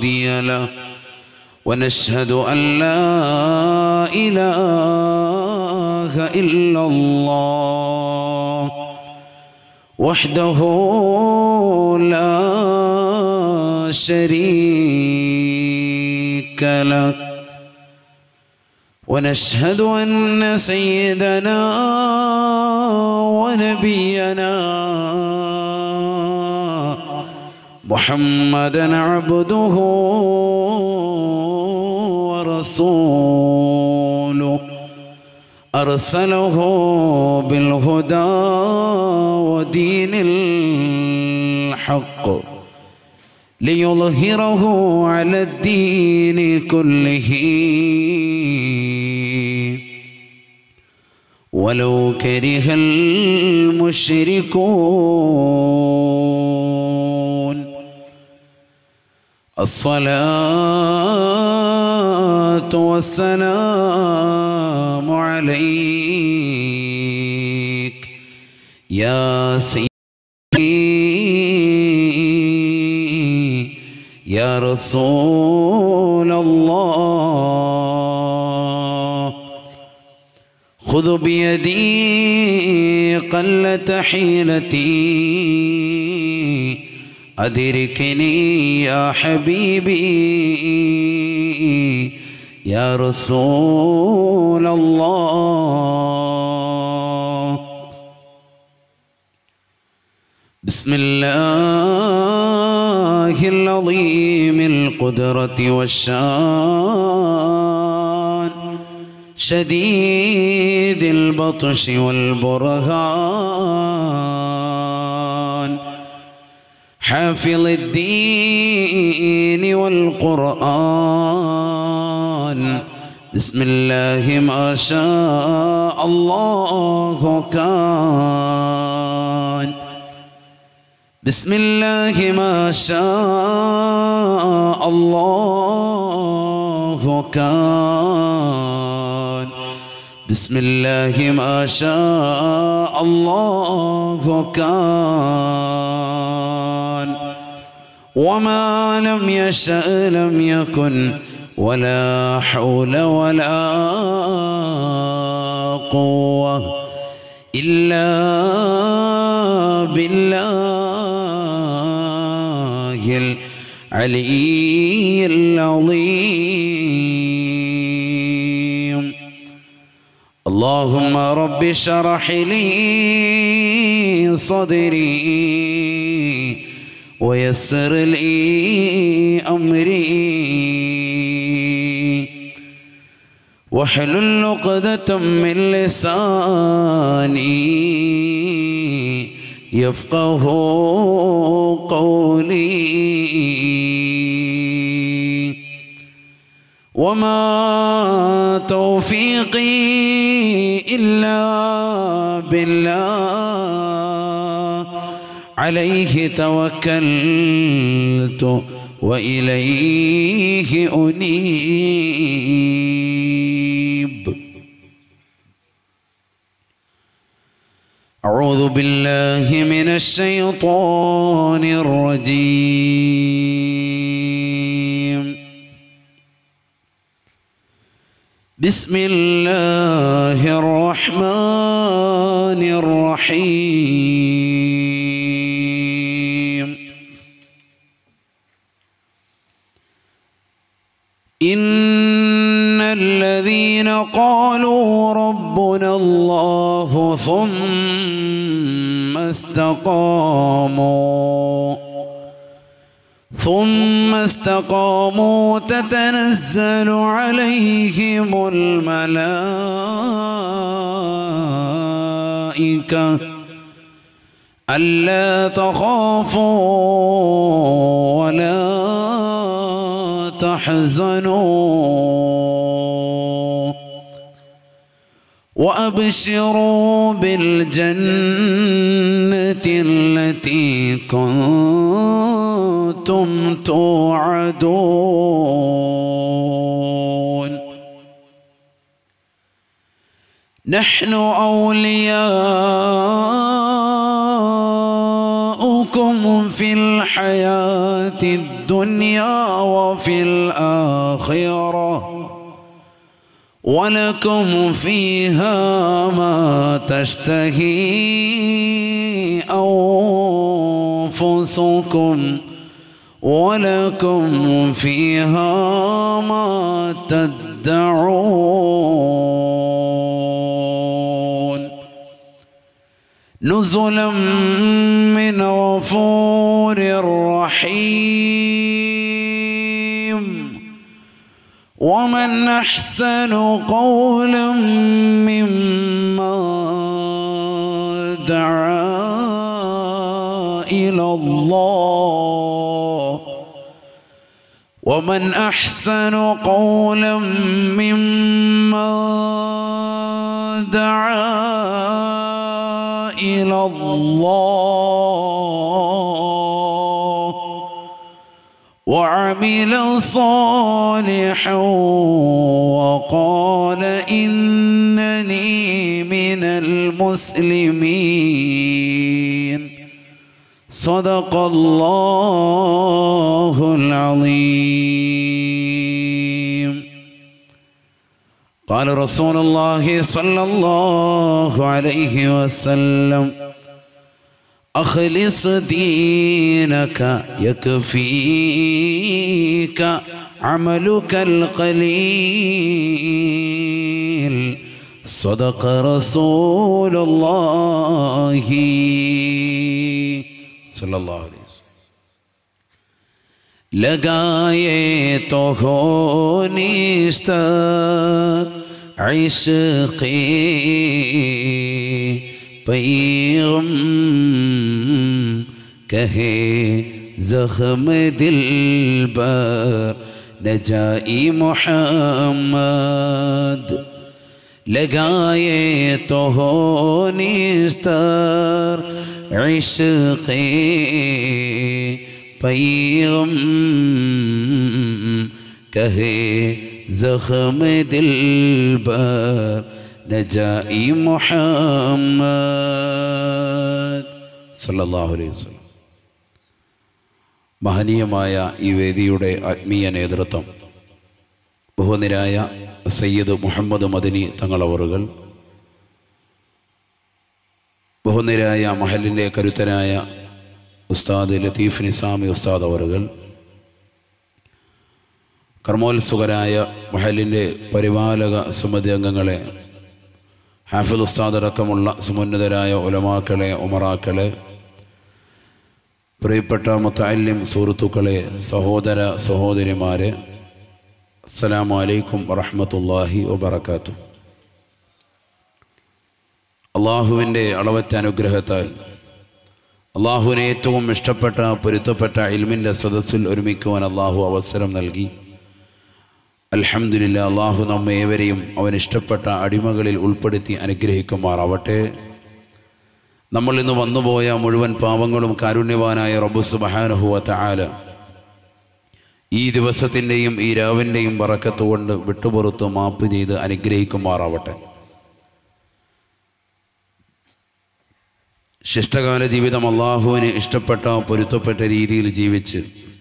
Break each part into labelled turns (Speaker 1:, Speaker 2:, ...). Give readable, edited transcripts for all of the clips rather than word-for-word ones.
Speaker 1: هادي له، ونشهد أن لا إله إلا الله وحده لا شريك له، ونشهد أن سيدنا ونبينا محمدًا عبده ورسوله، أرسله بالهدى ودين الحق ليظهره على الدين كله ولو كره المشركون. الصلاة والسلام عليك يا سيدي يا رسول الله. خذ بيدي قلت حيلتي أدركني يا حبيبي يا رسول الله. بسم الله العظيم القدرة والشان، شديد البطش والبرهان، حافظ الدين والقرآن. بسم الله ما شاء الله كان، بسم الله ما شاء الله كان، بسم الله ما شاء الله كان، وما لم يشأ لم يكن، ولا حول ولا قوة إلا بالله العلي العظيم. اللهم رب اشرح لي صدري ويسر لي أمري واحلل عقدة من لساني يفقه قولي. وما توفيقي إلا بالله، عليه توكلت وإليه أنيب. أعوذ بالله من الشيطان الرجيم. بسم الله الرحمن الرحيم. إن الذين قالوا ربنا الله ثم استقاموا تتنزل عليهم الملائكة ألا تخافوا ولا تحزنوا وأبشروا بالجنة التي كنتم توعدون. نحن أولياؤكم في الحياة الحياة الدنيا وفي الآخرة ولكم فيها ما تشتهي أنفسكم ولكم فيها ما تدعون نزلا من غفور رحيم ومن أحسن قولا ممن دعا إلى الله ومن أحسن قولا ممن دعا إلى الله وعمل صالحا وقال إنني من المسلمين صدق الله العظيم. قال رسول الله صلى الله عليه وسلم أخلص دينك يكفيك عملك القليل صدق رسول الله صلى الله عليه وسلم. लगाए तो हो निश्ता इश्क़े पैगम कहे ज़ख्म दिल पर नजाई मोहम्मद लगाए तो हो निस्तर इश्क़े पैगम कहे ज़ख्म दिल पर नजाई मुहम्मद സല്ലല്ലാഹു അലൈഹി വസല്ലം. മഹനീയമായ ഈ വേദിയുടെ ആത്മീയ നേതൃത്വം ബഹുനിരായ സയ്യിദ് മുഹമ്മദ് മദനി തങ്ങളവറുകൾ, ബഹുനിരായ മഹലിൻ്റെ കരുത്തനായ ഉസ്താദ് ലത്തീഫ് നിസാമി ഉസ്താദ് അവറുകൾ, കർമ്മോത്സുകരായ മഹലിൻ്റെ പരിപാലക സമിതി അംഗങ്ങളെ, ഹാഫിദ് ഉസ്താദ് അടക്കമുള്ള സമുന്നതരായ ഉലമാക്കളെ, ഉമറാക്കളെ, പ്രിയപ്പെട്ട മുത്തഅല്ലിം സുഹൃത്തുക്കളെ, സഹോദര സഹോദരിമാരെ, അസ്സലാമു അലൈക്കും വറഹ്മത്തുള്ളാഹി വബറകാതുഹു. അള്ളാഹുവിൻ്റെ അളവറ്റ അനുഗ്രഹത്താൽ അള്ളാഹുവിന് ഏറ്റവും ഇഷ്ടപ്പെട്ട പൊരുത്തപ്പെട്ട ഇൽമിൻ്റെ സദസ്സിൽ ഒരുമിക്കുവാൻ അള്ളാഹു അവസരം നൽകി. അൽഹംദുലില്ലാ, അള്ളാഹു നമ്മെ ഏവരെയും അവൻ ഇഷ്ടപ്പെട്ട അടിമകളിൽ ഉൾപ്പെടുത്തി അനുഗ്രഹിക്കുമാറാവട്ടെ. നമ്മൾ ഇന്ന് വന്നുപോയ മുഴുവൻ പാവങ്ങളും കാരുണ്യവാനായ റബ്ബ് സുബ്ഹാനഹു വ തആല ഈ ദിവസത്തിൻ്റെയും ഈ രാവിൻ്റെയും ബറക്കത്ത് കൊണ്ട് വിട്ടുപുറത്ത് മാപ്പ് ചെയ്ത് അനുഗ്രഹിക്കുമാറാവട്ടെ. ശിഷ്ടകാല ജീവിതം അള്ളാഹുവിന് ഇഷ്ടപ്പെട്ട പൊരുത്തപ്പെട്ട രീതിയിൽ ജീവിച്ച്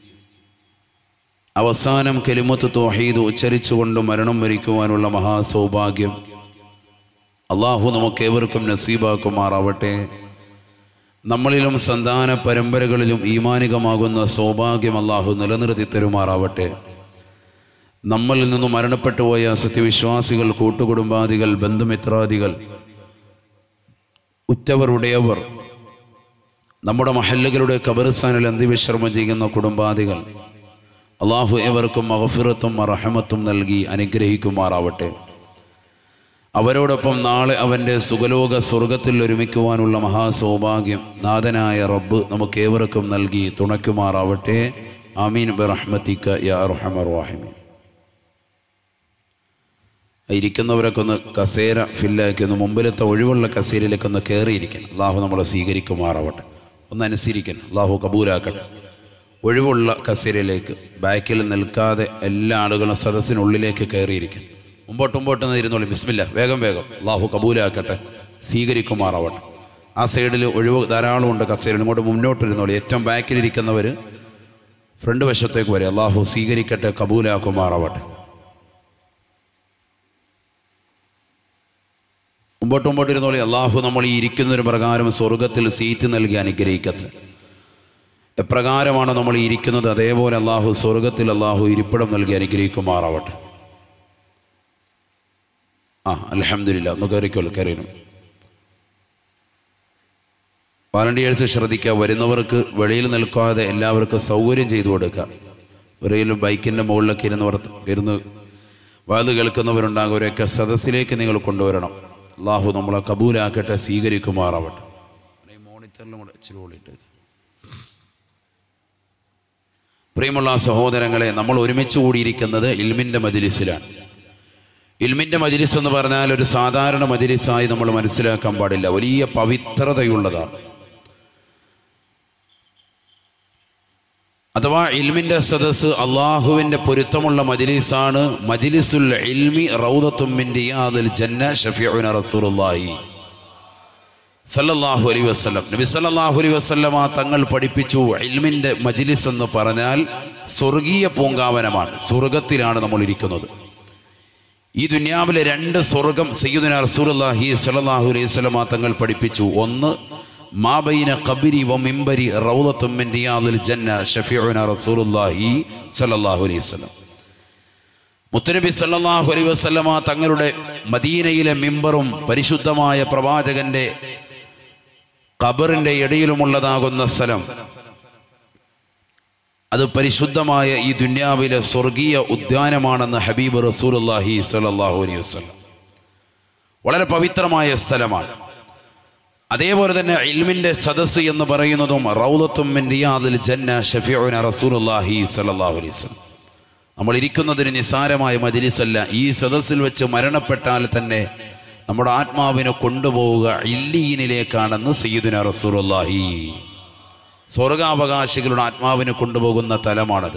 Speaker 1: അവസാനം കലിമത്ത് തൗഹീദ് ഉച്ചരിച്ചുകൊണ്ട് മരണം വരിക്കുവാനുള്ള മഹാസൗഭാഗ്യം അള്ളാഹു നമുക്കേവർക്കും നസീബാക്കുമാറാവട്ടെ. നമ്മളിലും സന്താന പരമ്പരകളിലും ഈമാനികമാകുന്ന സൗഭാഗ്യം അള്ളാഹു നിലനിർത്തി തരുമാറാവട്ടെ. നമ്മളിൽ നിന്നും മരണപ്പെട്ടു പോയ സത്യവിശ്വാസികൾ, കൂട്ടുകുടുംബാദികൾ, ബന്ധുമിത്രാദികൾ, ഉറ്റവർ, ഉടയവർ, നമ്മുടെ മഹല്ലുകളുടെ ഖബർസ്ഥാനിൽ അന്ത്യവിശ്രമം ചെയ്യുന്ന കുടുംബാദികൾ, അള്ളാഹു ഏവർക്കും മഗ്ഫിറത്തും റഹ്മത്തും നൽകി അനുഗ്രഹിക്കുമാറാവട്ടെ. അവരോടൊപ്പം നാളെ അവൻ്റെ സുഖലോക സ്വർഗത്തിൽ ഒരുമിക്കുവാനുള്ള മഹാസൗഭാഗ്യം നാഥനായ റബ്ബ് നമുക്കേവർക്കും നൽകി തുണയ്ക്കുമാറാവട്ടെ. ആമീൻ ബിറഹ്മതിക യാ അർഹമർ റഹീമീൻ. ഇരിക്കുന്നവരൊക്കെ ഒന്ന് കസേര ഫില്ലാക്കി ഒന്ന് മുമ്പിലത്തെ ഒഴിവുള്ള കസേരയിലേക്ക് ഒന്ന് കയറിയിരിക്കണം. അള്ളാഹു നമ്മളെ സ്വീകരിക്കുമാറാവട്ടെ. ഒന്ന് അനുസരിക്കണം, അള്ളാഹു കബൂലാക്കട്ടെ. ഒഴിവുള്ള കസേരയിലേക്ക് ബാക്കിൽ നിൽക്കാതെ എല്ലാ ആളുകളും സദസ്സിനുള്ളിലേക്ക് കയറിയിരിക്കും. മുമ്പോട്ട് ഇരുന്നോളി. ബിസ്മില്ലാ, വേഗം വേഗം. അള്ളാഹു കബൂലാക്കട്ടെ, സ്വീകരിക്കുമാറാവട്ടെ. ആ സൈഡിൽ ഒഴിവ് ധാരാളം ഉണ്ട് കസേര, ഇങ്ങോട്ട് മുന്നോട്ടിരുന്നോളൂ. ഏറ്റവും ബാക്കിലിരിക്കുന്നവർ ഫ്രണ്ട് വശത്തേക്ക് വരെ. അള്ളാഹു സ്വീകരിക്കട്ടെ, കബൂലാക്കുമാറാവട്ടെ. മുമ്പോട്ടിരുന്നോളി. അള്ളാഹു നമ്മൾ ഈ ഇരിക്കുന്നൊരു പ്രകാരം സ്വർഗത്തിൽ സീറ്റ് നൽകി അനുഗ്രഹിക്കട്ടെ. എപ്രകാരമാണ് നമ്മൾ ഇരിക്കുന്നത് അതേപോലെ അള്ളാഹു സ്വർഗത്തിൽ അള്ളാഹു ഇരിപ്പിടം നൽകി അനുഗ്രഹിക്കുമാറാവട്ടെ. അൽഹംദുലില്ലാ. ഒന്ന് കയറിയണം. വാലണ്ടിയേഴ്സ് ശ്രദ്ധിക്കുക, വരുന്നവർക്ക് വെളിയിൽ നിൽക്കാതെ എല്ലാവർക്കും സൗകര്യം ചെയ്തു കൊടുക്കുക. ഒരേലും ബൈക്കിൻ്റെ മുകളിലൊക്കെ ഇരുന്ന് വാത് കേൾക്കുന്നവരുണ്ടാകും. അവരെയൊക്കെ സദസ്സിലേക്ക് നിങ്ങൾ കൊണ്ടുവരണം. അള്ളാഹു നമ്മളെ കബൂലാക്കട്ടെ, സ്വീകരിക്കുമാറാവട്ടെ. മോണിറ്ററിലും കൂടെ ഇച്ചിരി ഓളിയിട്ട്. പ്രിയമുള്ള സഹോദരങ്ങളെ, നമ്മൾ ഒരുമിച്ച് കൂടിയിരിക്കുന്നത് ഇൽമിൻ്റെ മജ്ലിസിലാണ്. ഇൽമിൻ്റെ മജ്ലിസ് എന്ന് പറഞ്ഞാൽ ഒരു സാധാരണ മജ്ലിസായി നമ്മൾ മനസ്സിലാക്കാൻ പാടില്ല. വലിയ പവിത്രതയുള്ളതാണ്. അഥവാ ഇൽമിൻ്റെ സദസ്സ് അള്ളാഹുവിൻ്റെ പൊരുത്തമുള്ള മജ്ലിസാണ്. മജ്ലിസുൽ ഇൽമി റൗദത്തും മിൻ റിയാദിൽ ജന്ന ഷഫീഉന റസൂലുള്ളാഹി സല്ലല്ലാഹു അലൈഹി വസല്ലം. നബി സല്ലല്ലാഹു അലൈഹി വസല്ലമ തങ്ങൾ പഠിപ്പിച്ചു, ഇൽമിൻ്റെ മജ്ലിസ് എന്ന് പറഞ്ഞാൽ സ്വർഗീയ പൂങ്കാവനമാണ്. സ്വർഗത്തിലാണ് നമ്മൾ ഇരിക്കുന്നത്. ഈ ദുനിയാവിലെ 2 സ്വർഗം സയ്യിദുനാ റസൂലുള്ളാഹി സല്ലല്ലാഹു അലൈഹി വസല്ലമ തങ്ങൾ പഠിപ്പിച്ചു. ഒന്ന്, മാ ബൈന ഖബ്രി വ മിംബരി റൗദത്തും മിൻ റിയാദിൽ ജന്ന ഷഫീഉന റസൂലുള്ളാഹി സല്ലല്ലാഹു അലൈഹി വസല്ലം. മുത്തനബി സല്ലല്ലാഹു അലൈഹി വസല്ലമ തങ്ങളുടെ മദീനയിലെ മിമ്പറും പരിശുദ്ധമായ പ്രവാചകന്റെ ഖബറിന്റെ ഇടയിലുമുള്ളതാകുന്ന സ്ഥലം, അത് പരിശുദ്ധമായ ഈ ദുനിയാവിലെ സ്വർഗീയ ഉദ്യാനമാണെന്ന് ഹബീബ് റസൂലുള്ളാഹി സ്വല്ലല്ലാഹു അലൈഹി വസല്ലം. വളരെ പവിത്രമായ സ്ഥലമാണ്. അതേപോലെ തന്നെ ഇൽമിൻ്റെ സദസ്സ് എന്ന് പറയുന്നതും റൗദത്തും മിൻ റിയാദിൽ ജന്ന ഷഫീഉന റസൂലുള്ളാഹി സ്വല്ലല്ലാഹു അലൈഹി വസല്ലം. നമ്മൾ ഇരിക്കുന്നതിന് നിസാരമായ മജ്ലിസല്ല. ഈ സദസ്സിൽ വെച്ച് മരണപ്പെട്ടാൽ തന്നെ നമ്മുടെ ആത്മാവിനെ കൊണ്ടുപോവുക ഇല്ലീനിലേക്കാണെന്ന് സയ്യിദുനാ റസൂലുള്ളാഹി. സ്വർഗാവകാശികളുടെ ആത്മാവിനെ കൊണ്ടുപോകുന്ന തലമാണത്.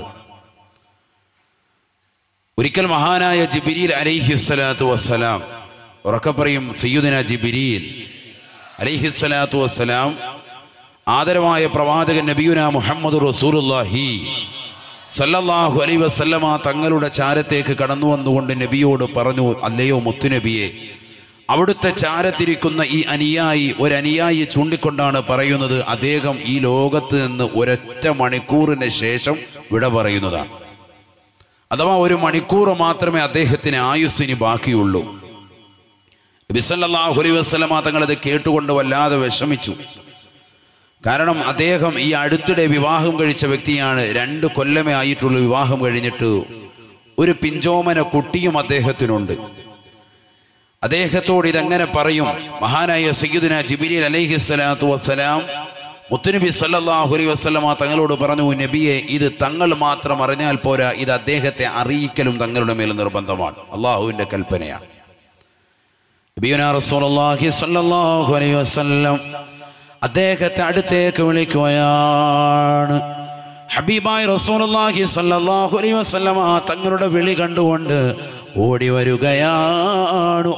Speaker 1: ഒരിക്കൽ മഹാനായ ജിബ്രീൽ അലൈഹിസ്സലാത്തു വസ്സലാം, ഉറക്കെ പറയും സയ്യിദുനാ ജിബ്രീൽ അലൈഹിസ്സലാത്തു വസ്സലാം, ആദരവായ പ്രവാചകൻ നബിയുനാ മുഹമ്മദ് റസൂലുള്ളാഹി സല്ലല്ലാഹു അലൈഹി വസല്ലമ തങ്ങളുടെ ചാരത്തേക്ക് കടന്നു വന്നുകൊണ്ട് നബിയോട് പറഞ്ഞു, അല്ലയോ മുത്തുനബിയെ, അവിടുത്തെ ചാരത്തിരിക്കുന്ന ഈ അനുയായി ചൂണ്ടിക്കൊണ്ടാണ് പറയുന്നത്, അദ്ദേഹം ഈ ലോകത്ത് നിന്ന് ഒരൊറ്റ മണിക്കൂറിന് ശേഷം വിട പറയുന്നതാണ്. അഥവാ 1 മണിക്കൂർ മാത്രമേ അദ്ദേഹത്തിന് ആയുസ്സിന് ബാക്കിയുള്ളൂ. നബി സല്ലല്ലാഹു അലൈഹി വസല്ലമ തങ്ങളത് കേട്ടുകൊണ്ട് വല്ലാതെ വിഷമിച്ചു. കാരണം അദ്ദേഹം ഈ അടുത്തിടെ വിവാഹം കഴിച്ച വ്യക്തിയാണ്. 2 കൊല്ലമേ ആയിട്ടുള്ള വിവാഹം കഴിഞ്ഞിട്ട് ഒരു പിഞ്ചോമന കുട്ടിയും അദ്ദേഹത്തിനുണ്ട്. അദ്ദേഹത്തോട് ഇതെങ്ങനെ പറയും? മഹാനായ സയ്യിദുനാ ജിബ്രീൽ അലൈഹിസ്സലാത്തു വസ്സലാം മുത്തുനബി സല്ലല്ലാഹു അലൈഹി വസല്ലമ തങ്ങളോട് പറഞ്ഞു, നബിയെ, ഇത് തങ്ങൾ മാത്രം അറിഞ്ഞാൽ പോരാ, ഇത് അദ്ദേഹത്തെ അറിയിക്കലും തങ്ങളുടെ മേൽ നിർബന്ധമാണ്. അള്ളാഹുവിൻ്റെ കൽപ്പനയാണ്. നബിയുനാ റസൂലുള്ളാഹി സല്ലല്ലാഹു അലൈഹി വസല്ലം അദ്ദേഹത്തെ അടുത്തേക്ക് വിളിക്കുകയാണ്. ഹബീബായ റസൂലുള്ളാഹി സല്ലല്ലാഹു അലൈഹി വസല്ലമ തങ്ങളുടെ വിളി കണ്ടുകൊണ്ട് ഓടി വരികയാണ്.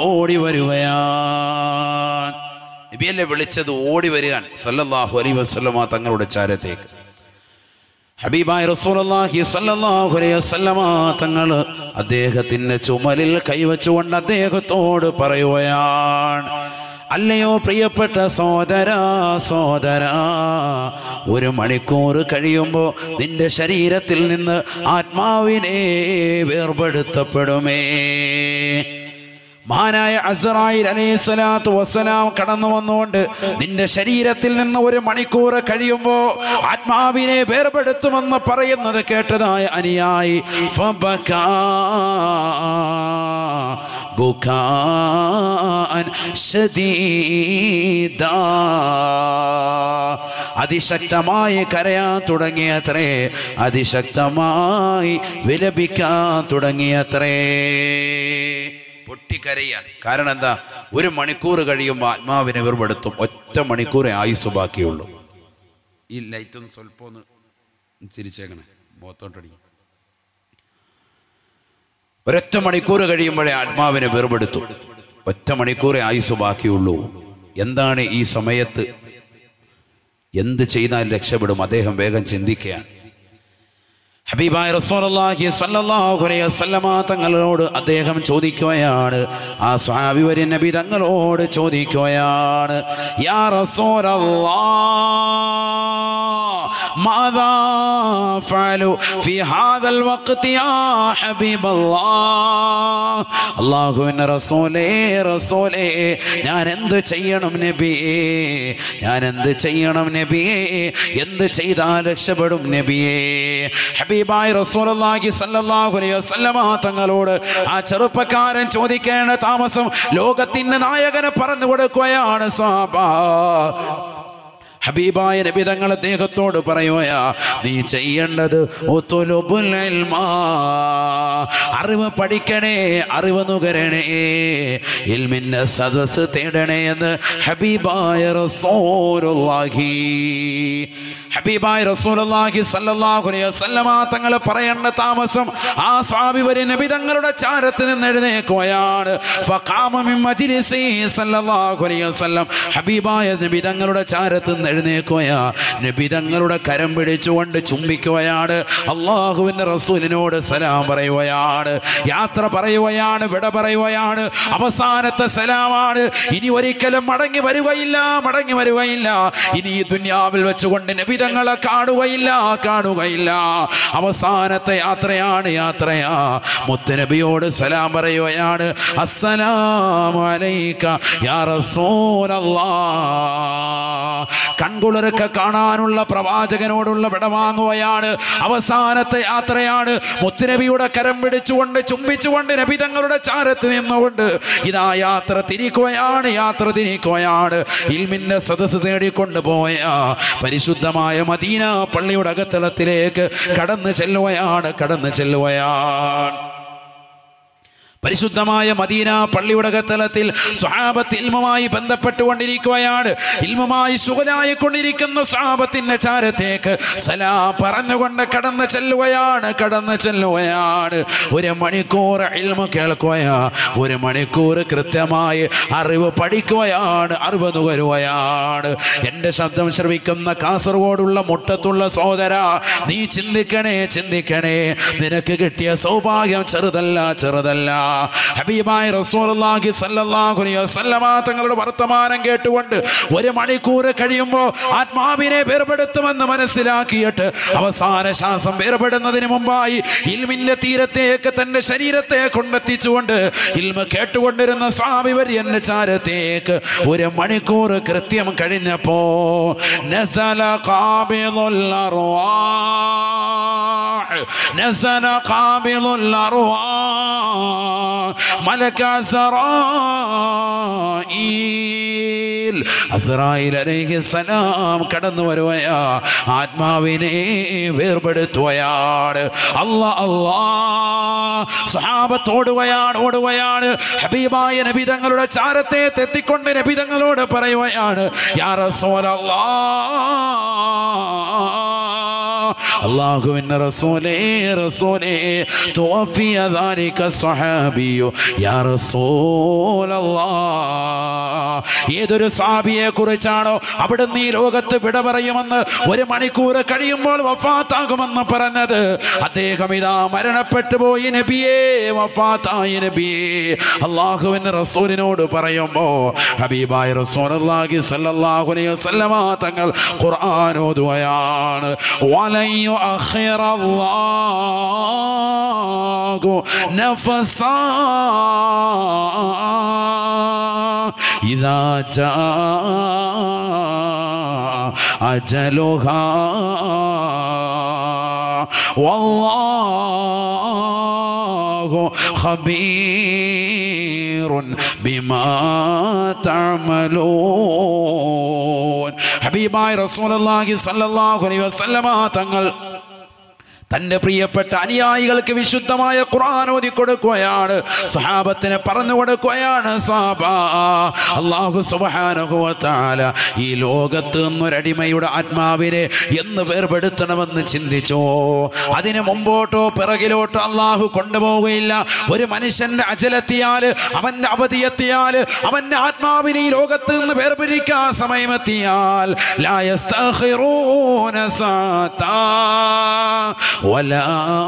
Speaker 1: നബിയല്ലേ വിളിച്ചത്, ഓടി വരികയാണ് സല്ലല്ലാഹു അലൈഹി വസല്ലമ തങ്ങളുടെ ചാരത്തേക്ക്. ഹബീബായ റസൂലുള്ളാഹി സല്ലല്ലാഹു അലൈഹി വസല്ലമ തങ്ങൾ അദ്ദേഹത്തിൻ്റെ ചുമലിൽ കൈവച്ചുകൊണ്ട് അദ്ദേഹത്തോട് പറയുകയാണ്, അല്ലയോ പ്രിയപ്പെട്ട സോദരാ, 1 മണിക്കൂർ കഴിയുമ്പോൾ നിന്റെ ശരീരത്തിൽ നിന്ന് ആത്മാവിനെ വേർപെടുത്തപ്പെടുമേ. മഹാനായ അസ്റായീൽ അലൈഹിസ്സലാത്തു വസ്സലാം കടന്നു വന്നുകൊണ്ട് നിന്റെ ശരീരത്തിൽ നിന്ന് 1 മണിക്കൂർ കഴിയുമ്പോൾ ആത്മാവിനെ വേർപെടുത്തുമെന്ന് പറയുന്നത് കേട്ടതായ അനുയായി ഫബകാ ബുകാൻ ശദീദാ, അതിശക്തമായി കരയാൻ തുടങ്ങിയത്രേ, അതിശക്തമായി വിലപിക്കാൻ തുടങ്ങിയത്രേ. പൊട്ടിക്കരയാൻ. കാരണം എന്താ? 1 മണിക്കൂർ കഴിയുമ്പോൾ ആത്മാവിനെ വേർപെടുത്തും. 1 മണിക്കൂറേ ആയുസ് ബാക്കിയുള്ളൂ. ഈ ലൈറ്റൊന്ന് സ്വല്പം ഒന്ന് ചിരിച്ചേക്കണേ, മുഖത്തോട്ടടിക്കും. 1 മണിക്കൂർ കഴിയുമ്പോഴേ ആത്മാവിനെ വേർപെടുത്തും. 1 മണിക്കൂറേ ആയുസ് ബാക്കിയുള്ളൂ. എന്താണ് ഈ സമയത്ത് എന്ത് ചെയ്താൽ രക്ഷപ്പെടും? അദ്ദേഹം വേഗം ചിന്തിക്കുകയാണ്. ഹബീബായ റസൂലുള്ളാഹി സ്വല്ലല്ലാഹു അലൈഹി വസല്ലമ തങ്ങളോട് അദ്ദേഹം ചോദിക്കുകയാണ്, ആ സ്വഹാബി വര്യ നബി തങ്ങളോട് ചോദിക്കുകയാണ്, യാ റസൂലല്ലാഹ് മാദാ ഫഅലു ഫി ഹാദൽ വഖ്തി യാ ഹബീബല്ലാഹ്. അല്ലാഹുവിൻ്റെ റസൂലേ ഞാൻ എന്ത് ചെയ്യണം നബിയേ? ഞാൻ എന്ത് ചെയ്യണം നബിയേ? എന്ത് ചെയ്താൽ രക്ഷപ്പെടും നബിയേ? ഹബീബായ റസൂലുള്ളാഹി സ്വല്ലല്ലാഹു അലൈഹി വസല്ലമ തങ്ങളോട് ആ ചെറുപ്പക്കാരൻ ചോദിക്കേണ്ട താമസം ലോകത്തിന്റെ നായകനെ പറഞ്ഞു കൊടുക്കുകയാണ്. സ്വഹാബാ, ഹബീബായ നബി തങ്ങൾ അദ്ദേഹത്തോട് പറയുകയാ, നീ ചെയ്യേണ്ടത് അറിവ് പഠിക്കണേ, അറിവ് നുകരണേ, ഇൽമിന്റെ സദസ് തേടണേ എന്ന് ഹബീബായ റസൂലുള്ളാഹി സ്വല്ലല്ലാഹു അലൈഹി വസല്ലമ തങ്ങൾ പറയേണ്ട താമസം ആ സ്വഹാബി വര്യ നബി തങ്ങളുടെ ചാരത്ത് നിന്ന് എഴുന്നേൽക്കുകയാണ്. ഫഖാമ മിൻ മജ്ലിസി സ്വല്ലല്ലാഹു അലൈഹി വസല്ലം. ഹബീബായ നബി തങ്ങളുടെ ചാരത്ത് നിന്ന് എഴുന്നേൽക്കുകയാ. നബി തങ്ങളുടെ കരം പിടിച്ചുകൊണ്ട് ചുംബിക്കുകയാണ്. അല്ലാഹുവിൻ്റെ റസൂലിനോട് സലാം പറയുകയാണ്, യാത്ര പറയുകയാണ്, വിട പറയുകയാണ്. അവസാനത്തെ സലാമാണ്. ഇനി ഒരിക്കലും മടങ്ങി വരികയില്ല. ഇനി ഈ ദുനിയാവിൽ വെച്ചുകൊണ്ട് നബി തങ്ങളെ കാണുകയില്ല. അവസാനത്തെ യാത്രയാ. മുത്തുനബിയോട് സലാം പറയുകയാണ്, അസ്സലാമു അലൈക യാ റസൂലല്ലാഹ്. കൺകുളിരൊക്കെ കാണാനുള്ള പ്രവാചകനോടുള്ള വിടവാങ്ങുകയാണ്. അവസാനത്തെ യാത്രയാണ്. മുത്തുനബിയുടെ കരം പിടിച്ചുകൊണ്ട് ചുംബിച്ചുകൊണ്ട് നബി തങ്ങളുടെ ചാരത്ത് നിന്നുകൊണ്ട് ഇതാ യാത്ര തിരിക്കുകയാണ്. ഇൽമിന്റെ സദസ്സ് തേടിക്കൊണ്ട് പോയ പരിശുദ്ധമായ മദീന പള്ളിയുടെ അകത്തളത്തിലേക്ക് കടന്നു ചെല്ലുകയാണ്. പരിശുദ്ധമായ മദീന പള്ളിയുടെ അകത്തളത്തിൽ സ്വഹാബത്ത് ഇൽമുമായി ബന്ധപ്പെട്ടുകൊണ്ടിരിക്കുകയാണ്. ഇൽമുമായി സുഖലായിക്കൊണ്ടിരിക്കുന്ന സ്വഹാബത്തിന്റെ ചാരത്തേക്ക് സലാം പറഞ്ഞുകൊണ്ട് കടന്നു ചെല്ലുകയാണ്. 1 മണിക്കൂർ ഇൽമു കേൾക്കുകയാ. 1 മണിക്കൂർ കൃത്യമായി അറിവ് പഠിക്കുകയാണ്, അറിവ് നുകരുകയാണ്. എൻ്റെ ശബ്ദം ശ്രവിക്കുന്ന കാസർഗോഡുള്ള മുട്ടത്തുള്ള സഹോദര, നീ ചിന്തിക്കണേ. നിനക്ക് കിട്ടിയ സൗഭാഗ്യം ചെറുതല്ല. ഹബീബായ റസൂലുള്ളാഹി സ്വല്ലല്ലാഹു അലൈഹി വസല്ലമ തങ്ങളുടെ വർത്തമാനം കേട്ടുകൊണ്ട് 1 മണിക്കൂർ കഴിയുമ്പോൾ ആത്മാവിനെ വേർപെടുത്തുമെന്ന് മനസ്സിലാക്കിയിട്ട് അവസാന ശ്വാസം വേർപെടുന്നതിന് മുമ്പായി ഇൽമിന്റെ തീരത്തേക്ക് തന്റെ ശരീരത്തെ കൊണ്ടെത്തിച്ചുകൊണ്ട് ഇൽമ കേട്ടുകൊണ്ടിരുന്ന സ്വഹാബി വര്യന്റെ ചാരത്തേക്ക് 1 മണിക്കൂർ കൃത്യം കഴിഞ്ഞപ്പോ നസല ഖാബിദുൽ അർവാഹ് മലക അസ്റായീൽ അലൈഹിസ്സലാം കടന്നു വരുകയാ. ആത്മാവിനെ വേർപെടുത്തുകയാണ്. സ്വഹാബത്ത് ഓടുകയാണ്. ഹബീബായ നബി തങ്ങളുടെ ചാരത്തെ എത്തിക്കൊണ്ട് നബി തങ്ങളോട് പറയുകയാണ്, യാ റസൂലല്ലാഹ്, അല്ലാഹുവിൻ്റെ റസൂലേ തുവഫിയ ദാലിക സ്വഹാബിയു യാ റസൂലല്ലാഹ്. ഏതൊരു സ്വഹാബിയെ കുറിച്ചാണോ അവിടുന്ന് ഈ ലോകത്ത് വിട പറയുമെന്ന് 1 മണിക്കൂർ കഴിയുമ്പോൾ വഫാത്താകുമെന്ന് പറഞ്ഞത്, അദ്ദേഹം ഇതാ മരണപ്പെട്ടു പോയി നബിയേ, വഫാത്തായി നബിയേ. അല്ലാഹുവിൻ്റെ റസൂലിനോട് പറയുമ്പോൾ ഹബീബായ റസൂലുള്ളാഹി സ്വല്ലല്ലാഹു അലൈഹി വസല്ലമ തങ്ങൾ ഖുർആൻ ഓതുകയാണ്. يؤخر الله نفسا إذا جاء أجلها والله خبير بما تعملون. ഹബീബായ റസൂലുള്ളാഹി സ്വല്ലല്ലാഹു അലൈഹി വസല്ലമ തങ്ങൾ തൻ്റെ പ്രിയപ്പെട്ട അനുയായികൾക്ക് വിശുദ്ധമായ ഖുർആൻ ഓതി കൊടുക്കുകയാണ്, സ്വഹാബത്തിനെ പറഞ്ഞു കൊടുക്കുകയാണ്. സഹാബാ, അല്ലാഹു സുബ്ഹാനഹു വ തആല ഈ ലോകത്ത് നിന്നൊരടിമയുടെ ആത്മാവിനെ എന്ന് വേർപെടുത്തണമെന്ന് ചിന്തിച്ചോ, അതിന് മുമ്പോട്ടോ പിറകിലോട്ടോ അല്ലാഹു കൊണ്ടുപോവുകയില്ല. ഒരു മനുഷ്യന്റെ അജലെത്തിയാൽ, അവന്റെ അവധിയെത്തിയാൽ, അവന്റെ ആത്മാവിനെ ഈ ലോകത്ത് നിന്ന് വേർപിരിക്കാൻ സമയമെത്തിയാൽ ലാ യസ്തഖിറൂന സാത്താ വലാ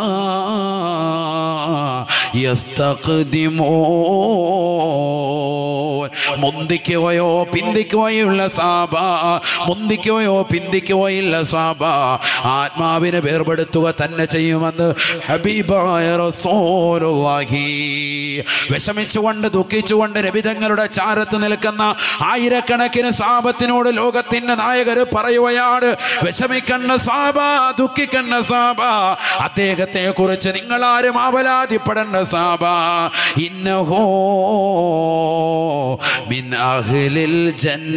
Speaker 1: യസ്തഖ്ദിമൂൻ. മുന്തിക്കുകയോ പിന്തിക്കുകയുള്ള സാബ, മുന്തിക്കുകയോ പിന്തിക്കുകയില്ല സാബ, ആത്മാവിനെ വേർപെടുത്തുക തന്നെ ചെയ്യുമെന്ന് ഹബീബായ റസൂലുള്ളാഹി. വിഷമിച്ചുകൊണ്ട് ദുഃഖിച്ചുകൊണ്ട് നബി തങ്ങളുടെ ചാരത്ത് നിൽക്കുന്ന ആയിരക്കണക്കിന് സാബത്തിനോട് ലോകത്തിന്റെ നായകർ പറയുകയാണ്, വിഷമിക്കണ്ട സാബ, ദുഃഖിക്കണ്ട സാബ, അദ്ദേഹത്തെ കുറിച്ച് നിങ്ങൾ ആരും ആവലാതിപ്പെടേണ്ട സാബ. ഇന്നഹു മിൻ അഹ്ലിൽ ജന്ന,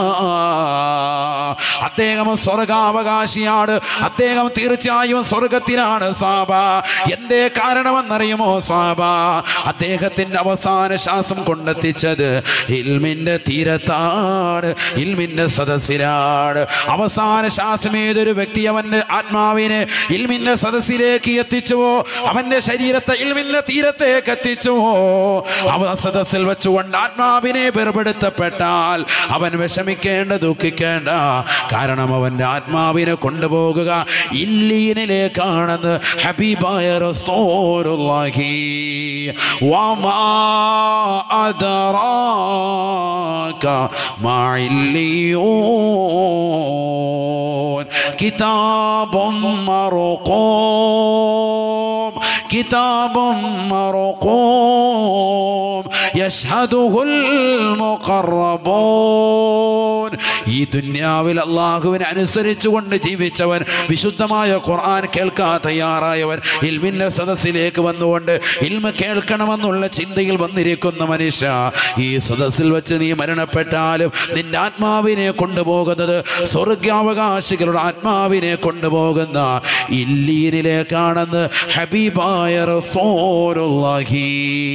Speaker 1: അദ്ദേഹം സ്വർഗാവകാശിയാണ്, അദ്ദേഹം തീർച്ചയായും സ്വർഗത്തിലാണ് സാബ. എന്തേ കാരണമെന്നറിയുമോ സാബ? അദ്ദേഹത്തിന്റെ അവസാന ശ്വാസം കൊണ്ടെത്തിച്ചത് ഇൽമിന്റെ തീരത്താണ്, ഇൽമിന്റെ സദസ്സിലാണ്. അവസാന ശ്വാസം ഏതൊരു വ്യക്തി അവന്റെ ആത്മാവിനെ ഇൽമിന്റെ സദസ്സിലേക്ക് എത്തിച്ചുവോ, അവന്റെ ശരീരത്തെ ഇൽമിന്റെ തീരത്തേക്ക് എത്തിച്ചുവോ, അവ സദസ്സിൽ വെച്ചുകൊണ്ട് ആത്മാവിനെ വേർപെടുത്തപ്പെട്ടാൽ അവൻ വിഷമിക്കേണ്ട, ദുഃഖിക്കേണ്ട. കാരണം അവന്റെ ആത്മാവിനെ കൊണ്ടുപോകുക ഇല്ലീനിലേക്കാണെന്ന് ഹബീബായ റസൂലുള്ളാഹി. വമാ അദറാക മാ ഇല്ലിയൂൻ കിതാബും മർഖൂം, കിതാബും മർഖൂം യശ്ഹദുഹുൽ മുഖറബൂൻ. ഈ ദുനിയാവിൽ അല്ലാഹുവിനെ അനുസരിച്ചുകൊണ്ട് ജീവിച്ചവൻ, വിശുദ്ധമായ ഖുർആൻ കേൾക്കാൻ തയ്യാറായവൻ, ഇൽമിന്റെ സദസ്സിലേക്ക് വന്നുകൊണ്ട് ഇൽമ കേൾക്കണമെന്നുള്ള ചിന്തയിൽ വന്നിരിക്കുന്ന മനുഷ്യ, ഈ സദസ്സിൽ വെച്ച് നീ മരണപ്പെട്ടാലും നിന്റെ ആത്മാവിനെ കൊണ്ടുപോകുന്നത് സ്വർഗാവകാശികളുടെ ആത്മാവിനെ കൊണ്ടുപോകുന്ന ഇല്ലീനിലേക്കാണെന്ന് ഹബീബായ റസൂലുള്ളാഹി.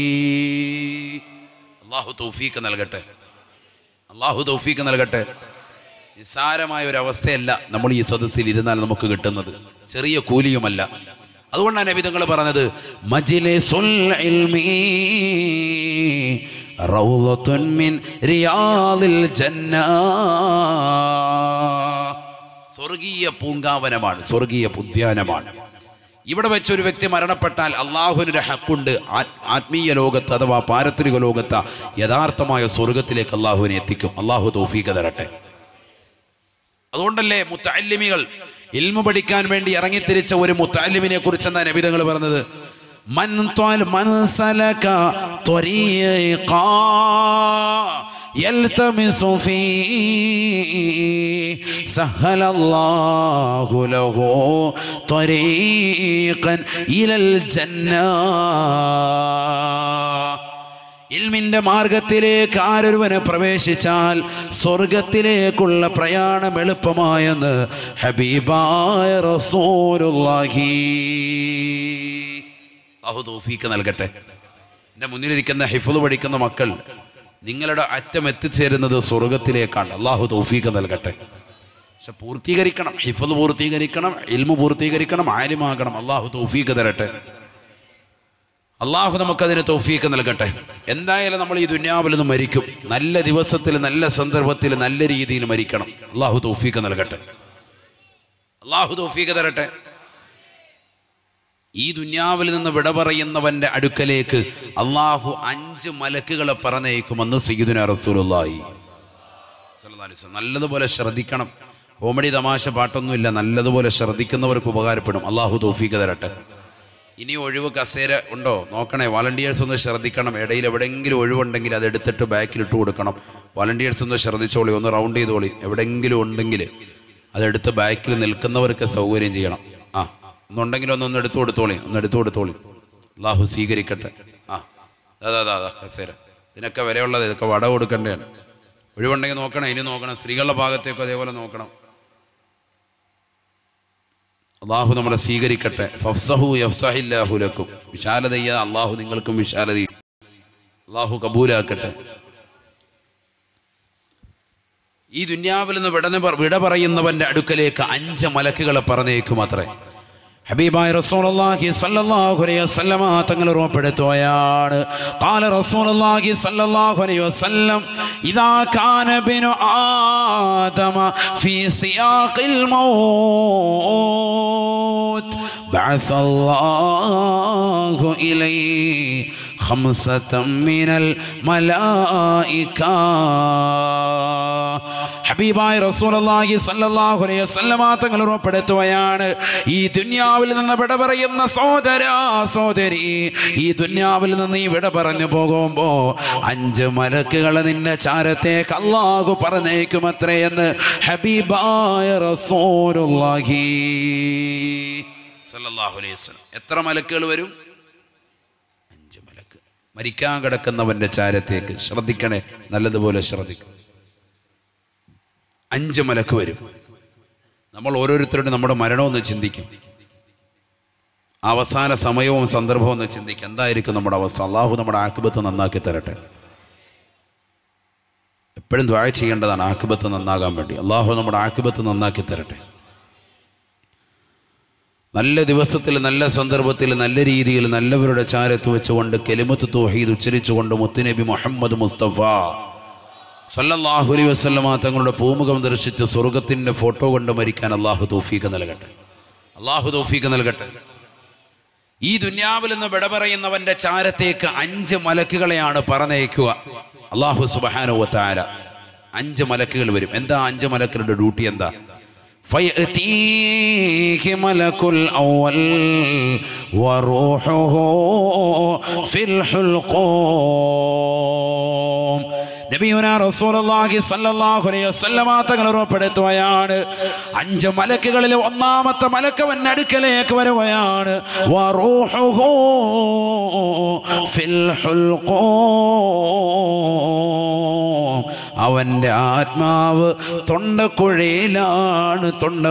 Speaker 1: അല്ലാഹു തൗഫീഖ് നൽകട്ടെ, അല്ലാഹു തൗഫീഖ് നൽകട്ടെ. നിസ്സാരമായ ഒരു അവസ്ഥയല്ല നമ്മൾ ഈ സദസ്സിൽ ഇരുന്നാൽ നമുക്ക് കിട്ടുന്നത്, ചെറിയ കൂലിയുമല്ല. അതുകൊണ്ടാണ് നബി തങ്ങൾ പറഞ്ഞത്, മജ്ലിസുൽ ഇൽമി റൗളത്തുൻ മിൻ റിയാദിൽ ജന്ന, സ്വർഗീയ പൂങ്കാവനമാണ്, സ്വർഗീയ ഉദ്യാനമാണ്. ഇവിടെ വെച്ച് ഒരു വ്യക്തി മരണപ്പെട്ടാൽ അള്ളാഹുവിനൊരു ഹക്കുണ്ട്, ആത്മീയ ലോകത്ത് അഥവാ പാരത്രിക ലോകത്ത് യഥാർത്ഥമായ സ്വർഗത്തിലേക്ക് അള്ളാഹുവിനെ എത്തിക്കും. അള്ളാഹു തൗഫീഖ് തരട്ടെ. അതുകൊണ്ടല്ലേ മുത്തഅല്ലിമികൾ ഇൽമു പഠിക്കാൻ വേണ്ടി ഇറങ്ങിത്തിരിച്ച ഒരു മുത്തഅല്ലിമിനെ കുറിച്ച് എന്താ നബി തങ്ങൾ പറഞ്ഞത്? മൻ സലക ത്വരീഖാ യൽതമിസു ഫീ സഹലല്ലാഹു ലഹു ത്വരീഖൻ ഇലൽ ജന്ന. ഇൽമിന്റെ മാർഗത്തിലേക്ക് ആരൊരുവന് പ്രവേശിച്ചാൽ സ്വർഗത്തിലേക്കുള്ള പ്രയാണം എളുപ്പമായെന്ന് ഹബീബായ റസൂലുള്ളാഹി. അല്ലാഹു തൗഫീഖ് നൽകട്ടെ. എൻ്റെ മുന്നിലിരിക്കുന്ന ഹിഫ്ള് പഠിക്കുന്ന മക്കൾ, നിങ്ങളുടെ അറ്റം എത്തിച്ചേരുന്നത് സ്വർഗത്തിലേക്കാണ്. അല്ലാഹു തൗഫീഖ് നൽകട്ടെ. പക്ഷെ പൂർത്തീകരിക്കണം, ഹിഫ്ള് പൂർത്തീകരിക്കണം, ഇൽമു പൂർത്തീകരിക്കണം, ആലിമാകണം. അല്ലാഹു തൗഫീഖ് തരട്ടെ. അള്ളാഹു നമുക്കതിന് തൗഫീഖ് നൽകട്ടെ. എന്തായാലും നമ്മൾ ഈ ദുനിയാവിൽ നിന്ന് മരിക്കും. നല്ല ദിവസത്തിൽ, നല്ല സന്ദർഭത്തിൽ, നല്ല രീതിയിൽ മരിക്കണം. അള്ളാഹു തൗഫീഖ് നൽകട്ടെ, അള്ളാഹു തൗഫീഖ് തരട്ടെ. ഈ ദുനിയാവിൽ നിന്ന് വിട പറയുന്നവന്റെ അടുക്കലേക്ക് അള്ളാഹു 5 മലക്കുകളെ പറഞ്ഞയക്കുമെന്ന് സയ്യിദുനാ റസൂലുള്ളാഹി സ്വല്ലല്ലാഹു അലൈഹി വസല്ലം. നല്ലതുപോലെ ശ്രദ്ധിക്കണം. കോമഡി തമാശ പാട്ടൊന്നുമില്ല, നല്ലതുപോലെ ശ്രദ്ധിക്കുന്നവർക്ക് ഉപകാരപ്പെടും. അള്ളാഹു തൗഫീഖ് തരട്ടെ. ഇനി ഒഴിവ് കസേര ഉണ്ടോ നോക്കണേ. വോളണ്ടിയേഴ്സ് ഒന്ന് ശ്രദ്ധിക്കണം. ഇടയിൽ എവിടെയെങ്കിലും ഒഴിവുണ്ടെങ്കിൽ അത് എടുത്തിട്ട് ബാക്കിലിട്ട് കൊടുക്കണം. വോളണ്ടിയേഴ്സ് ഒന്ന് ശ്രദ്ധിച്ചോളി, ഒന്ന് റൗണ്ട് ചെയ്തോളി. എവിടെയെങ്കിലും ഉണ്ടെങ്കിൽ അതെടുത്ത് ബാക്കിൽ നിൽക്കുന്നവർക്ക് സൗകര്യം ചെയ്യണം. ഒന്നുണ്ടെങ്കിലും ഒന്ന് എടുത്തു കൊടുത്തോളി, ഒന്ന് എടുത്തു കൊടുത്തോളി. അല്ലാഹു സ്വീകരിക്കട്ടെ. അതാ കസേര, ഇതിനൊക്കെ വിലയുള്ളത്, ഇതൊക്കെ വട കൊടുക്കേണ്ടതാണ്. ഒഴിവുണ്ടെങ്കിൽ നോക്കണം. ഇനി നോക്കണം, സ്ത്രീകളുടെ ഭാഗത്തേക്കും അതേപോലെ നോക്കണം. അള്ളാഹു നമ്മളെ സ്വീകരിക്കട്ടെ. ഫഫ്സഹു യഫ്സഹില്ലാഹു ലക്കും. വിശാലത ചെയ്യാൻ അള്ളാഹു നിങ്ങൾക്കും വിശാലത അള്ളാഹു കബൂലാക്കട്ടെ. ഈ ദുന്യാവിൽ നിന്ന് വിട പറയുന്നവന്റെ അടുക്കലേക്ക് 5 മലക്കുകളെ പറഞ്ഞേക്കും അത്രേ. ഹബീബായ റസൂലുള്ളാഹി സ്വല്ലല്ലാഹു അലൈഹി വസല്ലമ തങ്ങൾ ഉറപ്പെടുത്തുകയാണ്. ഖാല റസൂലുള്ളാഹി സ്വല്ലല്ലാഹു അലൈഹി വസല്ലം ഇദാ കാന ബിനു ആദമ ഫീ സിയാഖിൽ മൗത്ത് ബഅസല്ലാഹു ഇലൈഹി 5 മിനൽ മലായിക. ഹബീബായ റസൂലുള്ളാഹി സ്വല്ലല്ലാഹു അലൈഹി വസല്ലമ തങ്ങൾ ഉറപ്പെടുത്തുകയാണ്, ഈ ദുനിയാവിൽ നിന്ന് വിട പറയുന്ന സഹോദരി, ഈ ദുനിയാവിൽ നിന്ന് ഈ വിട പറഞ്ഞു പോകുമ്പോ 5 മലക്കുകളെ നിന്നെ ചാരത്തേക്ക് അല്ലാഹു പറഞ്ഞേക്കുമത്രേ എന്ന് ഹബീബായ റസൂലുള്ളാഹി സ്വല്ലല്ലാഹു അലൈഹി വസല്ലം. എത്ര മലക്കുകൾ വരും? 5 മലക്ക്. മരിക്കാൻ കിടക്കുന്നവന്റെ ചാരത്തേക്ക് ശ്രദ്ധിക്കണേ, നല്ലതുപോലെ ശ്രദ്ധിക്കണം. 5 മലക്ക് വരും. നമ്മൾ ഓരോരുത്തരുടെ നമ്മുടെ മരണമൊന്ന് ചിന്തിക്കും, അവസാന സമയവും സന്ദർഭവും ഒന്ന് ചിന്തിക്കും. എന്തായിരിക്കും നമ്മുടെ അവസ്ഥ? അള്ളാഹു നമ്മുടെ ആഖിബത്ത് നന്നാക്കി തരട്ടെ. എപ്പോഴും ദുആ ചെയ്യേണ്ടതാണ് ആഖിബത്ത് നന്നാകാൻ വേണ്ടി. അള്ളാഹു നമ്മുടെ ആഖിബത്ത് നന്നാക്കി തരട്ടെ. നല്ല ദിവസത്തിൽ, നല്ല സന്ദർഭത്തിൽ, നല്ല രീതിയിൽ നല്ലവരുടെ ചാരത്ത് വെച്ചുകൊണ്ട് കലിമത്ത് തൗഹീദ് ഉച്ചരിച്ചുകൊണ്ട് മുത്തുനബി മുഹമ്മദ് മുസ്തഫ സല്ലല്ലാഹു അലൈഹി വസല്ലമ തങ്ങളുടെ പൂമുഖം ദർശിച്ച് സ്വർഗത്തിൻ്റെ ഫോട്ടോ കൊണ്ട് മരിക്കാൻ അള്ളാഹു തൗഫീഖ് നൽകട്ടെ. അള്ളാഹു തൗഫീഖ് നൽകട്ടെ. ഈ ദുനിയാവിൽ നിന്ന് വിട പറയുന്നവന്റെ ചാരത്തേക്ക് 5 മലക്കുകളെയാണ് പറഞ്ഞയക്കുക അള്ളാഹു സുബ്ഹാനഹു വ തആല. 5 മലക്കുകൾ വരും. എന്താ 5 മലക്കുകളുടെ ഡ്യൂട്ടി എന്താ? فيأتيه ملك الأول وروحه في الحلقوم. നബിയുനാ റസൂലുള്ളാഹി സ്വല്ലല്ലാഹു അലൈഹി വസല്ലമ തങ്ങൾ ഉറപ്പെടുത്തുകയാണ്, 5 മലക്കുകളിൽ 1-ാമത്തെ മലക്ക് അവന്റെ അടുക്കലേക്ക് വരുകയാണ്. വറൂഹുഹു ഫിൽ ഹുൽഖൂം. അവന്റെ ആത്മാവ് തൊണ്ടക്കുഴിയിലാണ്.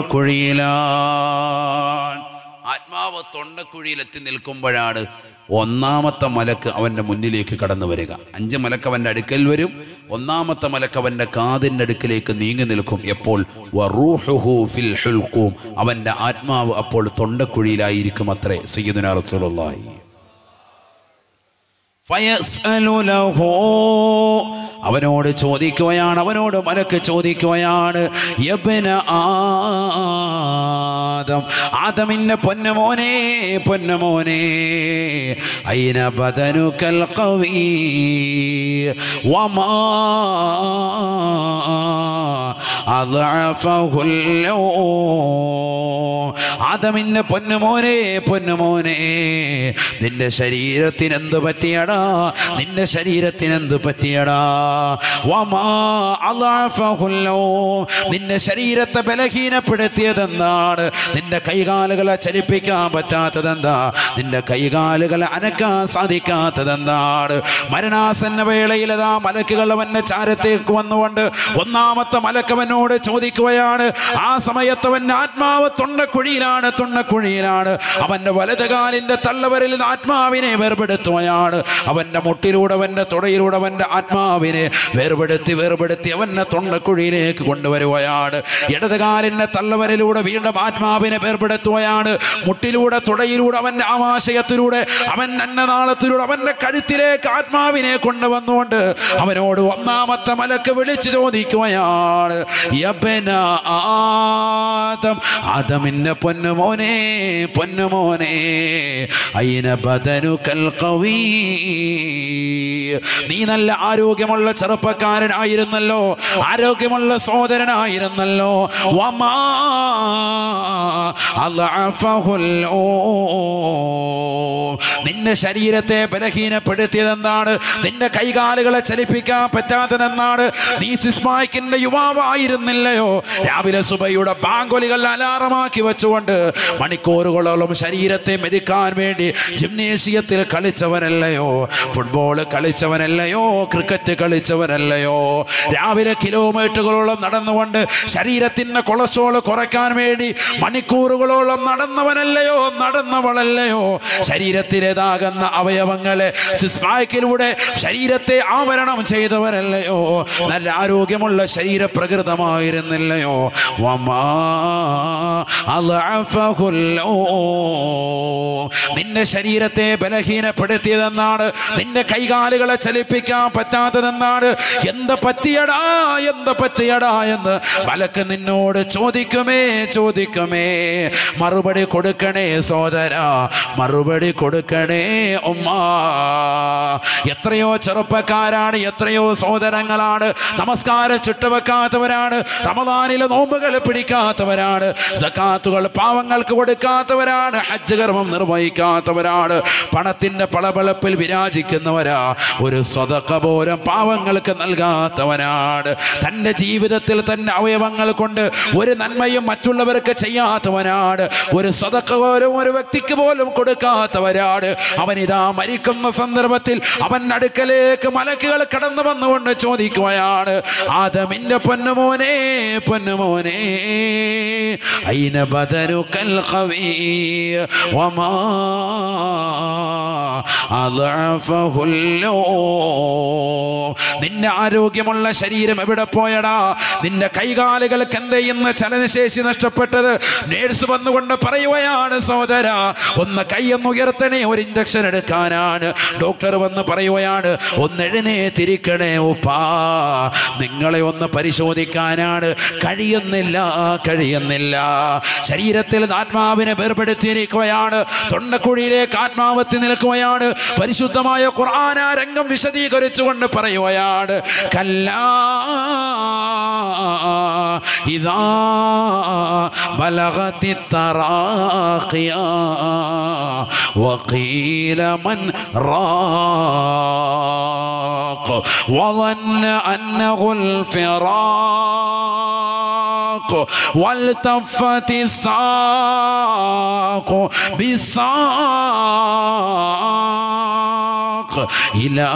Speaker 1: ആത്മാവ് തൊണ്ടക്കുഴിയിൽ എത്തി നിൽക്കുമ്പോഴാണ് 1-ാമത്തെ മലക്ക് അവൻ്റെ മുന്നിലേക്ക് കടന്നു വരിക. 5 മലക്ക് അവൻ്റെ അടുക്കൽ വരും. 1-ാമത്തെ മലക്ക് അവൻ്റെ കാതിൻ്റെ അടുക്കിലേക്ക് നീങ്ങി നിൽക്കും. എപ്പോൾ? വറൂഹുഹു ഫിൽ ഹുൽഖൂം. അവൻ്റെ ആത്മാവ് അപ്പോൾ തൊണ്ടക്കുഴിയിലായിരിക്കും അത്രേ. സയ്യിദുനാ റസൂലുള്ളാഹി ഫയസ്അലു ലഹു. അവനോട് ചോദിക്കുകയാണ്, അവനോട് മലക്ക് ചോദിക്കുകയാണ്, യബ്ന ആദം, ആദമിന്റെ പൊന്നുമോനെ, ഐന ബദനുകൽ ഖവീ വമാ അദ്അഫഹുൽ ലൗ. ആദമിന്റെ പൊന്നുമോനെ, നിന്റെ ശരീരത്തിന് എന്ത് പറ്റിയടാ? നിന്റെ ശരീരത്തിന് എന്ത് പറ്റിയടാ? വമാ അദ്അഫഹുൽ ലൗ. നിന്റെ ശരീരത്തെ ബലഹീനപ്പെടുത്തിയതെന്താണ്? നിന്റെ കൈകാലുകളെ ചലിപ്പിക്കാൻ പറ്റാത്തതെന്താ? നിന്റെ കൈകാലുകളെ അനക്കാൻ സാധിക്കാത്തതെന്താണ്? മരണാസന്ന വേളയിൽ അതാ മലക്കുകൾ അവന്റെ ചാരത്തേക്ക് വന്നുകൊണ്ട് 1-ാമത്തെ മലക്കവനോട് ചോദിക്കുകയാണ്. ആ സമയത്ത് അവന്റെ ആത്മാവ് തൊണ്ടക്കുഴിയിലാണ്. അവന്റെ വലതുകാലിന്റെ തള്ളവരിൽ നിന്ന് ആത്മാവിനെ വേർപെടുത്തുകയാണ്. അവന്റെ മുട്ടിലൂടെ, അവന്റെ തുടയിലൂടെ അവന്റെ ആത്മാവിനെ വേർപെടുത്തി അവന്റെ തൊണ്ടക്കുഴിയിലേക്ക് കൊണ്ടുവരുകയാണ്. ഇടതുകാലിന്റെ തള്ളവരിലൂടെ വീണ്ടും ആത്മാവിനെ വേർപെടുത്തുകയാണ്. മുട്ടിലൂടെ, തുടയിലൂടെ, അവന്റെ ആമാശയത്തിലൂടെ, അവൻ അന്നനാളത്തിലൂടെ അവന്റെ കഴുത്തിലേക്ക് ആത്മാവിനെ കൊണ്ടുവന്നുകൊണ്ട് അവനോട് 1-ാമത്തെ മലക്ക് വിളിച്ചു ചോദിക്കുകയാണ്, യബ്ന ആദം, ആദമിന്റെ പൊന്നുമോനെ, ഐന ബദനുകൽ ഖവീ. നീ നല്ല ആരോഗ്യമുള്ള ചെറുപ്പക്കാരനായിരുന്നല്ലോ, ആരോഗ്യമുള്ള സഹോദരനായിരുന്നല്ലോ. വമാ അദ്അഫഹുൽ ലൗ. നിന്റെ ശരീരത്തെ ബലഹീനപ്പെടുത്തിയതെന്താണ്? നിന്റെ കൈകാലുകളെ ചലിപ്പിക്കാൻ പറ്റാത്തതെന്നാണ്? നീ സിസ്മായിക്കിന്റെ യുവാവായിരുന്നില്ലയോ? രാവിലെ സുബഹിയുടെ ബാങ്കൊലികൾ അലാറമാക്കി വെച്ചുകൊണ്ട് മണിക്കൂറുകളോളം ശരീരത്തെ മെതിക്കാൻ വേണ്ടി ജിംനേഷ്യത്തിൽ കളിച്ചവനല്ലയോ? ഫുട്ബോൾ കളിച്ചവനല്ലയോ? ക്രിക്കറ്റ് കളിച്ചവനല്ലയോ? രാവിലെ കിലോമീറ്ററുകളോളം നടന്നുകൊണ്ട് ശരീരത്തിന്റെ കൊളസ്ട്രോൾ കുറയ്ക്കാൻ വേണ്ടി മണിക്കൂറുകളോളം നടന്നവനല്ലയോ? നടന്നവളല്ലയോ? ശരീരത്തിലേതാകുന്ന അവയവങ്ങളെ സിസ്മായിക്കിലൂടെ ശരീരത്തെ ആവരണം ചെയ്തവരല്ലയോ? നല്ല ആരോഗ്യമുള്ള ശരീരപ്രകൃതമായിരുന്നില്ലയോ? നിന്റെ ശരീരത്തെ ബലഹീനപ്പെടുത്തിയതെന്നാണ്? നിന്റെ കൈകാലുകളെ ചലിപ്പിക്കാൻ പറ്റാത്തതെന്നാണ്? എന്ത് പറ്റിയടാ, എന്ത് പറ്റിയടാ എന്ന് മലക്ക് നിന്നോട് ചോദിക്കുമേ. മറുപടി കൊടുക്കണേ സോദരാ, മറുപടി കൊടുക്കണേ ഉമ്മ. എത്രയോ ചെറുപ്പക്കാരാണ്, എത്രയോ സഹോദരങ്ങളാണ് നമസ്കാരം ചുട്ടുവെക്കാത്തവരാണ്, റമദാനിലെ നോമ്പുകൾ പിടിക്കാത്തവരാണ്, സകാത്തുകൾ പാവങ്ങൾക്ക് കൊടുക്കാത്തവരാണ്, ഹജ്ജ് കർമ്മം നിർവഹിക്കാത്തവരാണ്, പണത്തിന്റെ പളപളപ്പിൽ വിരാജിക്കുന്നവരാ, ഒരു സ്വതക്ക പോലും പാവങ്ങൾക്ക് നൽകാത്തവനാണ്, തന്റെ ജീവിതത്തിൽ തന്റെ അവയവങ്ങൾ കൊണ്ട് ഒരു നന്മയും മറ്റുള്ളവർക്ക് ചെയ്യാത്തവനാണ്, ഒരു സ്വതക്ക പോലും ഒരു വ്യക്തിക്ക് പോലും കൊടുക്കാത്തവരാണ്. അവനിതാ മരിക്കുന്ന സന്ദർഭത്തിൽ അവൻ അടുക്കലേക്ക് മലക്കുകൾ കടന്നു വന്നുകൊണ്ട് ചോദിക്കുകയാണ്, ആദമിന്റെ പൊന്നുമോനെ, പൊന്നുമോനെ, ഐന ബദരുകൽ ഖവീ വമാ അളഅഫഹുല്ലോ. നിന്റെ ആരോഗ്യമുള്ള ശരീരം എവിടെ പോയടാ? നിന്റെ കൈകാലുകൾക്ക് എന്തെയ്യുന്ന ചലനശേഷി നഷ്ടപ്പെട്ടത്? നേഴ്സ് വന്നുകൊണ്ട് പറയുകയാണ്, സഹോദര ഒന്ന് കൈയൊന്ന് ഉയർത്തണേ, ഒരു ഇഞ്ചക്ഷൻ എടുക്കാനാണ്. ഡോക്ടർ വന്ന് പറയുകയാണ്, ഒന്ന് എഴുന്നേറ്റിരിക്കണേ ഉപ്പാ, നിങ്ങളെ ഒന്ന് പരിശോധിക്കാനാണ്. കഴിയുന്നില്ല. ശരീരത്തിൽ ആത്മാവിനെ വേർപെടുത്തിയിരിക്കുകയാണ്. തൊണ്ടക്കുഴിയിലേക്ക് ആത്മാവെത്തി നിൽക്കുകയാണ്. പരിശുദ്ധമായ ഖുർആൻ ആ രംഗം വിശദീകരിച്ചുകൊണ്ട് പറയുകയാണ്, കല്ലാ ഇദാ ബലഗതി തറാഖിയ വഖീല മൻ റാഖ വظن أنه الفراق والتفت الساق بالساق إلى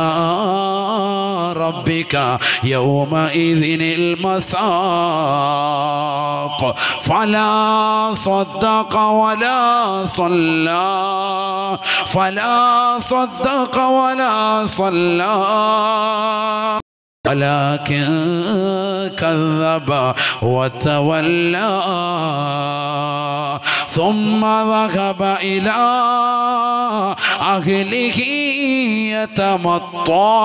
Speaker 1: ربك يومئذ المساق فلا صدق ولا صلى ولكن كذب وتولى ثم ذهب إلى أهله يتمطى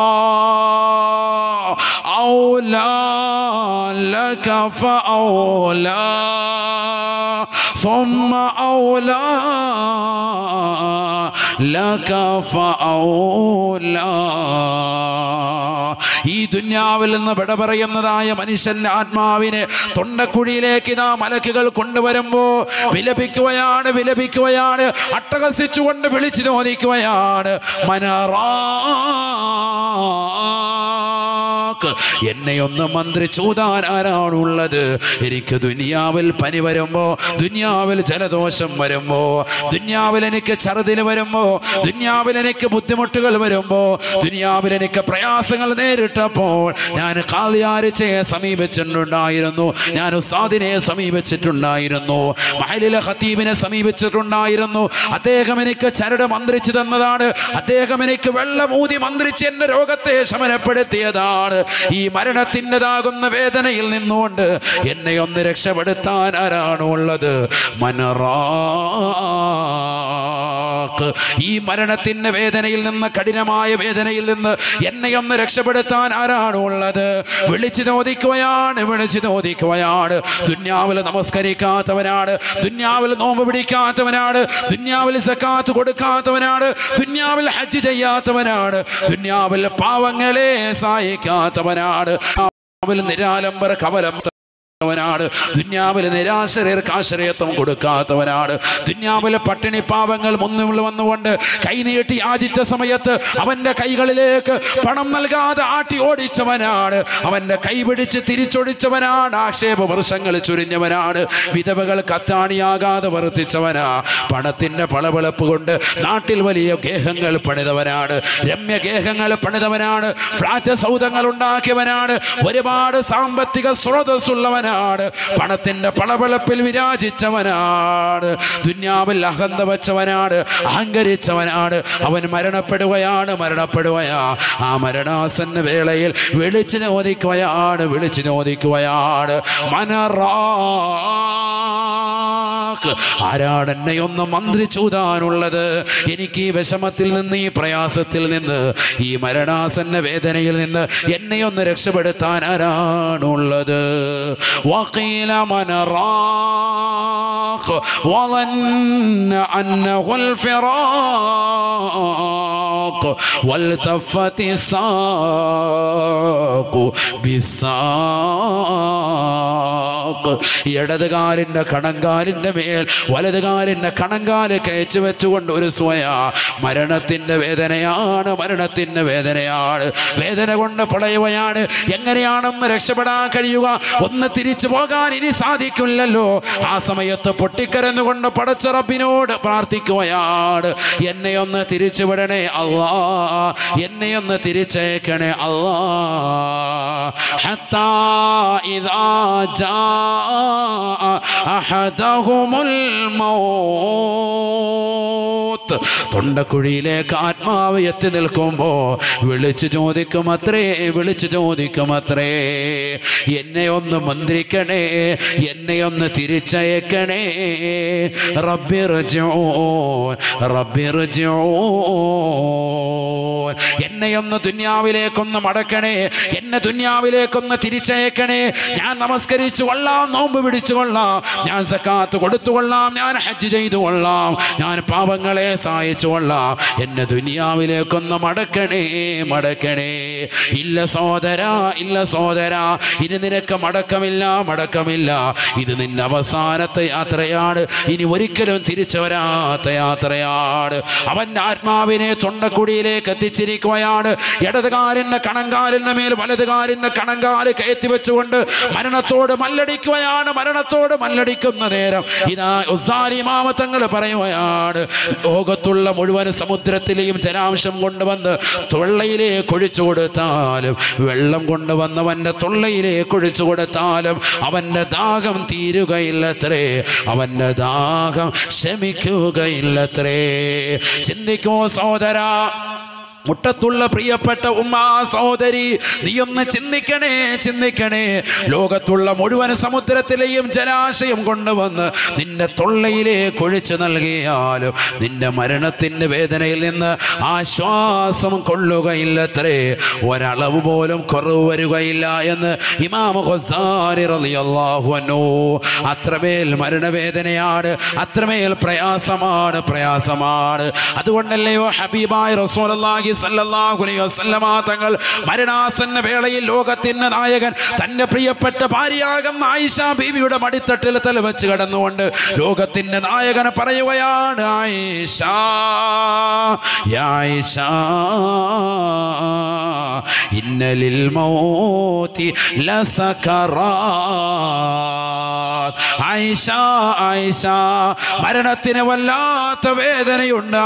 Speaker 1: أولى لك فأولى ثم أولى لك فأولى. ഈ ദുനിയാവിൽ നിന്ന് വിട പറയുന്നതായ മനുഷ്യന്റെ ആത്മാവിനെ തൊണ്ടക്കുഴിയിലേക്ക് ഇതാ മലക്കുകൾ കൊണ്ടുവരുമ്പോ വിലപിക്കുകയാണ്, അട്ടഹസിച്ചുകൊണ്ട് വിളിച്ചു ചോദിക്കുകയാണ്, എന്നെ ഒന്ന് മന്ത്രിച്ചൂതാൻ ആരാണുള്ളത്? എനിക്ക് ദുനിയാവിൽ പനി വരുമ്പോ, ദുനിയാവിൽ ജലദോഷം വരുമ്പോ, ദുനിയാവിൽ എനിക്ക് ഛർദിൽ വരുമ്പോ, ദുനിയാവിൽ എനിക്ക് ബുദ്ധിമുട്ടുകൾ വരുമ്പോ, ദുനിയാവിൽ എനിക്ക് പ്രയാസങ്ങൾ നേരിട്ടപ്പോൾ ഞാൻ ഖാദിയാരിച്ചയെ സമീപിച്ചിട്ടുണ്ടായിരുന്നു, ഞാൻ ഉസ്താദിനെ സമീപിച്ചിട്ടുണ്ടായിരുന്നു, മഹലിലെ ഖതീബിനെ സമീപിച്ചിട്ടുണ്ടായിരുന്നു. അദ്ദേഹം എനിക്ക് ചരട് മന്ത്രിച്ചു തന്നതാണ്, അദ്ദേഹം എനിക്ക് വെള്ളമൂതി മന്ത്രിച്ച് എന്റെ രോഗത്തെ ശമനപ്പെടുത്തിയതാണ്. ഈ മരണത്തിൻ്റെതാകുന്ന വേദനയിൽ നിന്നുകൊണ്ട് എന്നെ ഒന്ന് രക്ഷപ്പെടുത്താൻ ആരാണുള്ളത്? മനറാഖ്. ഈ മരണത്തിന്റെ വേദനയിൽ നിന്ന്, കഠിനമായ വേദനയിൽ നിന്ന് എന്നെ ഒന്ന് രക്ഷപ്പെടുത്താൻ ആരാണുള്ളത്? വിളിച്ചു ചോദിക്കുകയാണ്. ദുനിയാവിൽ നമസ്കരിക്കാത്തവനാണ്, ദുനിയാവിൽ നോമ്പ് പിടിക്കാത്തവനാണ്, ദുനിയാവിൽ സക്കാത്ത് കൊടുക്കാത്തവനാണ്, ദുനിയാവിൽ ഹജ്ജ് ചെയ്യാത്തവനാണ്, ദുനിയാവിൽ പാവങ്ങളെ സഹായിക്കാത്തവനാണ്, നിരാലംബര കവലം ാണ് ദുനിയാവിലെ നിരാശരർക്ക് ആശ്രയത്വം കൊടുക്കാത്തവനാണ്. ദുനിയാവിലെ പട്ടിണി പാവങ്ങൾ മുന്നിൽ വന്നുകൊണ്ട് കൈനീട്ടി യാചിച്ച സമയത്ത് അവന്റെ കൈകളിലേക്ക് പണം നൽകാതെ ആട്ടി ഓടിച്ചവനാണ്. അവന്റെ കൈ പിടിച്ച് തിരിച്ചൊടിച്ചവനാണ്. ആക്ഷേപ വർഷങ്ങൾ ചുരിഞ്ഞവനാണ്. വിധവകൾ കത്താണിയാകാതെ വർത്തിച്ചവനാ. പണത്തിന്റെ പളവളപ്പ് കൊണ്ട് നാട്ടിൽ വലിയ ഗേഹങ്ങൾ പണിതവനാണ്. രമ്യ ഗേഹങ്ങൾ പണിതവനാണ്. ഫ്ലാറ്റ് സൗധങ്ങൾ ഉണ്ടാക്കിയവനാണ്. ഒരുപാട് സാമ്പത്തിക സ്രോതസ്സുള്ളവനാണ്. പണത്തിന്റെ പളവളപ്പിൽ വിരാജിച്ചവനാണ്. ദുനിയാവിൽ അഹന്ത വച്ചവനാണ്. അഹങ്കരിച്ചവനാണ്. അവൻ മരണപ്പെടുകയാണ്. ആ മരണാസന്ന വേളയിൽ വിളിച്ചു ചോദിക്കുകയാണ് ആരാണ് എന്നെ ഒന്ന് മന്ത്രിച്ചൂതാനുള്ളത്? എനിക്ക് ഈ വിഷമത്തിൽ നിന്ന്, ഈ പ്രയാസത്തിൽ നിന്ന്, ഈ മരണാസന്ന വേദനയിൽ നിന്ന് എന്നെ ഒന്ന് രക്ഷപ്പെടുത്താൻ ആരാണുള്ളത്? വഖീല മനറാഖ് വظن أنه الفراق والتفت الساق بالساق. ഇടതുകാലിന്റെ കണങ്കാലിന്റെ മേൽ വലതുകാലിന്റെ കണങ്കാല് കയച്ചു വെച്ചുകൊണ്ട് ഒരു സ്വയ മരണത്തിന്റെ വേദനയാണ്. വേദന കൊണ്ട് പടയുകയാണ്. എങ്ങനെയാണെന്ന് രക്ഷപ്പെടാൻ കഴിയുക? ഒന്ന് തിരിച്ചു പോകാൻ ഇനി സാധിക്കില്ലല്ലോ. ആ സമയത്ത് പൊട്ടിക്കരന്നുകൊണ്ട് പടച്ച റബ്ബിനോട് പ്രാർത്ഥിക്കുകയാണ്, എന്നെ ഒന്ന് തിരിച്ചുവിടണേ അല്ലാ, എന്നെ ഒന്ന് തിരിച്ചേക്കണേ അല്ലാ. ഹത്താ ഇദാ ജാ അഹദഹുമുൽ മൗത്ത്. തൊണ്ടക്കുഴിയിലേക്ക് ആത്മാവ് എത്തി നിൽക്കുമ്പോ വിളിച്ചു ചോദിക്കുമത്രേ, എന്നെ ഒന്ന് മന്ത്രിക്കണേ, എന്നെ ഒന്ന് തിരിച്ചയക്കണേ. എന്നെയൊന്ന് ദുനിയാവിലേക്കൊന്ന് മടക്കണേ, എന്നെ ദുനിയാവിലേക്കൊന്ന് തിരിച്ചയക്കണേ. ഞാൻ നമസ്കരിച്ചു കൊള്ളാം, നോമ്പ് പിടിച്ചു കൊള്ളാം, ഞാൻ സക്കാത്ത് കൊടുത്തു കൊള്ളാം, ഞാൻ ഹജ്ജ് ചെയ്തു കൊള്ളാം, ഞാൻ പാവങ്ങളെ സഹായിച്ചു കൊള്ളാം. എന്നെ ദുനിയാവിലേക്കൊന്ന് മടക്കണേ. ഇല്ല സോദരാ, ഇനി നിനക്ക് മടക്കമില്ല. ഇത് നിന്റെ അവസാനത്തെ യാത്രയാണ്. ഇനി ഒരിക്കലും തിരിച്ചു വരാത്ത യാത്രയാണ്. അവന്റെ ആത്മാവിനെ തൊണ്ടക്കുടിയിലേക്ക് എത്തിച്ചിരിക്കുകയാണ്. ഇടതുകാലിന്റെ കണങ്കാലിന്റെ മേൽ വലതുകാലിന്റെ കണങ്കാല് കയറ്റി വെച്ചുകൊണ്ട് മരണത്തോട് മല്ലടിക്കുന്ന നേരം ഇതാ ഉസ്സാരി ഇമാം തങ്ങൾ പറയുകയാണ്, ലോകത്തുള്ള മുഴുവൻ സമുദ്രത്തിലെയും ജലാംശം കൊണ്ടുവന്ന് തൊള്ളയിലേക്ക് ഒഴിച്ചു കൊടുത്താലും, വെള്ളം കൊണ്ടുവന്നവന്റെ തൊള്ളയിലേക്ക് ഒഴിച്ചു കൊടുത്താലും അവന്റെ ദാഹം തീരുകയില്ലത്രേ, അവന്റെ ദാഹം ശമിക്കുകയില്ലത്രേ. ചിന്തിക്കോ സഹോദരാ, മുട്ടത്തുള്ള പ്രിയപ്പെട്ട ഉമ്മാ സഹോദരി, നീയൊന്ന് ചിന്തിക്കണേ. ലോകത്തുള്ള മുഴുവൻ സമുദ്രത്തിലെയും ജലാശയം കൊണ്ടുവന്ന് നിന്റെ തൊള്ളയിലേക്ക് ഒഴിച്ചു നൽകിയാലും നിന്റെ മരണത്തിന്റെ വേദനയിൽ നിന്ന് ആശ്വാസം കൊള്ളുകയില്ലത്രേ, ഒരളവ് പോലും കുറവ് വരികയില്ല എന്ന് ഇമാം ഖസാരി റളിയല്ലാഹു അൻഹു. അത്രമേൽ മരണവേദനയാണ്, അത്രമേൽ പ്രയാസമാണ്. അതുകൊണ്ടല്ലയോ ഹബീബായ റസൂലുള്ളാഹി സല്ലല്ലാഹു അലൈഹി വസല്ലമ തങ്ങൾ മരണാസന്ന വേളയിൽ ലോകത്തിന്റെ നായകൻ തന്റെ പ്രിയപ്പെട്ട ഭാര്യയാകുന്ന ആയിഷ ബീവിയുടെ മടിത്തട്ടിൽ തല വെച്ച് കിടന്നുകൊണ്ട് ലോകത്തിന്റെ നായകനെ പറയുകയാണ്, ആയിഷ യാ ആയിഷ ഇന്നലിൽ മൗതി ലസകറാത്ത്. ആയിഷ മരണത്തിന് വല്ലാത്ത വേദനയുണ്ട്.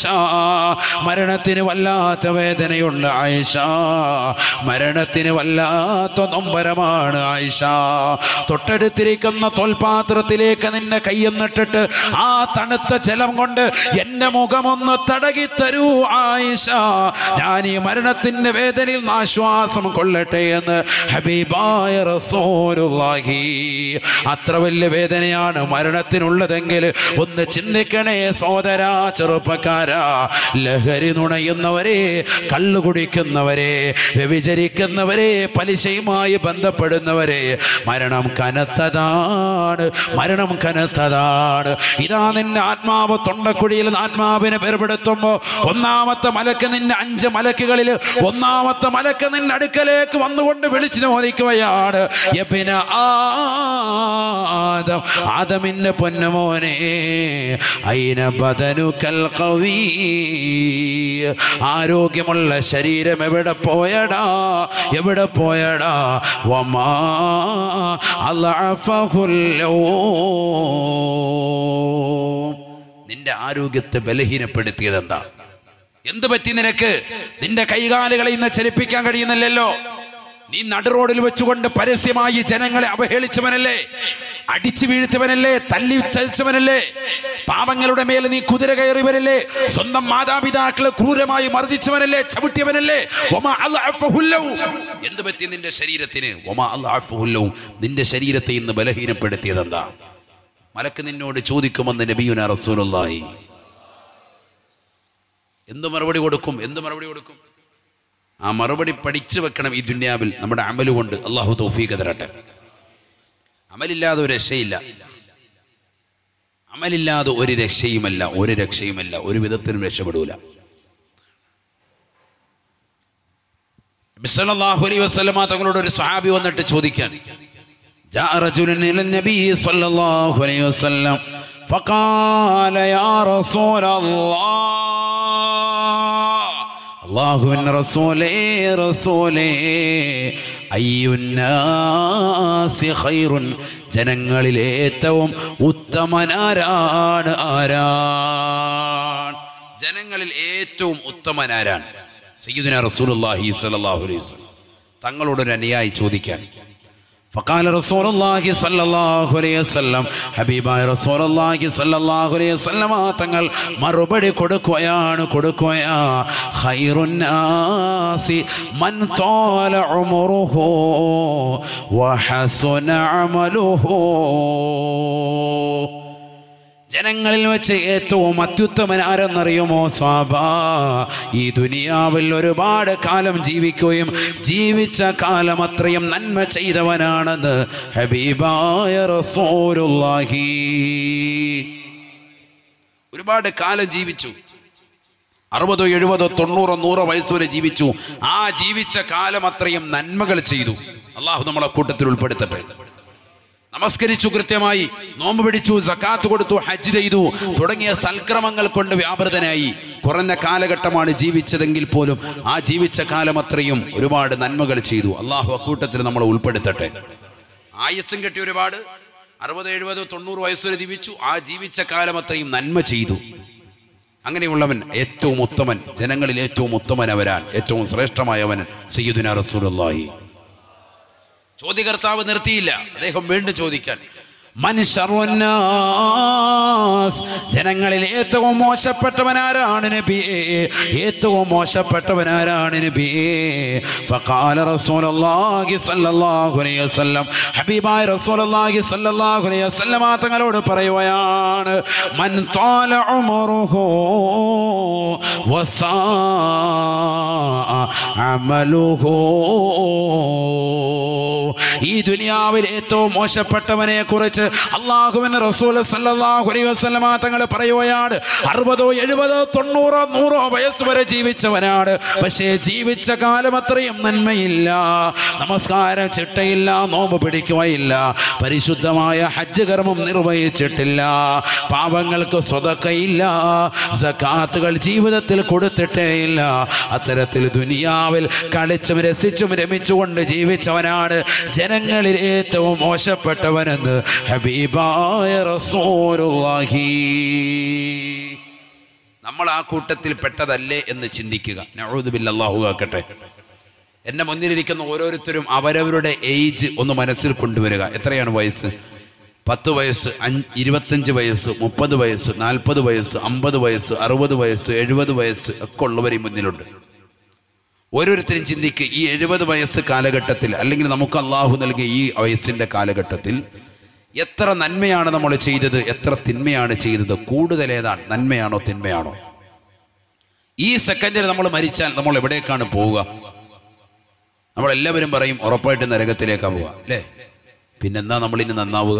Speaker 1: ആയിഷ മരണത്തിന് വല്ലാത്ത നൊമ്പരമാണ്. ആയിഷ തൊട്ടടുത്തിരിക്കുന്ന തോൽപാത്രത്തിലേക്ക് നിന്നെ കൈയൊന്നിട്ടിട്ട് ആ തണുത്ത ജലം കൊണ്ട് എന്റെ മുഖമൊന്ന് തടകി തരൂ ആയിഷ, ഞാൻ ഈ മരണത്തിന്റെ വേദനയിൽ ആശ്വാസം കൊള്ളട്ടെ എന്ന് ഹബീബായ റസൂലുള്ളാഹി. അത്ര അത്ര വലിയ വേദനയാണ് മരണത്തിനുള്ളതെങ്കിൽ ഒന്ന് ചിന്തിക്കണേ സോദരാ, ചെറുപ്പക്കാരാ. ലഹരി നുണയുന്നവരെ, കള്ളു കുടിക്കുന്നവരെ, വ്യഭിചരിക്കുന്നവരെ, പലിശയുമായി ബന്ധപ്പെടുന്നവരെ, മരണം കനത്തതാണ്, മരണം കനത്തതാണ്. ഇതാ നിന്റെ ആത്മാവ് തൊണ്ടക്കുഴിയിൽ ആത്മാവിനെ വേർപെടുത്തുമ്പോൾ ഒന്നാമത്തെ മലക്ക് നിന്റെ 5 മലക്കുകളിൽ ഒന്നാമത്തെ മലക്ക് നിന്റെ അടുക്കലേക്ക് വന്നുകൊണ്ട് വിളിച്ചു ചോദിക്കുകയാണ്, യബ്ന ആദം, ആദമിന്റെ പൊന്നുമോനെ, ഐന ബദനുകൽ ഖവീ, ആരോഗ്യമുള്ള ശരീരം എവിടെ പോയടാ, എവിടെ പോയടാ? വമാ അളഅഫഹുൽ യൗം, നിന്റെ ആരോഗ്യത്തെ ബലഹീനപ്പെടുത്തിയത് എന്താ? എന്ത് പറ്റി നിനക്ക്? നിന്റെ കൈകാലുകളെ ഇന്ന് ചലിപ്പിക്കാൻ കഴിയുന്നില്ലല്ലോ. നീ നടുറോഡിൽ വെച്ചുകൊണ്ട് പരസ്യമായി ജനങ്ങളെ അവഹേളിച്ചവനല്ലേ, അടിച്ചു വീഴ്ത്തവനല്ലേ, തല്ലി ചതിച്ചവനല്ലേ, പാപങ്ങളുടെ മേലെ നീ കുതിര കയറിയവനല്ലേ, സ്വന്തം മാതാപിതാക്കളെ ക്രൂരമായി മർദ്ദിച്ചവനല്ലേ, ചവിട്ടിയവനല്ലേ. എന്ത് പറ്റി നിന്റെ ശരീരത്തിന്? നിന്റെ ശരീരത്തെ ഇന്ന് ബലഹീനപ്പെടുത്തിയത് എന്താ? മലക്ക് നിന്നോട് ചോദിക്കുമെന്ന് നബിയുനാ റസൂലുള്ളാഹി. എന്ത് മറുപടി കൊടുക്കും? എന്ത് മറുപടി കൊടുക്കും? ആ മറുപടി പഠിച്ചു വെക്കണം ഈ ദുനിയാവിൽ നമ്മുടെ അമല് കൊണ്ട്. അള്ളാഹു തൗഫീഖ് തരട്ടെ. അമലില്ലാതെ ഒരു രക്ഷയില്ല, അമലില്ലാതെ ഒരു രക്ഷയുമല്ല, ഒരു രക്ഷയുമല്ല, ഒരു വിധത്തിലും രക്ഷപ്പെടൂല. നബി സല്ലല്ലാഹു അലൈഹി വസല്ലമ തങ്ങളോട് ഒരു സ്വഹാബി വന്നിട്ട് ചോദിക്കാൻ, ജാഅ റജുലുൻ ഇലൻ നബി സല്ലല്ലാഹു അലൈഹി വസല്ലം ഫഖാല യാ റസൂലല്ലാഹ്, അല്ലാഹുവിന്റെ റസൂലേ, റസൂലേ, അയ്യുന്നാസി ഖൈറുൻ, ജനങ്ങളിൽ ഏറ്റവും ഉത്തമനാരാണ്? ആരാണ് ജനങ്ങളിൽ ഏറ്റവും ഉത്തമനാരാണ്? സയ്യിദുനാ റസൂലുള്ളാഹി സ്വല്ലല്ലാഹു അലൈഹി വസല്ലം തങ്ങളോട് ഒരു അനുയായി ചോദിക്കാൻ. ഫഖാല റസൂലുള്ളാഹി സ്വല്ലല്ലാഹു അലൈഹി വസല്ലം, ഹബീബായ റസൂലുള്ളാഹി സ്വല്ലല്ലാഹു അലൈഹി വസല്ലം തങ്ങൾ മറുപടി കൊടുക്കുകയാണ്, ഖൈറുൻ നാസി മൻ ത്വാല ഉമറുഹു വഹസുന അമലുഹു, ജനങ്ങളിൽ വെച്ച് ഏറ്റവും അത്യുത്തമൻ ആരെന്നറിയുമോ? സ്വാഭാ, ഈ ദുനിയാവിൽ ഒരുപാട് കാലം ജീവിക്കുകയും ജീവിച്ച കാലം അത്രയും നന്മ ചെയ്തവനാണെന്ന് ഹബീബായ റസൂലുള്ളാഹി. ഒരുപാട് കാലം ജീവിച്ചു, 60, 70, 90, 100 വയസ്സുവരെ ജീവിച്ചു. ആ ജീവിച്ച കാലം അത്രയും നന്മകൾ ചെയ്തു. അള്ളാഹു നമ്മളെ കൂട്ടത്തിൽ ഉൾപ്പെടുത്തട്ടെ. നമസ്കരിച്ചു, കൃത്യമായി നോമ്പ് പിടിച്ചു, സക്കാത്ത് കൊടുത്തു, ഹജ്ജ് ചെയ്തു തുടങ്ങിയ സൽക്രമങ്ങൾ കൊണ്ട് വ്യാപൃതനായി. കുറഞ്ഞ കാലഘട്ടമാണ് ജീവിച്ചതെങ്കിൽ പോലും ആ ജീവിച്ച കാലം അത്രയും ഒരുപാട് നന്മകൾ ചെയ്തു. അള്ളാഹു അക്കൂട്ടത്തിൽ നമ്മളെ ഉൾപ്പെടുത്തട്ടെ. ആയുസ്സും കെട്ടി ഒരുപാട് 60, 70, 90 വയസ്സുവരെ ജീവിച്ചു. ആ ജീവിച്ച കാലം അത്രയും നന്മ ചെയ്തു. അങ്ങനെയുള്ളവൻ ഏറ്റവും ഉത്തമൻ, ജനങ്ങളിൽ ഏറ്റവും ഉത്തമനവരാൻ, ഏറ്റവും ശ്രേഷ്ഠമായവൻ സയ്യിദുനാ റസൂലുള്ളാഹി. ചോദ്യകർത്താവ് നിർത്തിയില്ല, അദ്ദേഹം വീണ്ടും ചോദിക്കാൻ, മൻ ശർറുന്നാസ്, ജനങ്ങളിൽ ഏറ്റവും മോശപ്പെട്ടവനാരാണ് നബിയേ? ഏറ്റവും മോശപ്പെട്ടവനാരാണ് നബിയേ? ഫഖാല റസൂലുള്ളാഹി സ്വല്ലല്ലാഹു അലൈഹി വസല്ലം, ഹബീബായ റസൂലുള്ളാഹി സ്വല്ലല്ലാഹു അലൈഹി വസല്ലം തങ്ങളോട് പറയുകയാണ്, മൻ ത്വാല ഉമറുഹു വസാ അമലുഹു, ഈ ദുനിയാവിൽ ഏറ്റവും മോശപ്പെട്ടവനെ കുറിച്ച് അല്ലാഹുവിന്റെ റസൂൽ സല്ലല്ലാഹു അലൈഹി വസല്ലം തങ്ങൾ പറയുകയാണ്, 60, 70, 90, 100 വയസ്സ് വരെ ജീവിച്ചവനാണ്. പക്ഷേ ജീവിച്ച കാലം അത്രയും നന്മയില്ല, നമസ്കാരം ചിട്ടയില്ല, നോമ്പ് പിടിക്കുകയില്ല, പരിശുദ്ധമായ ഹജ്ജ് കർമ്മം നിർവഹിച്ചിട്ടില്ല, പാവങ്ങൾക്ക് സ്വതക്കയില്ല, സകാത്തുകൾ ജീവിതത്തിൽ കൊടുത്തിട്ടേ ഇല്ല. അത്തരത്തിൽ ദുനിയാവിൽ കളിച്ചും രസിച്ചും രമിച്ചുകൊണ്ട് ജീവിച്ചവനാണ് ജനങ്ങളിൽ ഏറ്റവും മോശപ്പെട്ടവനെന്ന് ഹബീബായ റസൂലുള്ളാഹി. നമ്മൾ ആ കൂട്ടത്തിൽ പെട്ടതല്ലേ എന്ന് ചിന്തിക്കുക. നഊദു ബില്ലാഹി, അല്ലാഹു ആക്കട്ടെ. എന്നെ മുന്നിലിരിക്കുന്ന ഓരോരുത്തരും അവരവരുടെ ഏജ് ഒന്ന് മനസ്സിൽ കൊണ്ടുവരിക. എത്രയാണ് വയസ്സ്? 10 വയസ്സ്, 25 വയസ്സ്, 30 വയസ്സ്, 40 വയസ്സ്, 50 വയസ്സ്, 60 വയസ്സ്, 70 വയസ്സ് ഒക്കെ ഉള്ളവർ ഈ മുന്നിലുണ്ട്. ഓരോരുത്തരും ചിന്തിക്കുക, ഈ 70 വയസ്സ് കാലഘട്ടത്തിൽ, അല്ലെങ്കിൽ നമുക്ക് അള്ളാഹു നൽകിയ ഈ വയസ്സിൻ്റെ കാലഘട്ടത്തിൽ എത്ര നന്മയാണ് നമ്മൾ ചെയ്തത്, എത്ര തിന്മയാണ് ചെയ്തത്, കൂടുതൽ ഏതാണ്, നന്മയാണോ തിന്മയാണോ? ഈ സെക്കൻഡിൽ നമ്മൾ മരിച്ചാൽ നമ്മൾ എവിടേക്കാണ് പോവുക? നമ്മളെല്ലാവരും പറയും ഉറപ്പായിട്ട് നരകത്തിലേക്കാണ് പോവുക അല്ലേ? പിന്നെന്താ നമ്മളിനി നന്നാവുക?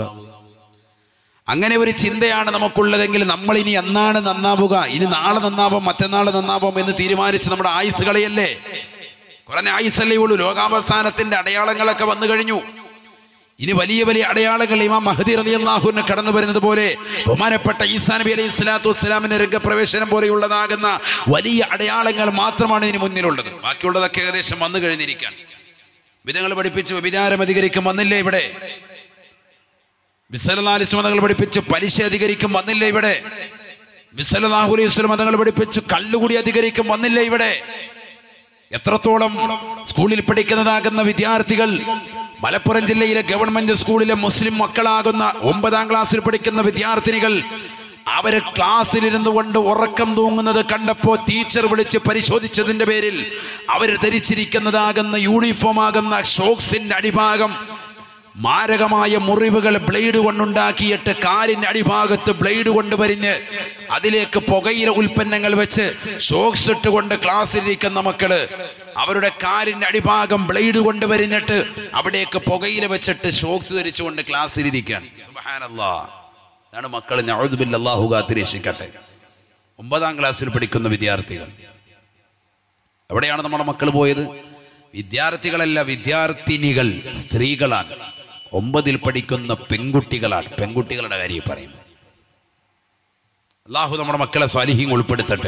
Speaker 1: അങ്ങനെ ഒരു ചിന്തയാണ് നമുക്കുള്ളതെങ്കിൽ നമ്മൾ ഇനി എന്നാണ് നന്നാവുക? ഇനി നാളെ നന്നാവാം, മറ്റന്നാൾ നന്നാവാം എന്ന് തീരുമാനിച്ച് നമ്മുടെ ആയുസ് കളയല്ലേ? കുറഞ്ഞ ആയുസല്ലേ ഉള്ളൂ. ലോകാവസാനത്തിന്റെ അടയാളങ്ങളൊക്കെ വന്നു കഴിഞ്ഞു. ഇനി വലിയ വലിയ അടയാളങ്ങൾ ഇമാം മഹ്ദി റളിയല്ലാഹു അൻഹു കടന്നു വരുന്നത് പോലെ, ബഹുമാനപ്പെട്ട ഈസാ നബി അലൈഹി സ്വലാത്തു വസ്സലാമിന്റെ രംഗപ്രവേശനം പോലെയുള്ളതാകുന്ന വലിയ അടയാളങ്ങൾ മാത്രമാണ് ഇതിന് മുന്നിലുള്ളത്. ബാക്കിയുള്ളതൊക്കെ ഏകദേശം വന്നു കഴിഞ്ഞിരിക്കാൻ. വിധങ്ങൾ പഠിപ്പിച്ച് വ്യഭിചാരം അധികരിക്കും വന്നില്ലേ ഇവിടെ? സല്ലല്ലാഹു അലൈഹി വസല്ലം തങ്ങൾ പഠിപ്പിച്ച് പലിശ അധികരിക്കും വന്നില്ലേ ഇവിടെ? സല്ലല്ലാഹു അലൈഹി വസല്ലം തങ്ങൾ പഠിപ്പിച്ച് കള്ളുകുടി അധികരിക്കും വന്നില്ലേ ഇവിടെ? എത്രത്തോളം സ്കൂളിൽ പഠിക്കുന്നതാകുന്ന വിദ്യാർത്ഥികൾ, മലപ്പുറം ജില്ലയിലെ ഗവൺമെന്റ് സ്കൂളിലെ മുസ്ലിം മക്കളാകുന്ന 9ാം ക്ലാസ്സിൽ പഠിക്കുന്ന വിദ്യാർത്ഥിനികൾ, അവര് ക്ലാസ്സിലിരുന്നു കൊണ്ട് ഉറക്കം തൂങ്ങുന്നത് കണ്ടപ്പോൾ ടീച്ചർ വിളിച്ച് പരിശോധിച്ചതിന്റെ പേരിൽ അവർ ധരിച്ചിരിക്കുന്നതാകുന്ന യൂണിഫോം ആകുന്ന ഷോക്സിന്റെ അടിഭാഗം മാരകമായ മുറിവുകൾ ബ്ലേഡ് കൊണ്ടുണ്ടാക്കിയിട്ട് കാലിന്റെ അടിഭാഗത്ത് ബ്ലേഡ് കൊണ്ട് വരിഞ്ഞ് അതിലേക്ക് പുകയില ഉൽപ്പന്നങ്ങൾ വെച്ച് ഷോക്സ് ഇട്ടുകൊണ്ട് ക്ലാസ്സിലിരിക്കുന്ന മക്കള് അവരുടെ കാലിന്റെ അടിഭാഗം ബ്ലേഡ് കൊണ്ട് വരിഞ്ഞിട്ട് അവിടേക്ക് പുകയില വെച്ചിട്ട് ഷോക്സ് ധരിച്ചുകൊണ്ട് ക്ലാസ്സിലിരിക്കുകയാണ്. സുബ്ഹാനല്ലാഹ്. അതാണ് മക്കൾ. നഊദു ബില്ലാഹി, അല്ലാഹു കാത്തിരക്ഷിക്കട്ടെ. 9ാം ക്ലാസ്സിൽ പഠിക്കുന്ന വിദ്യാർത്ഥികൾ. എവിടെയാണ് നമ്മുടെ മക്കൾ പോയത്? വിദ്യാർത്ഥികളല്ല, വിദ്യാർത്ഥിനികൾ, സ്ത്രീകളാണ്. 9ൽ പഠിക്കുന്ന പെൺകുട്ടികളാണ്. പെൺകുട്ടികളുടെ കാര്യം പറയുന്നു. അല്ലാഹു നമ്മുടെ മക്കളെ സ്വാലിഹീൻ ഉൾപ്പെടുത്തട്ടെ.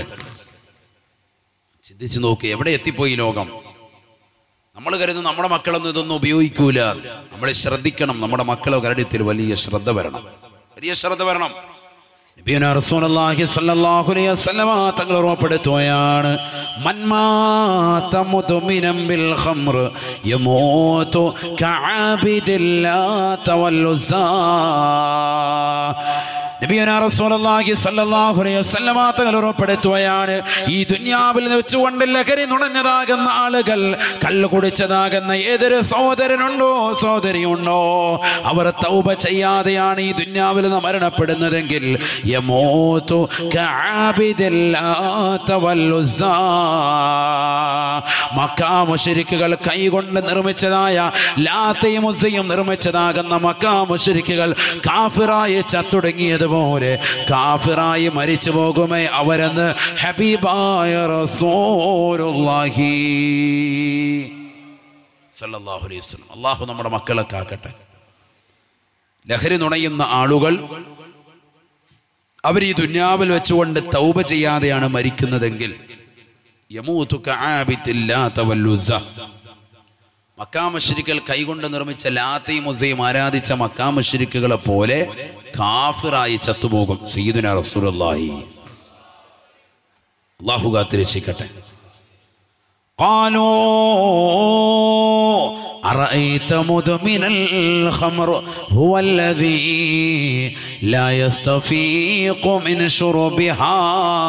Speaker 1: ചിന്തിച്ചു നോക്കി, എവിടെ എത്തിപ്പോയി ലോകം? നമ്മൾ കരുതുന്നു നമ്മുടെ മക്കളൊന്നും ഇതൊന്നും ഉപയോഗിക്കൂല. നമ്മൾ ശ്രദ്ധിക്കണം. നമ്മുടെ മക്കളെ കാര്യത്തിൽ വലിയ ശ്രദ്ധ വരണം, വലിയ ശ്രദ്ധ വരണം. നബിയുനാ റസൂലുള്ളാഹി സ്വല്ലല്ലാഹു അലൈഹി വസല്ലം തങ്ങൾ ഓർമ്മപ്പെടുത്തുകയാണ്, മൻമാത മുദ്മിനം ബിൽ ഖംർ യമൂതു കഅബിദില്ലാത വൽ ഉസ്സാ. നബിയുനാ റസൂലുള്ളാഹി സ്വല്ലല്ലാഹു അലൈഹി വസല്ലം തങ്ങൾ ഓർമ്മപ്പെടുത്തുകയാണ്, ഈ ദുനിയാവിൽ വെച്ചുകൊണ്ട് ലഹരി നുണഞ്ഞതാകുന്ന ആളുകൾ, കള്ളു കുടിച്ചതാകുന്ന ഏതൊരു സഹോദരനുണ്ടോ സഹോദരിയുണ്ടോ, അവർ തൗബ ചെയ്യാതെയാണ് ഈ ദുനിയാവിൽ നിന്ന് മരണപ്പെടുന്നതെങ്കിൽ യമൂതു കഅബിദില്ലാത വൽ ഉസ്സാ. മക്കാ മുശ്രിക്കുകൾ കൈകൊണ്ട് നിർമ്മിച്ചതായ ലാത്തയും ഉസ്സയും നിർമ്മിച്ചതാകുന്ന മക്കാ മുശ്രിക്കുകൾ കാഫിറായി ചത്തുടങ്ങിയതുപോലെ കാഫിറായി മരിച്ചു പോകുമേ അവരെന്ന് ഹബീബായ റസൂലുള്ളാഹി സല്ലല്ലാഹു അലൈഹി വസല്ലം. അല്ലാഹു നമ്മുടെ മക്കളെ കാക്കട്ടെ. ലഹരി നുണയുന്ന ആളുകൾ അവർ ഈ ദുനിയാവിൽ വെച്ചുകൊണ്ട് തൗബ ചെയ്യാതെയാണ് മരിക്കുന്നതെങ്കിൽ യമൂതു കഅബിദില്ലാത വൽ ഉസ്സാ. മക്കാ മുശ്രിക്കുകൾ കൈകൊണ്ട് നിർമ്മിച്ച ലാത്തയും ഉസ്സയും ആരാധിച്ച മക്കാ മുശ്രിക്കുകളെ പോലെ കാഫിറായി ചത്തുപോകും. സയ്യിദുനാ റസൂലുള്ളാഹി, അല്ലാഹു കാത്തിരക്ഷിക്കട്ടെ. ഖാലൂ അറഅയ്ത മുദ്മിനൽ ഖംർ ഹുവല്ലദീ ലാ യസ്തഫീഖു മിൻ ശുർബിഹാ.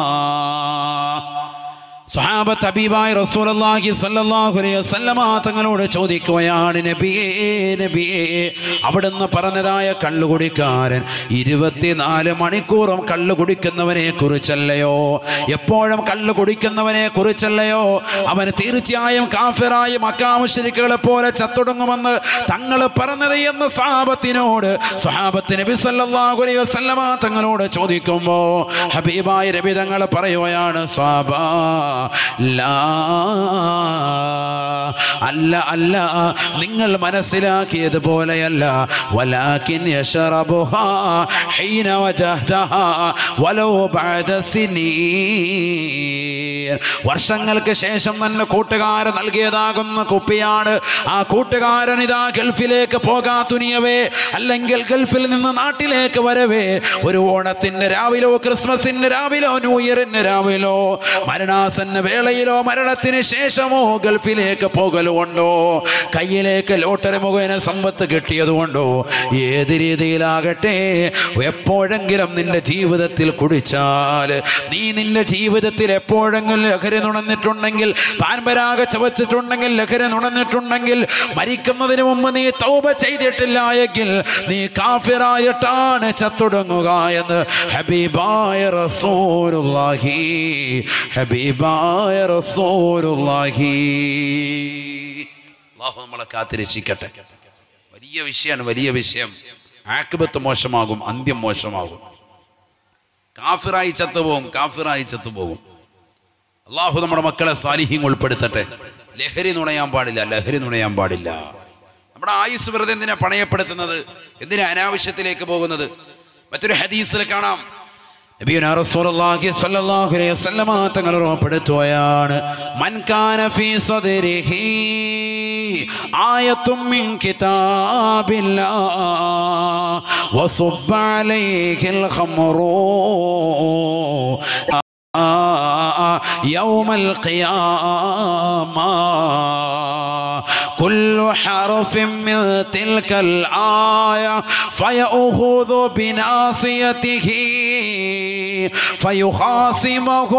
Speaker 1: സ്വഹാബത്ത് ഹബീബായ റസൂലുള്ളാഹി സ്വല്ലല്ലാഹു അലൈഹി വസല്ലം തങ്ങളോട് ചോദിക്കുകയാണ്, നബിയേ നബിയേ, അവിടുന്ന് പറഞ്ഞതായ കള്ളുകുടിക്കാരൻ 24 മണിക്കൂറും കള്ളു കുടിക്കുന്നവനെ കുറിച്ചല്ലയോ, എപ്പോഴും കള്ളു കുടിക്കുന്നവനെ കുറിച്ചല്ലയോ, അവന് തീർച്ചയായും കാഫിറായി മക്കാ മുശ്രിക്കുകളെ പോലെ ചത്തൊടുങ്ങുമെന്ന് തങ്ങൾ പറഞ്ഞത് എന്ന് സ്വഹാബത്ത് നബി സല്ലല്ലാഹു അലൈഹി വസല്ലം തങ്ങളോട് ചോദിക്കുമ്പോൾ ഹബീബായ നബി തങ്ങൾ പറയുകയാണ്, സ്വഹാബാ അല്ല അല്ല, നിങ്ങൾ മനസ്സിലാക്കിയതുപോലെയല്ല. വലാകിൻ യശറബുഹാ ഹീന വജഹദഹാ വലൗ ബഅദ സിനീൻ. വർഷങ്ങൾക്ക് ശേഷം തന്നെ കൂട്ടുകാരൻ നൽകിയതാകുന്ന കുപ്പിയാണ്. ആ കൂട്ടുകാരൻ ഇതാ ഗൾഫിലേക്ക് പോകാൻ തുനിയവേ, അല്ലെങ്കിൽ ഗൾഫിൽ നിന്ന് നാട്ടിലേക്ക് വരവേ, ഒരു ഓണത്തിന്റെ രാവിലോ ക്രിസ്മസിന്റെ രാവിലോ ന്യൂ ഇയറിന്റെ രാവിലോ മരണാസന്ന ആസന്ന വേളയിലോ മരണത്തിന് ശേഷമോ ഗൾഫിലേക്ക് പോകലുകൊണ്ടോ കയ്യിലേക്ക് ലോട്ടറി മുഖേന സമ്പത്ത് കിട്ടിയതുകൊണ്ടോ ഏത് രീതിയിലാകട്ടെ, എപ്പോഴെങ്കിലും നിന്റെ ജീവിതത്തിൽ കുടിച്ചാൽ, നീ നിന്റെ ജീവിതത്തിൽ എപ്പോഴെങ്കിലും ലഹരി നുണഞ്ഞിട്ടുണ്ടെങ്കിൽ, പാൻപരാഗ ചവച്ചിട്ടുണ്ടെങ്കിൽ, ലഹരി നുണഞ്ഞിട്ടുണ്ടെങ്കിൽ, മരിക്കുന്നതിന് മുമ്പ് നീ തൗബ ചെയ്തിട്ടില്ല എങ്കിൽ നീ കാഫിറായിട്ടാണ് ചത്തൊടുങ്ങുക എന്ന് ഹബീബായ റസൂലുള്ളാഹി, ഹബീബായ റസൂലുള്ളാഹി. അല്ലാഹു നമ്മളെ കാത്തിരക്ഷിക്കട്ടെ. വലിയ വിഷയമാണ്, വലിയ വിഷയം. ആഖിബത്ത് മോശമാകും, അന്ത്യം മോശമാകും. കാഫിറായി ചത്തുപോകും, കാഫിറായി ചത്തുപോകും. അല്ലാഹു നമ്മുടെ മക്കളെ സാലിഹീൻ ഉൾപ്പെടുത്തട്ടെ. ലഹരി നുണയാൻ പാടില്ല, ലഹരി നുണയാൻ പാടില്ല. നമ്മുടെ ആയുസ് വെറുതെ എന്തിനാ പണയപ്പെടുത്തുന്നത്? എന്തിനാ അനാവശ്യത്തിലേക്ക് പോകുന്നത്? മറ്റൊരു ഹദീസിൽ കാണാം, നബിയുനാ റസൂലുള്ളാഹി സ്വല്ലല്ലാഹു അലൈഹി വസല്ലമ തങ്ങൾ ഓർമ്മപ്പെടുത്തുകയാണ്, മൻ കാന ഫീ സദരിഹി ആയത്തും മിൻ കിതാബില്ലാഹ് വസുബ്ബ അലൈഹിൽ ഖംറു യൗമൽ ഖിയാമ كل حرف من تلك الآية فيأخذ بناصيته فيخاصمه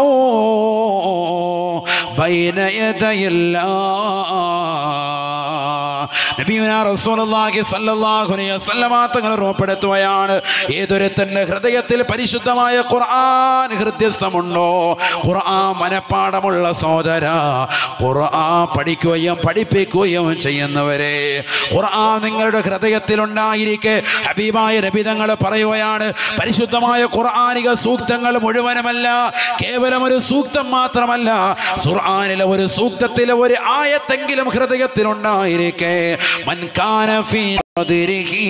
Speaker 1: بين يدي الله. നബിയുനാ റസൂലുള്ളാഹി സ്വല്ലല്ലാഹു അലൈഹി വസല്ലമ തങ്ങൾ ഓർമ്മപ്പെടുത്തുകയാണ്, ഏതൊരുത്തന്റെ ഹൃദയത്തിൽ പരിശുദ്ധമായ ഖുർആൻ ഹൃദയസ്ഥമുണ്ടോ, ഖുർആൻ മനപ്പാടമുള്ള സഹോദര, ഖുർആൻ പഠിക്കുകയും പഠിപ്പിക്കുകയും ചെയ്യുന്നവരെ, ഖുർആൻ നിങ്ങളുടെ ഹൃദയത്തിൽ ഉണ്ടായിരിക്കെ ഹബീബായ നബി തങ്ങൾ പറയുകയാണ്, പരിശുദ്ധമായ ഖുർആനിക സൂക്തങ്ങൾ മുഴുവനുമല്ല, കേവലം ഒരു സൂക്തം മാത്രമല്ല, ഖുർആനിലെ ഒരു സൂക്തത്തിലെ ഒരു ആയത്തെങ്കിലും ഹൃദയത്തിൽ ഉണ്ടായിരിക്കെ, മൻ കാന ഫീ സദരിഹി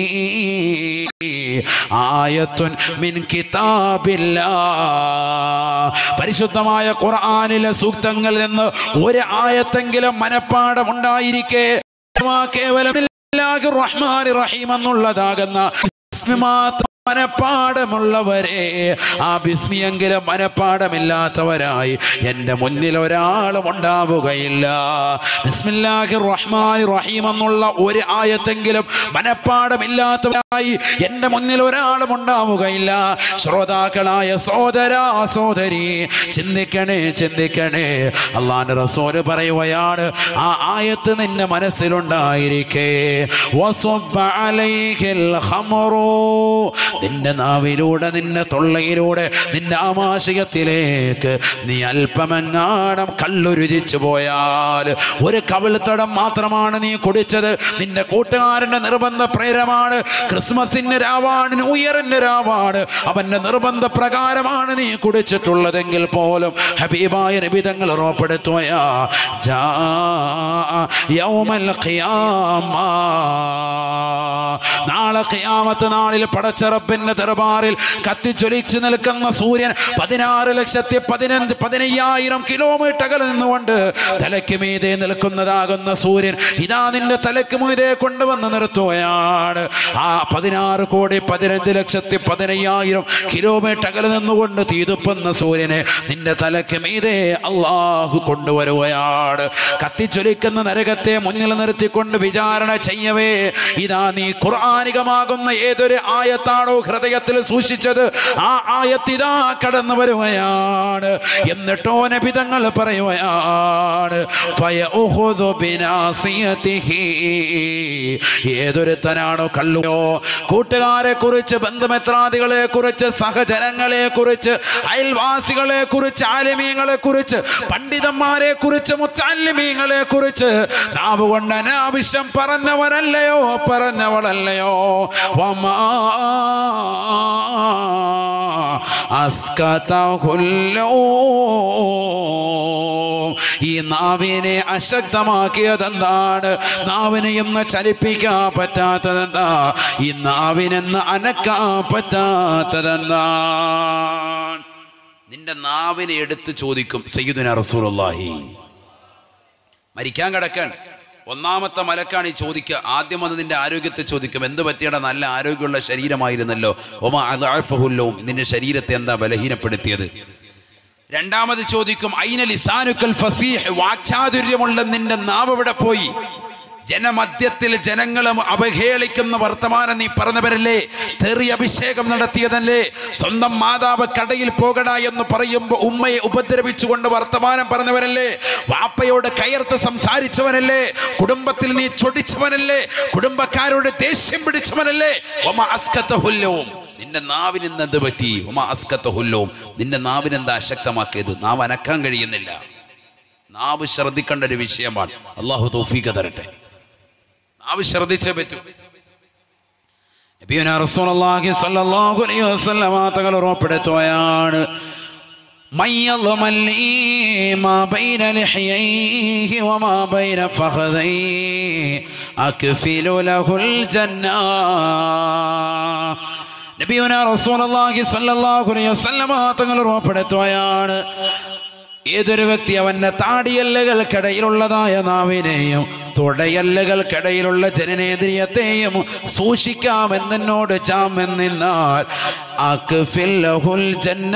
Speaker 1: ആയത്തുൻ മിൻ കിതാബില്ലാഹ്, പരിശുദ്ധമായ ഖുർആനിലെ സൂക്തങ്ങളിൽ നിന്ന് ഒരു ആയത്തെങ്കിലും മനപ്പാഠം ഉണ്ടായിരിക്കെ, കേവലം ബിസ്മില്ലാഹിർ റഹ്മാനിർ റഹീം എന്നുള്ളതാകുന്ന മനപ്പാടമുള്ളവരെ, ആ ബിസ്മിയെങ്കിലും മനപ്പാടമില്ലാത്തവരായി എൻ്റെ മുന്നിൽ ഒരാളും ഉണ്ടാവുകയില്ല. ബിസ്മില്ലാഹിർ റഹ്മാനിർ റഹീം എന്നുള്ള ഒരു ആയത്തെങ്കിലും മനപ്പാടമില്ലാത്തവരായി എൻ്റെ മുന്നിൽ ഒരാളും ഉണ്ടാവുകയില്ല. ശ്രോതാക്കളായ സഹോദരാ സഹോദരി, ചിന്തിക്കണേ, ചിന്തിക്കണേ. അല്ലാഹുവിന്റെ റസൂൽ പറയുകയാണ്, ആ ആയത്ത് നിന്റെ മനസ്സിലുണ്ടായിരിക്കെ, വസുബ്ബ അലൈഹിൽ ഖംറു, നിന്റെ നാവിലൂടെ, നിന്റെ തൊള്ളയിലൂടെ, നിന്റെ ആമാശയത്തിലേക്ക് നീ അല്പമെങ്ങാണം കള്ളു രുചിച്ചു പോയാൽ, ഒരു കവിൾത്തടം മാത്രമാണ് നീ കുടിച്ചത്, നിന്റെ കൂട്ടുകാരന്റെ നിർബന്ധ പ്രേരമാണ്, ക്രിസ്മസിന്റെ രാവാണ്, ന്യൂ ഇയറിന്റെ രാവാണ്, അവന്റെ നിർബന്ധ പ്രകാരമാണ് നീ കുടിച്ചിട്ടുള്ളതെങ്കിൽ പോലും ഹബീബായ നബി തങ്ങൾ ഓർമ്മപ്പെടുത്തുകയാ, ജാ യൗമൽ ഖിയാമ, നാളെ ഖിയാമത്ത് നാളിൽ പടച്ച റബ്ബിന്റെ ദർബാറിൽ കത്തിച്ചൊലിച്ചു നിൽക്കുന്ന സൂര്യൻ 16,15,000 കിലോമീറ്റർ അകലെ നിന്നുകൊണ്ട് തലയ്ക്ക് മീതെ നിൽക്കുന്നതാകുന്ന സൂര്യൻ ഇതാ നിന്റെ തലയ്ക്ക് മീതെ കൊണ്ടുവന്ന് നിർത്തുകയാണ്. ആ 16,15,15,000 കിലോമീറ്റർ അകലെ നിന്നുകൊണ്ട് തീതുപ്പുന്ന സൂര്യനെ നിന്റെ തലയ്ക്ക് മീതെ അള്ളാഹു കൊണ്ടുവരുകയാണ്. കത്തിച്ചൊലിക്കുന്ന നരകത്തെ മുന്നിൽ നിർത്തിക്കൊണ്ട് വിചാരണ ചെയ്യവേ, ഇതാ നീ ഖുർആനികമാകുന്ന ഏതൊരു ആയത്താണോ ഹൃദയത്തിൽ സൂക്ഷിച്ചത്, ആ ആയത്തിതാ കടന്നു വരുകയാണ്. എന്നിട്ടോ നബി തങ്ങൾ പറയുകയാണ്, ഫയഉഖുദു ബിനാസിയതിഹി, ഏതൊരുത്തനാണോ കള്ളുയോ, കൂട്ടുകാരെ കുറിച്ച്, ബന്ധുമിത്രാദികളെ കുറിച്ച്, സഹജനങ്ങളെ കുറിച്ച്, അയൽവാസികളെ കുറിച്ച്, ആലിമീങ്ങളെ കുറിച്ച്, പണ്ഡിതന്മാരെ കുറിച്ച്, മുത്തഅല്ലിമീങ്ങളെ കുറിച്ച് നാവ് കൊണ്ട് അനാവശ്യം പറഞ്ഞവരല്ലയോ, പറഞ്ഞവളല്ലയോ, വമാ അസ്കതഹുല്ലോ, ഈ നാവിനെ അശക്തമാക്കിയതെന്താണ്, നാവിനെ എന്ന് ചലിപ്പിക്കാൻ പറ്റാത്തതെന്താ, ഈ നാവിനെന്ന് അനക്കാൻ പറ്റാത്തതെന്താണ്? നിന്റെ നാവിനെ എടുത്ത് ചോദിക്കും സയ്യിദുനാ റസൂലുള്ളാഹി. മരിക്കാൻ കിടക്കാൻ ഒന്നാമത്തെ മലക്കാണ് ഈ ചോദിക്കുക. ആദ്യം വന്ന് നിന്റെ ആരോഗ്യത്തെ ചോദിക്കും, എന്ത് പറ്റിയടാ, നല്ല ആരോഗ്യമുള്ള ശരീരമായിരുന്നല്ലോ, ഒമാ അദ്അഫഹുല്ലോ, നിന്റെ ശരീരത്തെ എന്താ ബലഹീനപ്പെടുത്തിയത്? രണ്ടാമത് ചോദിക്കും ഐന ലിസാനുക്കൽ ഫസീഹ്, വാക്ചാതുര്യമുള്ള നിന്റെ നാവ് എവിടെ പോയി? ജനമധ്യത്തിൽ ജനങ്ങളെ അവഹേളിക്കുന്ന വർത്തമാനം നീ പറഞ്ഞവരല്ലേ? തെറി അഭിഷേകം നടത്തിയതല്ലേ? സ്വന്തം മാതാവ് കടയിൽ പോകട എന്ന് പറയുമ്പോൾ ഉമ്മയെ ഉപദ്രവിച്ചുകൊണ്ട് വർത്തമാനം പറഞ്ഞവരല്ലേ? വാപ്പയോട് കയർത്ത് സംസാരിച്ചവനല്ലേ? കുടുംബത്തിൽ നീ ചൊടിച്ചവനല്ലേ? കുടുംബക്കാരോട് ദേഷ്യം പിടിച്ചവനല്ലേ? നിന്റെ നാവിന് എന്ത് പറ്റി? നിന്റെ നാവിനെന്താ അശക്തമാക്കിയത്? നാവ് അനക്കാൻ കഴിയുന്നില്ല. നാവ് ശ്രദ്ധിക്കേണ്ട ഒരു വിഷയമാണ്. അള്ളാഹു തൗഫീഖ് തരട്ടെ. നാവ് ശ്രദ്ധിച്ചേ പറ്റൂ. നബിയുനാ റസൂലുള്ളാഹി സ്വല്ലല്ലാഹു അലൈഹി വസല്ലം തങ്ങൾ ഉറപ്പെടുത്തുകയാണ്, മയ്യളമല്ലി മാ ബൈന ലഹയൈഹി വമാ ബൈന ഫഖദൈഹി അക്ഫിലു ലഹുൽ ജന്ന. നബിയുനാ റസൂലുള്ളാഹി സ്വല്ലല്ലാഹു അലൈഹി വസല്ലം തങ്ങൾ ഉറപ്പെടുത്തുകയാണ്, ഏതൊരു വ്യക്തി അവൻ്റെ താടിയല്ലുകൾക്കിടയിലുള്ളതായ നാവിനെയും തുടയല്ലുകൾക്കിടയിലുള്ള ജനനേന്ദ്രിയത്തെയും സൂക്ഷിക്കാമെന്നോട് ജാമെന്നാൽ അക്ഫിൽ ലഹുൽ ജന്ന,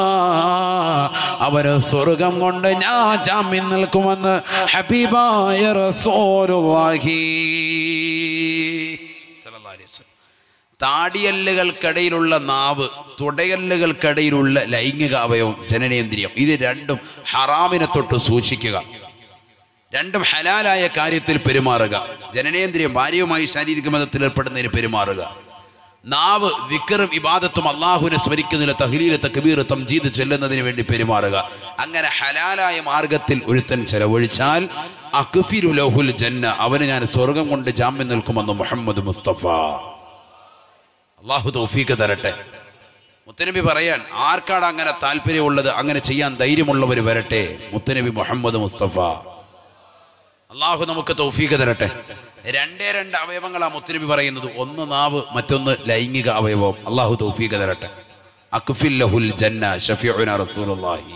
Speaker 1: അവന് സ്വർഗം കൊണ്ട് ഞാൻ ജാമ്യം നിൽക്കുമെന്ന് ഹബീബായ റസൂലുള്ളാഹി സ്വല്ലല്ലാഹു അലൈഹി വസല്ലം. താടിയല്ലുകൾക്കിടയിലുള്ള നാവ്, തുടയല്ലുകൾക്കിടയിലുള്ള ലൈംഗിക അവയവം, ജനനേന്ദ്രിയം, ഇത് രണ്ടും ഹറാമിനെ തൊട്ട് സൂക്ഷിക്കുക. രണ്ടും ഹലാലായ കാര്യത്തിൽ പെരുമാറുക. ജനനേന്ദ്രിയം ഭാര്യയുമായി ശാരീരിക ബന്ധത്തിൽ ഏർപ്പെടുന്നതിന് പെരുമാറുക. നാവ് വിക്റും ഇബാദത്തും അള്ളാഹുവിനെ സ്മരിക്കുന്നതിന് തഹ്ലീൽ തക്ബീർ തംജീദ് ചെല്ലുന്നതിന് വേണ്ടി പെരുമാറുക. അങ്ങനെ ഹലാലായ മാർഗത്തിൽ ഒരുത്തൻ ചെലവഴിച്ചാൽ അക്ഫിലു ലഹുൽ ജന്ന, അവന് ഞാൻ സ്വർഗം കൊണ്ട് ജാമ്യം നിൽക്കുമെന്ന് മുഹമ്മദ് മുസ്തഫ. അള്ളാഹു തൗഫീഖ് തരട്ടെ. മുത്തനബി പറയാൻ ആർക്കാണ് അങ്ങനെ താല്പര്യമുള്ളത്, അങ്ങനെ ചെയ്യാൻ ധൈര്യമുള്ളവർ വരട്ടെ. മുത്തനബി മുഹമ്മദ് മുസ്തഫ. അള്ളാഹു നമുക്ക് തൗഫീഖ് തരട്ടെ. രണ്ട് അവയവങ്ങളാണ് മുത്തനബി പറയുന്നത്. ഒന്ന് നാവ്, മറ്റൊന്ന് ലൈംഗിക അവയവം. അള്ളാഹു തൗഫീഖ് തരട്ടെ. അക്ഫിൽ ലഹുൽ ജന്ന ശഫീഉനാ റസൂലുള്ളാഹി.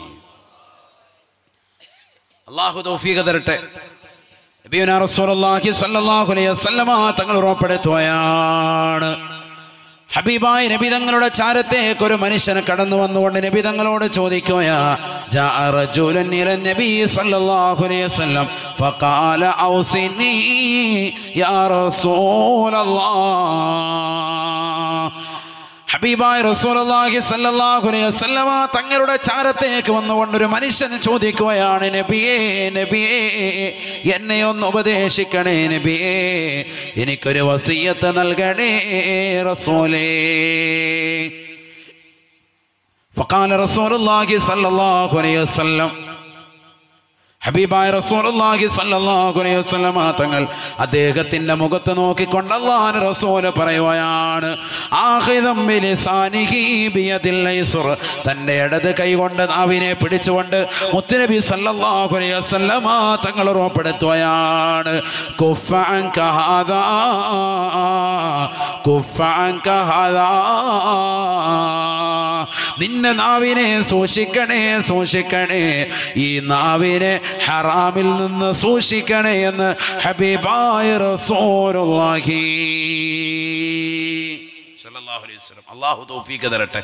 Speaker 1: അള്ളാഹു തൗഫീഖ് തരട്ടെ. നബിയുനാ റസൂലുള്ളാഹി സ്വല്ലല്ലാഹു അലൈഹി വസല്ലം തങ്ങൾ ഉറപ്പെടുത്തുകയാണ്, ഹബീബായ നബി തങ്ങളുടെ ചാരത്തേക്ക് ഒരു മനുഷ്യന് കടന്നു വന്നുകൊണ്ട് നബി തങ്ങളോട് ചോദിക്കുകയാ, ജാഅ റജുലുൻ ഇലാ നബി സല്ലല്ലാഹു അലൈഹി വസല്ലം ഫഖാല ഔസിനി യാ റസൂലല്ലാഹ്. ഹബീബായ റസൂലുള്ളാഹി സ്വല്ലല്ലാഹു അലൈഹി വസല്ലം തങ്ങളുടെ ചാരത്തേക്ക് വന്നുകൊണ്ടൊരു മനുഷ്യൻ ചോദിക്കുകയാണ്, നബിയേ നബിയേ എന്നെ ഒന്ന് ഉപദേശിക്കണേ നബിയേ, എനിക്കൊരു വസിയത്ത് നൽകണേ റസൂലേ. ഫഖാല റസൂലുള്ളാഹി സ്വല്ലല്ലാഹു അലൈഹി വസല്ലം, ഹബീബായ റസൂലുള്ളാഹി സ്വല്ലല്ലാഹു അലൈഹി വസല്ലം തങ്ങൾ അദ്ദേഹത്തിന്റെ മുഖത്ത് നോക്കിക്കൊണ്ട് അല്ലാഹുവിന്റെ റസൂൽ പറയുകയാണ്, ആഖിദം ബിലിസാനിഹി ബിയദിൽ ഐസുർ, തന്റെ ഇടത് കൈകൊണ്ട് നാവിനെ പിടിച്ചുകൊണ്ട് മുത്തുനബി സ്വല്ലല്ലാഹു അലൈഹി വസല്ലം തങ്ങൾ ഉറപ്പെടുത്തുകയാണ്, കുഫ അൻക ഹാദാ കുഫ അൻക ഹാദാ, നിന്റെ നാവിനെ സൂക്ഷിക്കണേ സൂക്ഷിക്കണേ, ഈ നാവിനെ ഹറാമിൽ നിന്ന് സൂക്ഷിക്കണേ എന്ന് ഹബീബായ റസൂലുള്ളാഹി സ്വല്ലല്ലാഹു അലൈഹി വസല്ലം. അല്ലാഹു തൗഫീഖ് തരട്ടെ.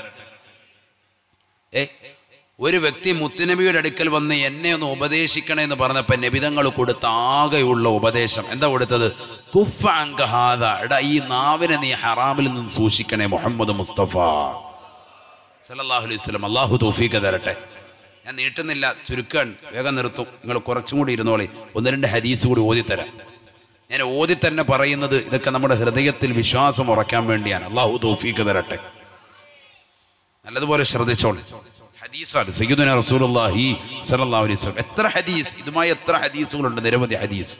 Speaker 1: ഒരു വ്യക്തി മുത്തുനബിയുടെ അടുക്കൽ വന്ന് എന്നെ ഒന്ന് ഉപദേശിക്കണേ എന്ന് പറഞ്ഞപ്പോൾ നബിതങ്ങൾ കൊടുത്ത ആകെയുള്ള ഉപദേശം എന്താ കൊടുത്തത്? കുഫ അൻക ഹാദാ, എടാ ഈ നാവിനെ നീ ഹറാമിൽ നിന്ന് സൂക്ഷിക്കണേ മുഹമ്മദ് മുസ്തഫ സല്ലല്ലാഹു അലൈഹി വസല്ലം. അല്ലാഹു തൗഫീഖ് തരട്ടെ. ഞാൻ നീട്ടുന്നില്ല, ചുരുക്കാൻ വേഗം നിർത്തും. നിങ്ങൾ കുറച്ചും കൂടി ഇരുന്നോളി. ഒന്ന് രണ്ട് ഹദീസ് കൂടി ഓതിത്തരാം. ഞാൻ ഓതി തന്നെ പറയുന്നത് ഇതൊക്കെ നമ്മുടെ ഹൃദയത്തിൽ വിശ്വാസം ഉറക്കാൻ വേണ്ടിയാണ്. അല്ലാഹു തൗഫീഖ് തരട്ടെ. നല്ലതുപോലെ ശ്രദ്ധിച്ചോളി. ഹദീസാണ് സയ്യിദുനാ റസൂലുള്ളാഹി സ്വല്ലല്ലാഹു അലൈഹി വസല്ലം. എത്ര ഹദീസ്, ഇതുമായി എത്ര ഹദീസുകളുണ്ട്, നിരവധി ഹദീസ്.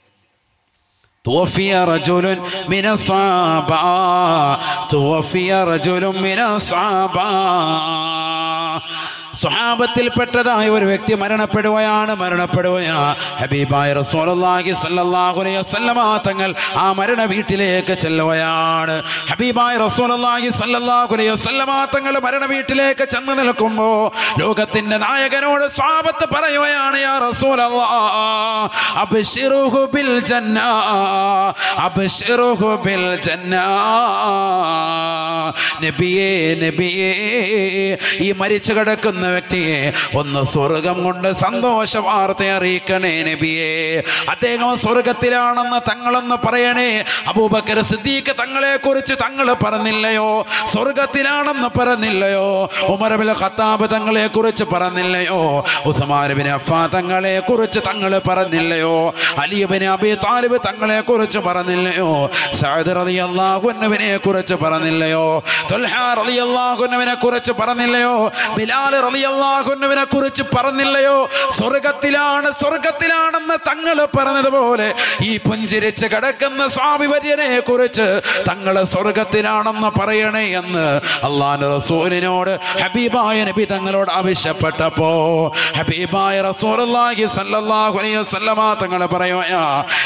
Speaker 1: توفي رجل من الصحابة توفي رجل من الصحابة സ്വഹാബത്തിൽപ്പെട്ടതായ ഒരു വ്യക്തി മരണപ്പെടുകയാണ്. ഹബീബായ റസൂലുള്ളാഹി സ്വല്ലല്ലാഹു അലൈഹി വസല്ലം തങ്ങൾ ആ മരണ വീട്ടിലേക്ക് ചെല്ലുകയാണ്. ഹബീബായ റസൂലുള്ളാഹി സ്വല്ലല്ലാഹു അലൈഹി വസല്ലം തങ്ങൾ മരണ വീട്ടിലേക്ക് ചെന്ന് നിൽക്കുമ്പോൾ ലോകത്തിന്റെ നായകനോട് സ്വഹാബത്ത് പറയുകയാണ്, യാ റസൂലല്ലാഹ് അബ്ശിറുഹു ബിൽ ജന്ന അബ്ശിറുഹു ബിൽ ജന്ന, നബിയേ നബിയേ, ഈ മരിച്ചു കിടക്കുന്ന വ്യക്തിയെ ഒന്ന് സ്വർഗം കൊണ്ട് സന്തോഷ വാർത്ത അറിയിക്കണേ നബിയേ. അദ്ദേഹം സ്വർഗത്തിലാണെന്ന് തങ്ങളെന്ന് പറയണേ. അബൂബക്കർ സിദ്ദീഖ് തങ്ങളെ കുറിച്ച് തങ്ങൾ പറഞ്ഞില്ലയോ? സ്വർഗത്തിലാണെന്ന് പറഞ്ഞില്ലയോ? ഉമർ ഇബ്നുൽ ഖത്താബ് തങ്ങളെ കുറിച്ച് പറഞ്ഞില്ലയോ? ഉസ്മാൻ ഇബ്നു അഫ്ഫാൻ തങ്ങളെ കുറിച്ച് തങ്ങൾ പറഞ്ഞില്ലയോ? അലി ഇബ്നു അബീ താലിബ് തങ്ങളെ കുറിച്ച് പറഞ്ഞില്ലയോ? സഅദ് റളിയല്ലാഹു അൻഹുവിനെ കുറിച്ച് പറഞ്ഞില്ലയോ? തുൽഹ റളിയല്ലാഹു അൻഹുവിനെ കുറിച്ച് പറഞ്ഞില്ലയോ? ബിലാൽ റളിയല്ലാഹു അൻഹുവിനെ കുറിച്ച് പറഞ്ഞില്ലയോ? സ്വർഗത്തിലാണെന്ന് തങ്ങൾ പറഞ്ഞതുപോലെ ഈ പുഞ്ചിരിച്ച് കിടക്കുന്ന സ്വാമിവര്യനെ കുറിച്ച് തങ്ങൾ സ്വർഗത്തിലാണെന്ന് പറയണേ എന്ന് അല്ലാഹുവിന്റെ റസൂലിനോട് ഹബീബായ നബി തങ്ങളോട് ആവശ്യപ്പെട്ടപ്പോ ഹബീബായ റസൂലുള്ളാഹി സ്വല്ലല്ലാഹു അലൈഹി വസല്ലമ തങ്ങൾ പറയുകയാ,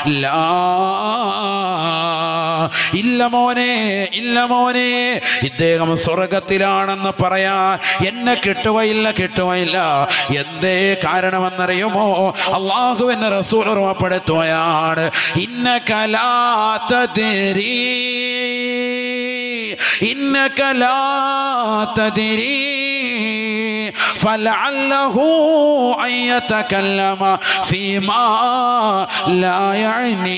Speaker 1: ഇല്ല മോനെ, ഇല്ല മോനെ, ഇദ്ദേഹം സ്വർഗത്തിലാണെന്ന് പറയാ എന്നെ കിട്ടുകയില്ല. എന്തേ കാരണമെന്നറിയുമോ? അല്ലാഹുവിന്റെ റസൂൽ ഓർമ്മപ്പെടുത്തുകയാണ്, ഇന്നക ലാ തദ്രീ, ഇന്നക ലാ തദ്രീ ഫലഅല്ലഹു അൻ യതകല്ലമ ഫീമാ ലാ യഅനി.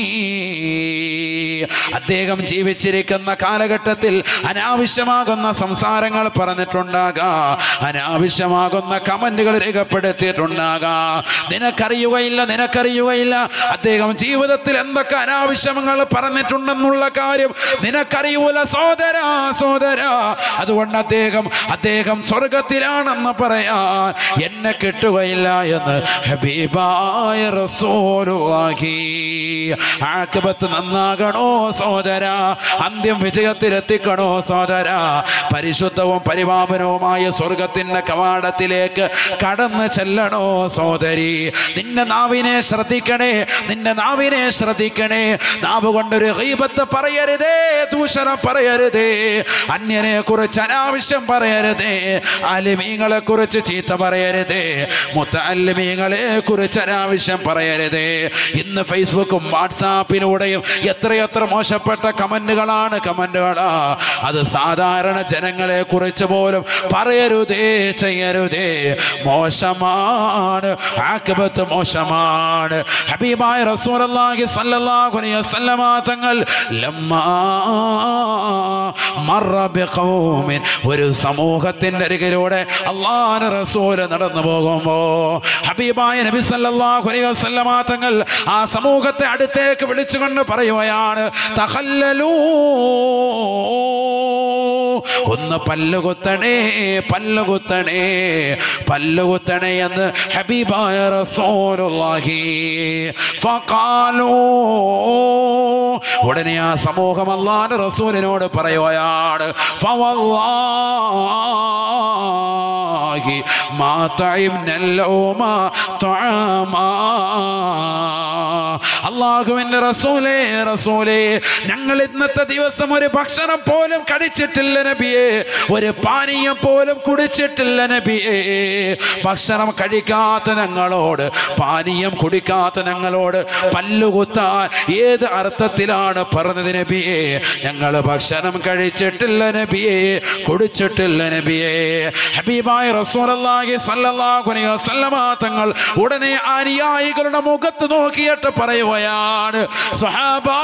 Speaker 1: അദ്ദേഹം ജീവിച്ചിരിക്കുന്ന കാലഘട്ടത്തിൽ അനാവശ്യമാകുന്ന സംസാരങ്ങൾ പറഞ്ഞിട്ടുണ്ടാകാം, അനാവശ്യമാകുന്ന കമന്റുകൾ രേഖപ്പെടുത്തിയിട്ടുണ്ടാകാം. നിനക്കറിയുകയില്ല അദ്ദേഹം ജീവിതത്തിൽ എന്തൊക്കെ അനാവശ്യങ്ങൾ പറഞ്ഞിട്ടുണ്ടെന്നുള്ള കാര്യം നിനക്കറിയൂല സോദരാ. അതുകൊണ്ട് അദ്ദേഹം സ്വർഗത്തിലാണെന്ന് പറയാൻ എന്നെ കിട്ടുകയില്ല എന്ന് ഹബീബായ റസൂലുള്ളാഹി. ആഖിബത്ത് നന്നാകണോ സോദര, അന്ത്യം വിജയത്തിലെത്തിക്കണോ സോദര. പരിശുദ്ധവും പരിപാവനവുമായ സ്വർഗത്തിന്റെ കവാടത്തിലേക്ക് കടന്നു ചെല്ലണോ സോദരി. നിന്റെ നാവിനെ ശ്രദ്ധിക്കണേ. നാവ് കൊണ്ടൊരു ഗീബത്ത് പറയരുതേ, ദൂഷണം പറയരുതേ, അന്യനെ കുറിച്ച് അനാവശ്യം പറയരുതേ, ആലിമീങ്ങളെ കുറിച്ച് ചീത്ത പറയരുതേ, മുത്തഅല്ലിമീങ്ങളെ കുറിച്ച് അനാവശ്യം പറയരുതേ. ഇന്ന് ഫേസ്ബുക്കും വാട്സാപ്പിലൂടെയും എത്രയെത്ര മോശപ്പെട്ട കമന്റുകളാ. അത് സാധാരണ ജനങ്ങളെ കുറിച്ച് പോലും പറയരുതേ, ചെയ്യരുതേ. മോശമാണ്, ആഖിബത്ത് മോശമാണ്. ഹബീബായ റസൂലുള്ളാഹി സ്വല്ലല്ലാഹു അലൈഹി വസല്ലമ തങ്ങൾ ലമ്മാ മറ ബിഖൗമിൻ, ഒരു സമൂഹത്തിന്റെ അരികിലൂടെ അല്ലാഹുവിന്റെ റസൂൽ നടന്നു പോകുമ്പോൾ ഹബീബായ നബി സല്ലല്ലാഹു അലൈഹി വസല്ലമ തങ്ങൾ ആ സമൂഹത്തെ അടുത്തേക്ക് വിളിച്ചുകൊണ്ട് പറയുകയാണ്, തഖല്ലലൂ, ഒന്ന് പല്ലുകുത്തണേ എന്ന് ഹബീബായ റസൂലുള്ളാഹി. ഫഖാലൂ, ഉടനെ ആ സമൂഹം അല്ലാഹുവിന്റെ റസൂലിനോട് പറയുകയാണ്, ഫവല്ലാഹി മാ തഇംനൽ ലൗമ തആമാ. അല്ലാഹുവിന്റെ റസൂലേ, ഞങ്ങൾ ഇന്നത്തെ ദിവസം ഒരു ഭക്ഷണം പോലും കഴിച്ചിട്ടില്ല നബിയേ, ഒരു പാനീയം പോലും കുടിച്ചിട്ടില്ല നബിയേ. ഭക്ഷണം കഴിക്കാത്ത ഞങ്ങളോട്, പാനീയം കുടിക്കാത്ത ഞങ്ങളോട് പല്ലുകുത്താൻ ഏത് അർത്ഥത്തിലാണ് പറഞ്ഞത് നബിയേ? ഞങ്ങൾ ഭക്ഷണം കഴിച്ചിട്ടില്ല നബിയേ, കുടിച്ചിട്ടില്ല നബിയേ. ഹബീബായ റസൂലുള്ളാഹി സ്വല്ലല്ലാഹു അലൈഹി വസല്ലമ തങ്ങൾ ഉടനെ അനുയായികളുടെ മുഖത്ത് നോക്കിയിട്ട് പറയുകയാണ്, സഹാബാ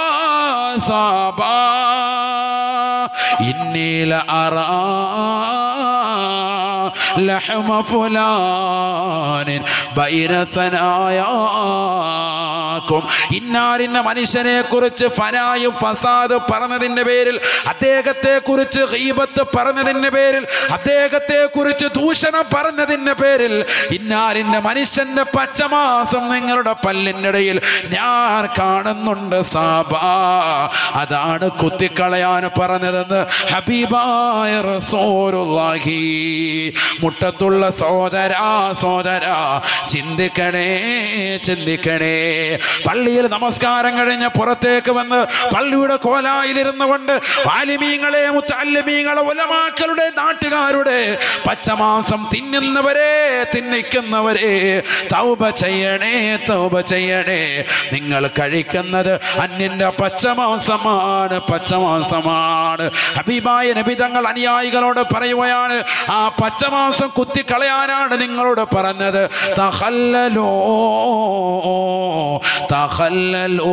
Speaker 1: ഇന്നീ ലഅറാ ലഹമ ഫുലാനിൻ ബൈന സനായാകും. ഇന്നാരിന്ന മനുഷ്യനെ കുറിച്ച് ഫനായും ഫസാദ് പറഞ്ഞതിന്റെ പേരിൽ, അദ്ദേഹത്തെ കുറിച്ച് ഗീബത്ത് പറഞ്ഞതിന്റെ പേരിൽ, അദ്ദേഹത്തെ കുറിച്ച് ദൂഷണം പറഞ്ഞതിന്റെ പേരിൽ, ഇന്നാരിന്ന മനുഷ്യന്റെ പച്ചമാസം നിങ്ങളുടെ പല്ലിനിടയിൽ ഞാൻ കാണുന്നുണ്ട് സാബാ. അതാണ് കുത്തിക്കളയാൻ പറഞ്ഞതെന്ന് ഹബീബായ റസൂലുള്ളാഹി. മുട്ടത്തുള്ള സോദരാ ചിന്തിക്കണേ.
Speaker 2: പള്ളിയിൽ നമസ്കാരം കഴിഞ്ഞ് പുറത്തേക്ക് വന്ന് പള്ളിയുടെ കോലായിലിരുന്നു കൊണ്ട് ആലിമീങ്ങളെ, മുത്തഅല്ലിമീങ്ങളെ, ഉലമാക്കളുടെ, നാട്ടുകാരുടെ പച്ചമാംസം തിന്നിക്കുന്നവരെ തൗബ ചെയ്യണേ, തൗബ ചെയ്യണേ. നിങ്ങൾ കഴിക്കുന്നത് അന്യന്റെ പച്ചമാംസമാണ്, പച്ചമാംസമാണ്. ഹബീബായ നബി തങ്ങൾ അനുയായികളോട് പറയുകയാണ്, ആ പച്ചമാംസം കുത്തിക്കളയാനാണ് നിങ്ങളോട് പറഞ്ഞത്. തഖല്ലലോ, തഖല്ലലോ.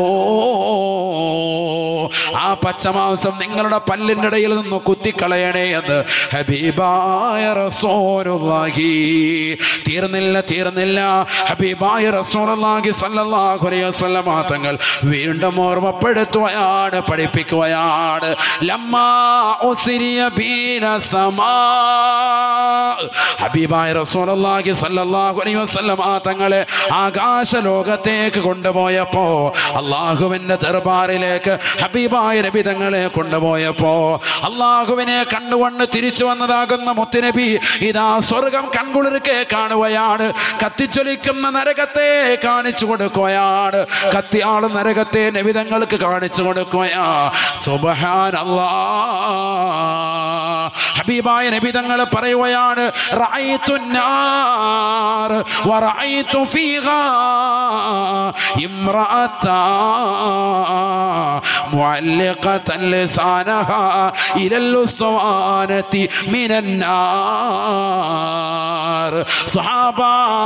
Speaker 2: ആ പച്ചമാംസം നിങ്ങളുടെ പല്ലിൻ്റെ ഇടയിൽ നിന്ന് കുത്തിക്കളയണേ എന്ന് ഹബീബായ റസൂലുള്ളാഹി. തീർന്നില്ല. ഹബീബായ റസൂലുള്ളാഹി സ്വല്ലല്ലാഹു അലൈഹി വസല്ലം തങ്ങൾ വീണ്ടും ഓർമ്മപ്പെടുത്തുകയാണ്, പഠിപ്പിക്കുകയാണ്. ലമ്മാ ഉസ്രിയ ബീന സമാ. ഹബീബായ റസൂലുള്ളാഹി സ്വല്ലല്ലാഹു അലൈഹി വസല്ലം തങ്ങളെ ആകാശ ലോകത്തേക്ക് കൊണ്ടുപോയപ്പോ, അള്ളാഹുവിന്റെ ദർബാറിലേക്ക് ഹബീബായ നബി തങ്ങളെ കൊണ്ടുപോയപ്പോ, അള്ളാഹുവിനെ കണ്ടുകൊണ്ട് തിരിച്ചു വന്നതാകുന്ന മുത്തുനബി ഇതാ സ്വർഗം കൺകുളിർക്കെ കാണുകയാണ്. കത്തിച്ചൊലിക്കുന്ന നരകത്തെ കാണിച്ചു കൊടുക്കുകയാണ്. കത്തിയാളും നരകത്തെ നബി തങ്ങൾക്ക് കാണിച്ചു കൊടുക്കുകയാ. സുബ്ഹാനല്ലാഹ്. ഹബീബായ നബി തങ്ങൾ പറയുകയാണ്, റഅയ്തുന്നാർ വറഅയ്തു ഫീഹാ ഇംറഅതാ മുഅല്ലിഖതൻ ലിസാനഹാ ഇലൽ ഉസ്വാനതി മിനന്നാർ. സഹാബ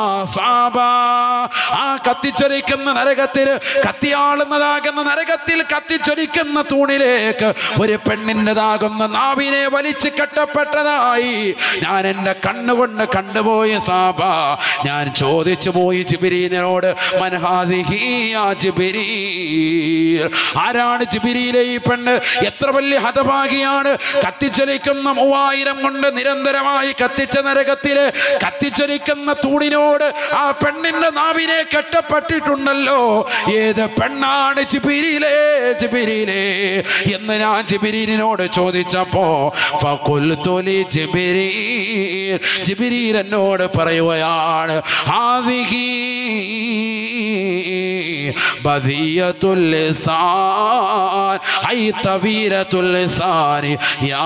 Speaker 2: ആ കത്തിച്ചൊലിക്കുന്ന നരകത്തിൽ, കത്തിയാളുന്നതാകുന്ന നരകത്തിൽ കത്തിച്ചൊലിക്കുന്ന തൂണിലേക്ക് ഒരു പെണ്ണിൻ്റെതാകുന്ന നാവിനെ വലിച്ചു കെട്ടപ്പെട്ടതായി ഞാൻ എൻ്റെ കണ്ണുകൊണ്ട് കണ്ടുപോയി. സാബ, ഞാൻ ചോദിച്ചു പോയി ജിബ്രീലിനോട്, മൻ ഹാദിഹി യാ ജിബ്രീൽ, ആരാണ് ജിബ്രീലേ ഈ പെണ്ണ്? എത്ര വലിയ ഹതഭാഗിയാണ്. കത്തിച്ചൊലിക്കുന്ന 3000 കൊണ്ട് നിരന്തരമായി കത്തിച്ച നരകത്തിലെ കത്തിച്ചൊലിക്കുന്ന തൂണിനോട് ആ പെണ്ണിന്റെ നാവിനെ കെട്ടപ്പെട്ടിട്ടുണ്ടല്ലോ. ഏത് പെണ്ണാണ് ജിബ്രീലേ, ജിബ്രീലേ എന്ന് ഞാൻ ജിബ്രീലിനോട് ചോദിച്ചപ്പോ, ഫഖുൽതു ലി ജിബ്രീൽ, ജിബ്രീൽ എന്നോട് പറയുകയാണ്, ഹാദിഹി ബദിയത്തുൽ ലിസാൻ ഐ തബീരത്തുൽ ലിസാനി യാ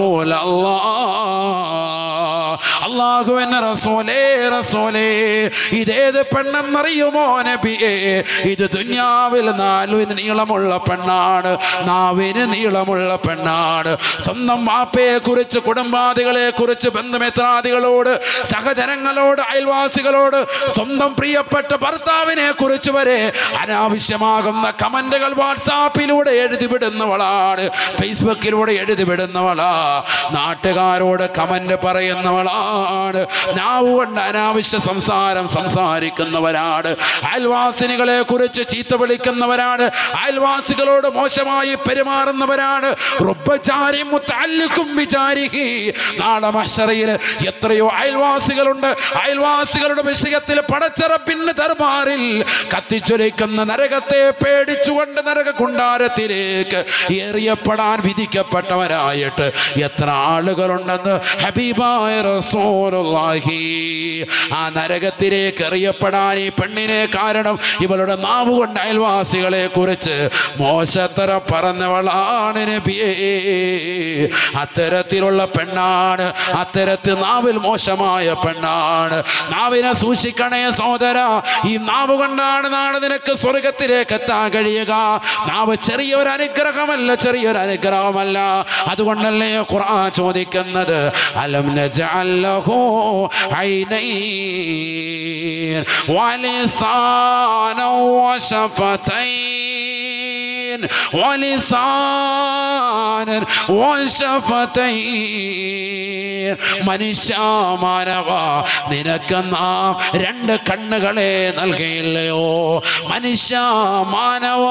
Speaker 2: റസൂലല്ലാഹ്. അല്ലാഹുവിന്റെ റസൂലേ, റസൂലേ ഇതേത് പെണ്ണെന്നറിയുമോ നബിയേ? ഇത് ദുനിയാവിൽ നാലുവിന് നീളമുള്ള പെണ്ണാണ്, നാവിന് നീളമുള്ള പെണ്ണാണ്. സ്വന്തം വാപ്പയെ കുറിച്ച്, കുടുംബാദികളെ കുറിച്ച്, ബന്ധുമിത്രാദികളോട്, സഹജനങ്ങളോട്, അയൽവാസികളോട്, സ്വന്തം പ്രിയപ്പെട്ട ഭർത്താവിനെ കുറിച്ച് വരെ അനാവശ്യമാകുന്ന കമന്റുകൾ വാട്സാപ്പിലൂടെ എഴുതിവിടുന്നവളാണ്, ഫേസ്ബുക്കിലൂടെ എഴുതിവിടുന്നവളാ, നാട്ടുകാരോട് കമന്റ് പറയുന്നവളാണ്, നാവ് കൊണ്ട് അനാവശ്യ സംസാരം സംസാരിക്കുന്നവരാണ്, അയൽവാസിനികളെ കുറിച്ച് ചീത്ത വിളിക്കുന്നവരാണ്, അയൽവാസികളോട് മോശമായി പെരുമാറുന്നവരാണ്. റുബ്ബജാരി മുതഅല്ലിഖും ബിജാരിഹി. നാളെ മഹ്ശറയിൽ എത്രയോ അയൽവാസികളുണ്ട്. അയൽവാസികളുടെ വിഷയത്തിൽ പടച്ചറപ്പിന്റെ ദർബാറിൽ കത്തിച്ചൊലിക്കുന്ന നരകത്തെ പേടിച്ചുകൊണ്ട് നരക കുണ്ടാരത്തിലേക്ക് എറിയപ്പെടാൻ വിധിക്കപ്പെട്ടവരായിട്ട് എത്ര ആളുകളുണ്ടെന്ന് ഹബീബായ റസൂലുള്ളാഹി. ആ നരകത്തിലേക്ക് എറിയപ്പെടാൻ ഈ പെണ്ണിനെ കാരണം ഇവളുടെ നാവ് കൊണ്ട് അയൽവാസികളെ കുറിച്ച് മോശത്തര പറഞ്ഞവളാണ് നബിയേ. അത്തരത്തിലുള്ള പെണ്ണാണ്, അത്തരത്തിൽ നാവിൽ മോശമായ പെണ്ണാണ്. നാവിനെ സൂക്ഷിക്കണേ സഹോദര. ഈ നാവ് കൊണ്ടാണ് നാളെ നിനക്ക് സ്വർഗത്തിലേക്ക് എത്താൻ കഴിയുക. നാവ് ചെറിയൊരു അനുഗ്രഹമല്ല, ചെറിയൊരു അനുഗ്രഹമല്ല. അതുകൊണ്ടല്ലേ ഖുർആൻ ചോദിക്കുന്നത്, അലം നജഅൽ ലഹു ഐനൈൻ വലിസാനൻ വശഫതൈൻ വലിസാനൻ വശഫതൈൻ. മനുഷ്യ മാനവ, നിനക്ക് നാം 2 കണ്ണുകളെ നൽകിയില്ലയോ? മനുഷ്യ മാനവ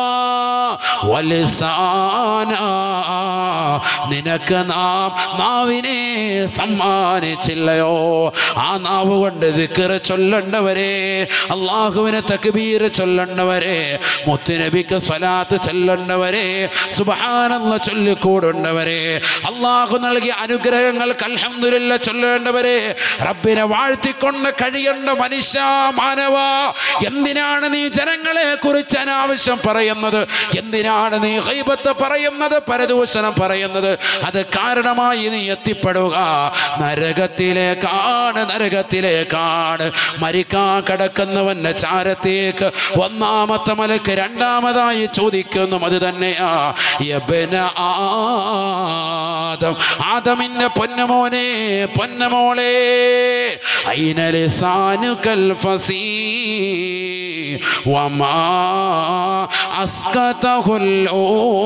Speaker 2: വലിസാന, നിനക്ക് നാം നാവിനെ സമ്മാനിച്ചില്ലയോ? ആ നാവ് കൊണ്ട് ദിക്ർ ചൊല്ലേണ്ടവരെ, അള്ളാഹുവിനെ തക്ബീർ ചൊല്ലേണ്ടവരെ, മുത്തുനബിക്ക് സ്വലാത്ത് ചൊല്ലേണ്ടവരെ, സുബ്ഹാനല്ലാഹ് ചൊല്ലിക്കൂടേണ്ടവരെ, അള്ളാഹു നൽകിയ അനുഗ്രഹങ്ങൾക്ക് അൽഹംദുലില്ലാഹ് അൽഹംദുലില്ലാ ചൊല്ലേണ്ടവരെ, റബ്ബിനെ വാഴ്ത്തിക്കൊണ്ട് കഴിയേണ്ട മനുഷ്യ മാനവ, എന്തിനാണ് നീ ജനങ്ങളെ കുറിച്ച് അനാവശ്യം പറയുന്നത്? എന്തിനാണ് നീ ഗൈബത്ത് പറയുന്നത്, പരദൂഷണം പറയുന്നത്? അത് കാരണമായി നീ എത്തിപ്പെടുക നരകത്തിലേക്കാണ്, നരകത്തിലേക്കാണ്. മരിക്കാൻ കിടക്കുന്നവന്റെ ചാരത്തേക്ക് ഒന്നാമത്തെ മലക്ക് രണ്ടാമതായി ചോദിക്കുന്നു അത് തന്നെയാ, യബ്ന ആദം, ആദമിന്റെ പൊന്നമോനെ, പൊന്നമോളെ, ഐന ലിസാനുകൽ ഫസീ വമാ അസ്കതഹുൽ ഓ,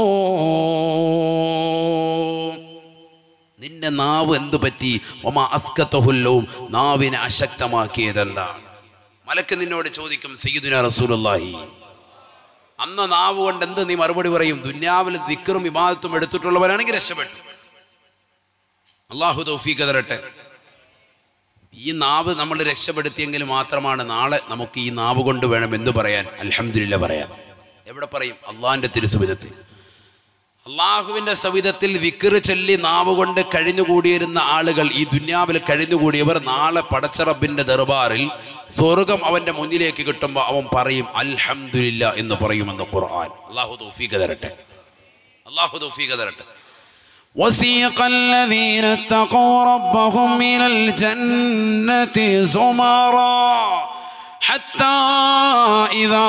Speaker 2: നിന്റെ നാവ് എന്തു പറ്റി? വമാ അസ്കതഹുല്ലൂം, നാവിനെ അശക്തമാക്കിയതെന്താണ്? മലക്ക് നിന്നോട് ചോദിക്കും സയ്യിദുനാ റസൂലുള്ളാഹി. അന്ന് നാവ് കൊണ്ട് എന്ത് നീ മറുപടി പറയും? ദുന്യാവിൽ ദിക്റും ഇബാദത്തും എടുത്തിട്ടുള്ളവരാണെങ്കിൽ രക്ഷപ്പെട്ടു. അല്ലാഹു തൗഫീഖ് തരട്ടെ. ഈ നാവ് നമ്മൾ രക്ഷപ്പെടുത്തിയെങ്കിൽ മാത്രമാണ് നാളെ നമുക്ക് ഈ നാവ് കൊണ്ട് വേണം എന്ത് പറയാൻ? അൽഹംദുലില്ലാ പറയാൻ. എവിടെ പറയും? അള്ളാഹിന്റെ തിരുസവിധത്തിൽ. അള്ളാഹുവിന്റെ സവിധത്തിൽ വിക്ർ ചൊല്ലി നാവ് കൊണ്ട് കഴിഞ്ഞുകൂടിയിരുന്ന ആളുകൾ, ഈ ദുന്യാവിൽ കഴിഞ്ഞുകൂടിയവർ, നാളെ പടച്ച റബ്ബിന്റെ ദർബാറിൽ സ്വർഗം അവന്റെ മുന്നിലേക്ക് കിട്ടുമ്പോൾ അവൻ പറയും അൽഹംദുലില്ലാ എന്ന് പറയുമെന്ന് ഖുർആൻ. അല്ലാഹു തൗഫീഖ് തരട്ടെ, അല്ലാഹു തൗഫീഖ് തരട്ടെ. وسيق الذين اتقوا ربهم إلى الجنة زمرا حتى إذا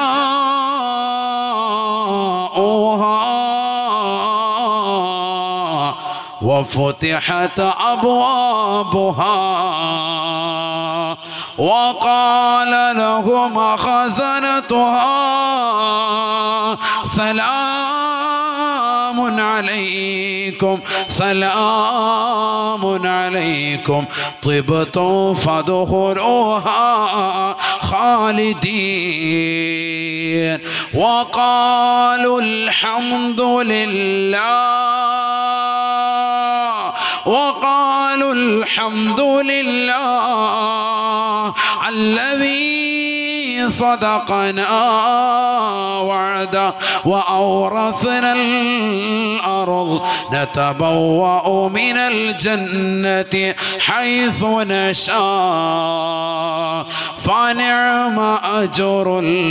Speaker 2: جاءوها وفتحت أبوابها وقال لهم خزنتها سلام عليكم سلام عليكم طبتم فادخلوها خالدين وقالوا الحمد لله وقالوا الحمد لله الذي صدقنا وعده وأورثنا الأرض نتبوأ من الجنة حيث نشاء فنعم أجر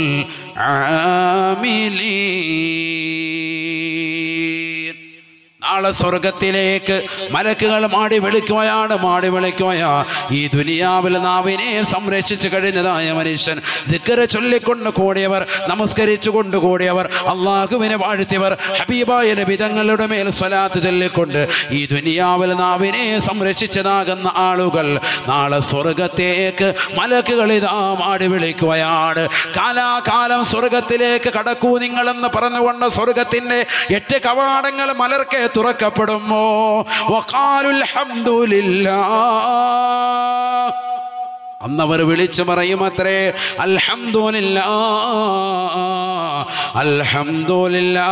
Speaker 2: العاملين. നാളെ സ്വർഗത്തിലേക്ക് മലക്കുകൾ മാടി വിളിക്കുകയാണ്, മാടി വിളിക്കുകയാ. ഈ ദുനിയാവിൽ നാവിനെ സംരക്ഷിച്ചു കഴിഞ്ഞതായ മനുഷ്യൻ, ദിക്ർ ചൊല്ലിക്കൊണ്ട് കൂടിയവർ, നമസ്കരിച്ചു കൊണ്ട് കൂടിയവർ, അള്ളാഹുവിനെ വാഴ്ത്തിയവർ, ഹബീബായ നബി തങ്ങളുടെ മേൽ സ്വലാത്ത് ചൊല്ലിക്കൊണ്ട് ഈ ദുനിയാവിൽ നാവിനെ സംരക്ഷിച്ചതാകുന്ന ആളുകൾ നാളെ സ്വർഗത്തേക്ക് മലക്കുകൾ ഇതാ മാടി വിളിക്കുകയാണ്. കാലാകാലം സ്വർഗത്തിലേക്ക് കടക്കൂ നിങ്ങളെന്ന് പറഞ്ഞുകൊണ്ട് സ്വർഗത്തിന്റെ 8 കവാടങ്ങൾ മലർക്കെ തുറക്കപ്പെടുമോ? വഖാലുൽ ഹംദുലില്ലാ, അന്നവർ വിളിച്ചു പറയും അത്രേ, അൽഹംദുലില്ലാ അൽഹംദുലില്ലാ.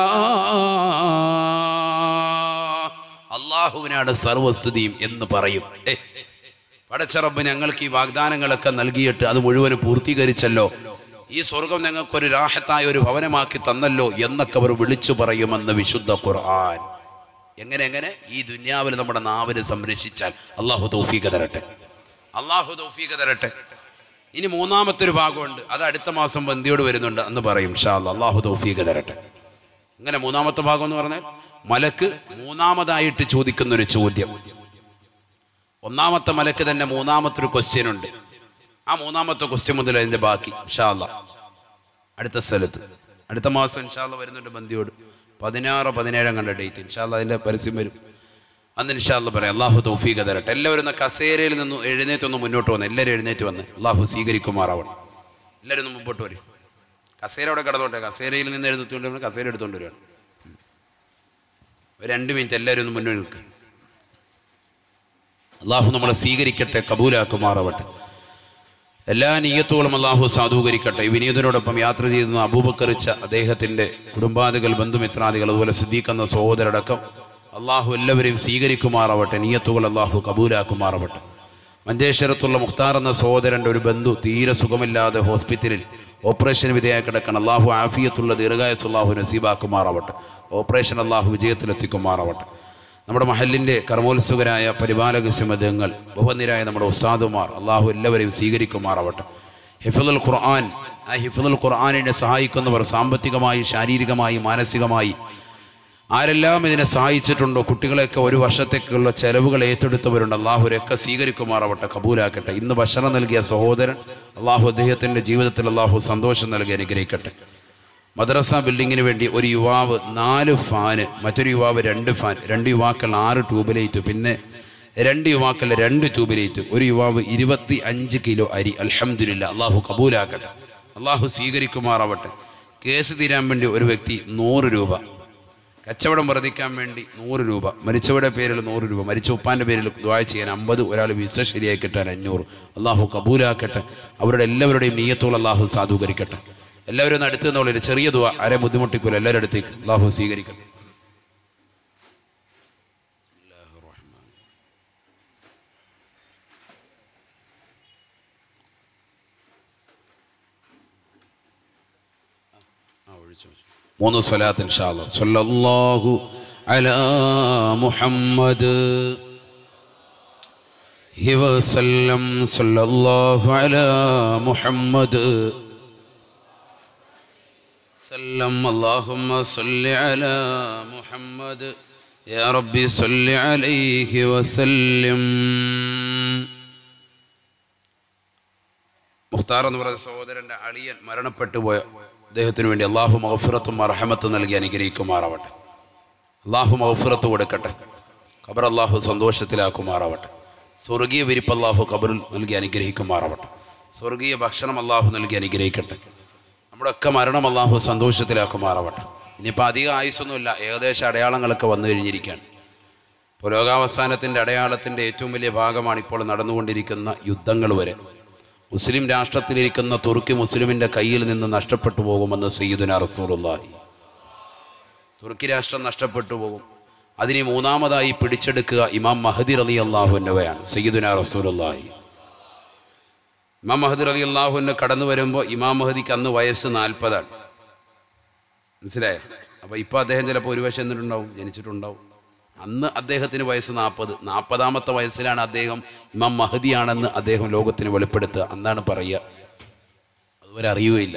Speaker 2: അല്ലാഹുവിനാണ് സർവസ്തുതിയും എന്ന് പറയും. പടച്ച റബ്ബ് ഞങ്ങൾക്ക് ഈ വാഗ്ദാനങ്ങളൊക്കെ നൽകിയിട്ട് അത് മുഴുവനും പൂർത്തീകരിച്ചല്ലോ, ഈ സ്വർഗം ഞങ്ങൾക്കൊരു രാഹത്തായ ഒരു ഭവനമാക്കി തന്നല്ലോ എന്നൊക്കെ അവർ വിളിച്ചു പറയുമെന്ന് വിശുദ്ധ ഖുർആൻ. എങ്ങനെ ഈ ദുന്യാവിൽ നമ്മുടെ നാവിനെ സംരക്ഷിച്ചാൽ അല്ലാഹു തൗഫീഖ് തരട്ടെ, അല്ലാഹു തൗഫീഖ് തരട്ടെ. ഇനി മൂന്നാമത്തെ ഒരു ഭാഗമുണ്ട്, അത് അടുത്ത മാസം ബന്ദിയോട് വരുന്നുണ്ട് എന്ന് പറയും ഇൻഷാ അല്ലാഹ്. അല്ലാഹു തൗഫീഖ് തരട്ടെ. ഇങ്ങനെ മൂന്നാമത്തെ ഭാഗം എന്ന് പറഞ്ഞാൽ മലക്ക് മൂന്നാമതായിട്ട് ചോദിക്കുന്നൊരു ചോദ്യം. ഒന്നാമത്തെ മലക്ക് തന്നെ മൂന്നാമത്തെ ഒരു ക്വസ്റ്റ്യൻ ഉണ്ട്. ആ മൂന്നാമത്തെ ക്വസ്റ്റ്യൻ മുതൽ അതിന്റെ ബാക്കി ഇൻഷാ അല്ലാഹ് അടുത്ത സ്ഥലത്ത് അടുത്ത മാസം ഇൻഷാ അല്ലാഹ് വരുന്നുണ്ട് ബന്ദിയോട്. 16, 17 കണ്ട ഡേറ്റ് ഇൻഷാ അല്ലാഹ് അതിന്റെ പരസ്യം വരും. അന്ന് ഇൻഷാ അല്ലാഹ് പറയാം. അല്ലാഹു തൗഫീഖ് തരട്ടെ. എല്ലാവരും കസേരയിൽ നിന്ന് എഴുന്നേറ്റൊന്ന് മുന്നോട്ട് വന്ന്, എല്ലാവരും എഴുന്നേറ്റ് വന്ന് അല്ലാഹു സ്വീകരിക്കുമാറാവണം. എല്ലാവരും ഒന്ന് മുമ്പോട്ട് വരും. കസേര അവിടെ കിടന്നോട്ടെ, കസേരയിൽ നിന്ന് എഴുന്നേറ്റുകൊണ്ട് കസേര എടുത്തുകൊണ്ട് വരികയാണ്. ഒരു 2 മിനിറ്റ് എല്ലാവരും ഒന്ന് മുന്നോട്ട് നിൽക്കുക. അല്ലാഹു നമ്മളെ സ്വീകരിക്കട്ടെ, കബൂലാക്കുമാറാവട്ടെ. എല്ലാ നിയ്യത്തുകളും അല്ലാഹു സാധൂകരിക്കട്ടെ. ഈ വിനീതനോടൊപ്പം യാത്ര ചെയ്തിരുന്ന അബൂബക്കറിച്ച അദ്ദേഹത്തിൻ്റെ കുടുംബാദികൾ, ബന്ധുമിത്രാദികൾ, അതുപോലെ സിദ്ദീഖ് എന്ന സഹോദരടക്കം അല്ലാഹു എല്ലാവരെയും സ്വീകരിക്കുമാറാവട്ടെ. നിയ്യത്തുകൾ അല്ലാഹു കബൂലാക്കുമാറാവട്ടെ. മഞ്ചേശ്വരത്തുള്ള മുഖ്താർ എന്ന സഹോദരൻ്റെ ഒരു ബന്ധു തീരെ സുഖമില്ലാതെ ഹോസ്പിറ്റലിൽ ഓപ്പറേഷൻ വിധേയമായി കിടക്കണം. അല്ലാഹു ആഫിയത്തുള്ള ദീർഘായുസ്സ് അല്ലാഹു നസീബാക്കുമാറാവട്ടെ. ഓപ്പറേഷൻ അല്ലാഹു വിജയത്തിലെത്തിക്കുമാറാവട്ടെ.
Speaker 1: നമ്മുടെ മഹലിൻ്റെ കർമ്മോത്സുകരായ പരിപാലക സമിതികൾ, ബഹുനിരായ നമ്മുടെ ഉസ്താദുമാർ, അള്ളാഹു എല്ലാവരെയും സ്വീകരിക്കുമാറാവട്ടെ. ഹിഫ്ളുൽ ഖുർആൻ, ആ ഹിഫ്ളുൽ ഖുർആനിനെ സഹായിക്കുന്നവർ സാമ്പത്തികമായി, ശാരീരികമായി, മാനസികമായി ആരെല്ലാം ഇതിനെ സഹായിച്ചിട്ടുണ്ടോ, കുട്ടികളെയൊക്കെ ഒരു വർഷത്തേക്കുള്ള ചെലവുകൾ ഏറ്റെടുത്തവരുണ്ട്. അള്ളാഹുരൊക്കെ സ്വീകരിക്കുമാറാവട്ടെ, കബൂലാക്കട്ടെ. ഇന്ന് ഭക്ഷണം നൽകിയ സഹോദരൻ, അള്ളാഹു അദ്ദേഹത്തിൻ്റെ ജീവിതത്തിൽ അള്ളാഹു സന്തോഷം നൽകി അനുഗ്രഹിക്കട്ടെ. മദ്രസ ബിൽഡിങ്ങിന് വേണ്ടി ഒരു യുവാവ് 4 ഫാന്, മറ്റൊരു യുവാവ് 2 ഫാൻ, 2 യുവാക്കൾ 6 ട്യൂബ് ലൈറ്റ്, പിന്നെ 2 യുവാക്കൾ 2 ട്യൂബ് ലൈറ്റ്, ഒരു യുവാവ് 25 കിലോ അരി. അൽഹംദുലില്ലാ, അള്ളാഹു കബൂലാക്കട്ടെ, അള്ളാഹു സ്വീകരിക്കുമാറാവട്ടെ. കേസ് തീരാൻ വേണ്ടി ഒരു വ്യക്തി 100 രൂപ, കച്ചവടം വർദ്ധിക്കാൻ വേണ്ടി 100 രൂപ, മരിച്ചവരുടെ പേരിൽ 100 രൂപ, മരിച്ച ഉപ്പാൻ്റെ പേരിൽ ദുആ ചെയ്യാൻ 50, ഒരാൾ വിസ ശരിയായി കിട്ടാൻ 500. അള്ളാഹു കബൂലാക്കട്ടെ. അവരുടെ എല്ലാവരുടെയും നിയ്യത്തുകൾ അള്ളാഹു സാധൂകരിക്കട്ടെ. എല്ലാവരും ഒന്ന് അടുത്ത് നിന്നുള്ളൊരു ചെറിയ ദുആ, ആരെ ബുദ്ധിമുട്ടിക്കൂല, എല്ലാവരും അടുത്തേക്ക് അള്ളാഹു സ്വീകരിക്കട്ടെ. മൂന്ന് സ്വലാത്ത് ഇൻഷാ അല്ലാഹ്. സ്വല്ലല്ലാഹു അലാ മുഹമ്മദ് വസല്ലം, സ്വല്ലല്ലാഹു അലാ മുഹമ്മദ് സല്ലം, അല്ലാഹുമ്മ സ്വല്ലി അലാ മുഹമ്മദ് യാ റബ്ബി സ്വല്ലി അലൈഹി വസല്ലം. മുഖ്താർ എന്ന് പറയുന്ന സഹോദരൻ്റെ അളിയൻ മരണപ്പെട്ടു പോയ അദ്ദേഹത്തിന് വേണ്ടി അള്ളാഹു മഗ്ഫിറത്തും റഹ്മത്തും നൽകി അനുഗ്രഹിക്കുമാറാവട്ടെ. അള്ളാഹു മഗ്ഫിറത്ത് കൊടുക്കട്ടെ, ഖബർ അള്ളാഹു സന്തോഷത്തിലാക്കുമാറാവട്ടെ. സ്വർഗീയ വിരിപ്പ് അള്ളാഹു ഖബറിൽ നൽകി അനുഗ്രഹിക്കുമാറാവട്ടെ. സ്വർഗീയ ഭക്ഷണം അള്ളാഹു നൽകി അനുഗ്രഹിക്കട്ടെ. നമ്മുടെയൊക്കെ മരണം അള്ളാഹു സന്തോഷത്തിലാക്കുമാറാവട്ടെ. ഇനിയിപ്പോൾ അധികം ആയുസ്സൊന്നുമില്ല, ഏകദേശം അടയാളങ്ങളൊക്കെ വന്നു കഴിഞ്ഞിരിക്കുകയാണ്. ഇപ്പോൾ ലോകാവസാനത്തിൻ്റെ അടയാളത്തിൻ്റെ ഏറ്റവും വലിയ ഭാഗമാണ് ഇപ്പോൾ നടന്നുകൊണ്ടിരിക്കുന്ന യുദ്ധങ്ങൾ വരെ. മുസ്ലിം രാഷ്ട്രത്തിലിരിക്കുന്ന തുർക്കി മുസ്ലിമിൻ്റെ കയ്യിൽ നിന്ന് നഷ്ടപ്പെട്ടു പോകുമെന്ന് സയ്യിദുനാ റസൂലുള്ളാഹി. തുർക്കി രാഷ്ട്രം നഷ്ടപ്പെട്ടു പോകും. അതിനെ മൂന്നാമതായി പിടിച്ചെടുക്കുക ഇമാം മഹദി റളിയല്ലാഹു അൻഹുവാണ്. സയ്യിദുനാ റസൂലുള്ളാഹി ഇമാം മഹദി റളിയല്ലാഹു അൻഹു കടന്നു വരുമ്പോൾ ഇമാം മഹദിക്ക് അന്ന് വയസ്സ് 40 മനസ്സിലായോ? അപ്പോൾ ഇപ്പോൾ അദ്ദേഹം ചിലപ്പോൾ ഒരു വയസ്സ് എന്നിട്ടുണ്ടാവും, ജനിച്ചിട്ടുണ്ടാവും. അന്ന് അദ്ദേഹത്തിന് വയസ്സ് 40. വയസ്സിലാണ് അദ്ദേഹം ഇമാം മഹദിയാണെന്ന് അദ്ദേഹം ലോകത്തിന് വെളിപ്പെടുത്തുക. അന്നാണ് പറയുക, അതുവരെ അറിയുകയില്ല.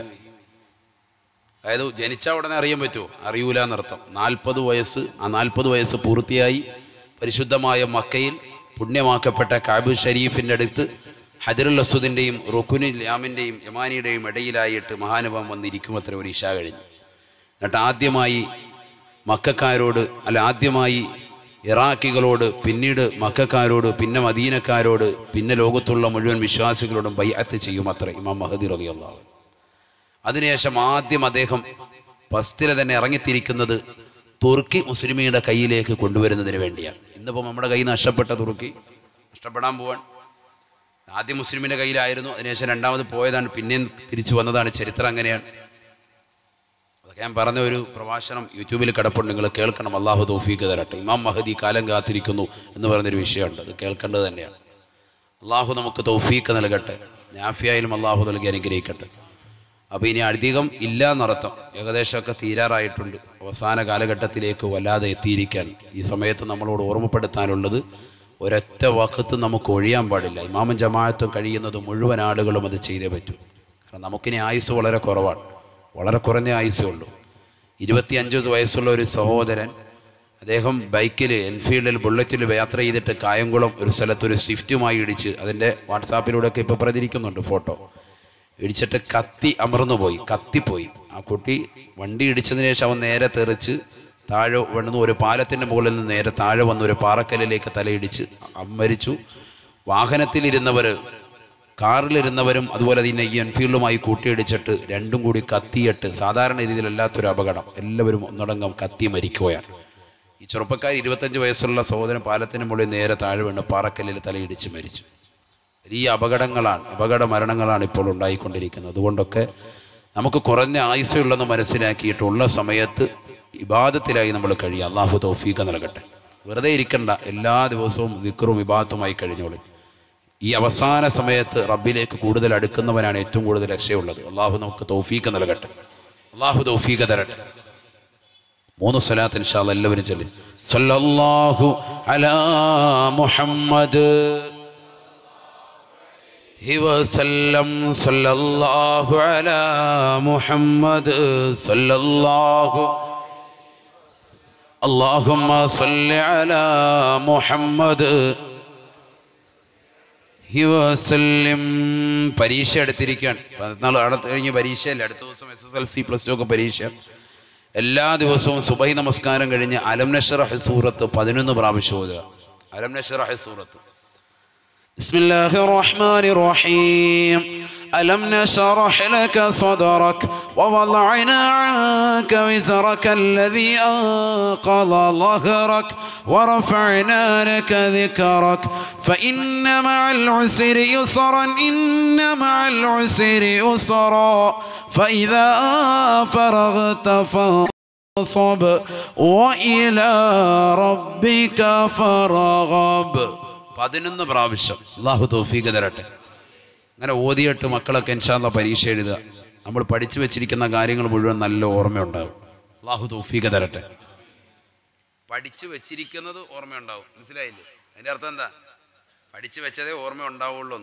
Speaker 1: അതായത് ജനിച്ച ഉടനെ അറിയാൻ പറ്റുമോ? അറിയൂല എന്നർത്ഥം. 40 വയസ്സ്, ആ 40 വയസ്സ് പൂർത്തിയായി പരിശുദ്ധമായ മക്കയിൽ പുണ്യമാക്കപ്പെട്ട കഅബ് ഷരീഫിൻ്റെ അടുത്ത് ഹജറുൽ അസ്വദിൻ്റെയും റുക്കുനുൽ യാമിൻ്റെയും യമാനിയുടെയും ഇടയിലായിട്ട് മഹാനുഭാവം വന്നിരിക്കും. അത്ര ഒരു ഇശാ കഴിഞ്ഞു. എന്നിട്ട് ആദ്യമായി മക്കക്കാരോട്, ആദ്യമായി ഇറാഖികളോട്, പിന്നീട് മക്കക്കാരോട്, പിന്നെ മദീനക്കാരോട്, പിന്നെ ലോകത്തുള്ള മുഴുവൻ വിശ്വാസികളോടും ബൈഅത്ത് ചെയ്യും അത്ര ഇമാം മഹദി റളിയല്ലാഹു. അതിനുശേഷം ആദ്യം അദ്ദേഹം ഫസ്റ്റിലെ തന്നെ ഇറങ്ങിത്തിരിക്കുന്നത് തുർക്കി മുസ്ലിമീങ്ങളുടെ കയ്യിലേക്ക് കൊണ്ടുവരുന്നതിന് വേണ്ടിയാണ്. ഇന്നിപ്പോൾ നമ്മുടെ കയ്യിൽ നഷ്ടപ്പെട്ട തുർക്കി നഷ്ടപ്പെടാൻ പോവാൻ. ആദ്യം മുസ്ലിമിൻ്റെ കയ്യിലായിരുന്നു, അതിനുശേഷം രണ്ടാമത് പോയതാണ്, പിന്നെയും തിരിച്ചു വന്നതാണ്. ചരിത്രം അങ്ങനെയാണ്. അതൊക്കെ ഞാൻ പറഞ്ഞ ഒരു പ്രഭാഷണം യൂട്യൂബിൽ കിടപ്പുണ്ട്, നിങ്ങൾ കേൾക്കണം. അള്ളാഹു തൗഫീഖ് തരട്ടെ. ഇമാം മഹദി കാലം കാത്തിരിക്കുന്നു എന്ന് പറഞ്ഞൊരു വിഷയമുണ്ട്, അത് കേൾക്കേണ്ടത് തന്നെയാണ്. അള്ളാഹു നമുക്ക് തൗഫീഖ് നൽകട്ടെ, നാഫിയായാലും അള്ളാഹു നൽകി അനുഗ്രഹിക്കട്ടെ. അപ്പോൾ ഇനി അധികം ഇല്ല എന്നർത്ഥം, ഏകദേശമൊക്കെ തീരാറായിട്ടുണ്ട്. അവസാന കാലഘട്ടത്തിലേക്ക് വല്ലാതെ എത്തിയിരിക്കാൻ ഈ സമയത്ത് നമ്മളോട് ഓർമ്മപ്പെടുത്താനുള്ളത്, ഒരൊറ്റ വഖത്ത് നമുക്ക് ഒഴിയാൻ പാടില്ല. ഇമാമും ജമാഅത്തും കഴിയുന്നത് മുഴുവൻ ആളുകളും അത് ചെയ്തേ പറ്റൂ. കാരണം നമുക്കിനി ആയുസ് വളരെ കുറവാണ്, വളരെ കുറഞ്ഞ ആയുസേ ഉള്ളൂ. 25 വയസ്സുള്ള ഒരു സഹോദരൻ, അദ്ദേഹം ബൈക്കിൽ, എൻഫീൽഡിൽ, ബുള്ളറ്റിൽ യാത്ര ചെയ്തിട്ട് കായംകുളം ഒരു സ്ഥലത്ത് ഒരു സ്വിഫ്റ്റുമായി ഇടിച്ച്, അതിൻ്റെ വാട്സാപ്പിലൂടെയൊക്കെ ഇപ്പോൾ പ്രചരിക്കുന്നുണ്ട് ഫോട്ടോ, ഇടിച്ചിട്ട് കത്തിപ്പോയി. ആ കുട്ടി വണ്ടി ഇടിച്ചതിന് ശേഷം അവൻ നേരെ തെറിച്ച് താഴെ വന്ന് ഒരു പാലത്തിൻ്റെ മുകളിൽ നിന്ന് നേരെ താഴെ വന്ന് ഒരു പാറക്കല്ലിലേക്ക് തലയിടിച്ച് മരിച്ചു. വാഹനത്തിലിരുന്നവർ, കാറിലിരുന്നവരും അതുപോലെ തന്നെ ഈ എൻഫീൽഡുമായി കൂട്ടിയിടിച്ചിട്ട് രണ്ടും കൂടി കത്തിയിട്ട്, സാധാരണ രീതിയിലല്ലാത്തൊരു അപകടം, എല്ലാവരും ഒന്നടങ്കം കത്തി മരിക്കുകയാണ്. ഈ ചെറുപ്പക്കാർ 25 വയസ്സുള്ള സഹോദരൻ പാലത്തിന് മുകളിൽ നേരെ താഴെ വീണ് പാറക്കല്ലിൽ തലയിടിച്ച് മരിച്ചു. ഈ അപകട മരണങ്ങളാണ് ഇപ്പോൾ ഉണ്ടായിക്കൊണ്ടിരിക്കുന്നത്. അതുകൊണ്ടൊക്കെ നമുക്ക് കുറഞ്ഞ ആയുസ്സുള്ളതെന്ന് മനസ്സിലാക്കിയിട്ടുള്ള സമയത്ത് ഇബാദത്തിലായി നമ്മൾ കഴിയുക. അള്ളാഹു തൗഫീഖ് നൽകട്ടെ. വെറുതെ ഇരിക്കണ്ട, എല്ലാ ദിവസവും ദിക്റും ഇബാദത്തുമായി കഴിഞ്ഞോളൂ. ഈ അവസാന സമയത്ത് റബ്ബിലേക്ക് കൂടുതൽ അടുക്കുന്നവനാണ് ഏറ്റവും കൂടുതൽ രക്ഷയുള്ളത്. അള്ളാഹു നമുക്ക് തൗഫീഖ് നൽകട്ടെ, അള്ളാഹു തൗഫീഖ് തരട്ടെ. 3 സ്വലാത്ത് ഇൻഷാ അല്ലാഹ് എല്ലാവരും ചൊല്ലി. സല്ലല്ലാഹു അലാ മുഹമ്മദ് വസല്ലം. സല്ലല്ലാഹു അലാ മുഹമ്മദ് സല്ലല്ലാഹു അല്ലാഹുമ്മ സല്ലി അലാ മുഹമ്മദ് വസല്ലം. പരീക്ഷ എടുത്തിരിക്കുകയാണ്. 14 അടുത്ത് കഴിഞ്ഞ് പരീക്ഷയല്ല, അടുത്ത ദിവസം SSLC +2 ഒക്കെ പരീക്ഷ. എല്ലാ ദിവസവും സുബഹി നമസ്കാരം കഴിഞ്ഞ് അലം നശ്റഹ് സൂറത്ത് 11 പ്രാവശ്യം ഓതുക. അലം നശ്റഹ് സൂറത്ത്. ബിസ്മില്ലാഹിർ റഹ്മാനിർ റഹീം. ألم نشرح لك صدرك ووضعنا عنك وزرك الذي أنقض ظهرك ورفعنا لك ذكرك فإن مع العسر يسرا إن مع العسر يسرا فإذا فرغت فانصب وإلى ربك فارغب. 11 പ്രാവശ്യം. അല്ലാഹു തൗഫീഖ് തരട്ടെ. അങ്ങനെ ഓതിയിട്ട് മക്കളൊക്കെ ഇൻഷാ അല്ലാഹ് പരീക്ഷ എഴുതുക. നമ്മൾ പഠിച്ചു വെച്ചിരിക്കുന്ന കാര്യങ്ങൾ മുഴുവൻ നല്ല ഓർമ്മയുണ്ടാകും. അല്ലാഹു തൗഫീഖ് തരട്ടെ. പഠിച്ചു വെച്ചിരിക്കുന്നത് ഓർമ്മയുണ്ടാവും. മനസ്സിലായില്ലേ? അതിൻ്റെ അർത്ഥം എന്താ? പഠിച്ചു വെച്ചതേ ഓർമ്മ ഉണ്ടാവുള്ളൂ.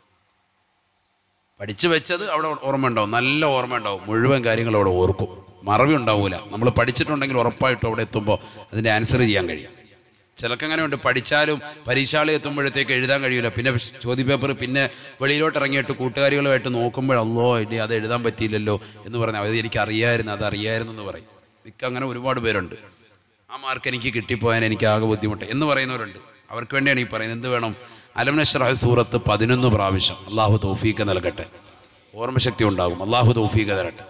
Speaker 1: പഠിച്ചു വെച്ചത് അവിടെ ഓർമ്മ ഉണ്ടാവും, നല്ല ഓർമ്മ ഉണ്ടാവും, മുഴുവൻ കാര്യങ്ങളും അവിടെ ഓർക്കും, മറവി ഉണ്ടാവില്ല. നമ്മൾ പഠിച്ചിട്ടുണ്ടെങ്കിൽ ഉറപ്പായിട്ടും അവിടെ എത്തുമ്പോൾ അതിൻ്റെ ആൻസർ ചെയ്യാൻ കഴിയും. ചിലർക്ക് അങ്ങനെ ഉണ്ട്, പഠിച്ചാലും പരീക്ഷാളി എത്തുമ്പോഴത്തേക്ക് എഴുതാൻ കഴിയില്ല. പിന്നെ ചോദ്യപേപ്പർ പിന്നെ വെളിയിലോട്ട് ഇറങ്ങിയിട്ട് കൂട്ടുകാരികളുമായിട്ട് നോക്കുമ്പോഴല്ലോ ഇല്ലേ അത് എഴുതാൻ പറ്റിയില്ലല്ലോ എന്ന് പറഞ്ഞാൽ അത് എനിക്ക് അറിയായിരുന്നു, അത് അറിയായിരുന്നു എന്ന് പറയും. മിക്ക അങ്ങനെ ഒരുപാട് പേരുണ്ട്. ആ മാർക്ക് എനിക്ക് കിട്ടിപ്പോയാൽ എനിക്ക് ആകെ ബുദ്ധിമുട്ട് എന്ന് പറയുന്നവരുണ്ട്. അവർക്ക് വേണ്ടിയാണ് ഈ പറയുന്നത്. എന്ത് വേണം? അലം നശ്റഹ് സൂറത്ത് 11 പ്രാവശ്യം. അല്ലാഹു തൗഫീഖ് നൽകട്ടെ. ഓർമ്മശക്തി ഉണ്ടാകും. അല്ലാഹു തൗഫീഖ് തരട്ടെ.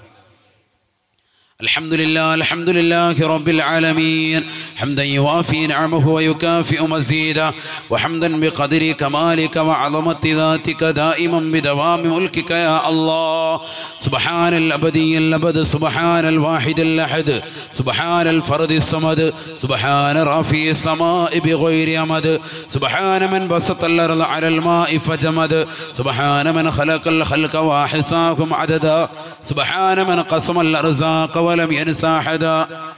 Speaker 1: الحمد لله رب العالمين حمدا يوافي نعمه ويكافئ مزيدا وحمدا بقدر كمالك وعظمة ذاتك دائما بدوام ملكك يا الله. سبحان الأبدي الأبد سبحان الواحد الأحد سبحان الفرد الصمد سبحان رافع السماء بغير أمد سبحان من بسط الأرض على الماء فجمد سبحان من خلق الخلق وأحصاهم عددا سبحان من قسم الأرزاق ولم ينسى أحدا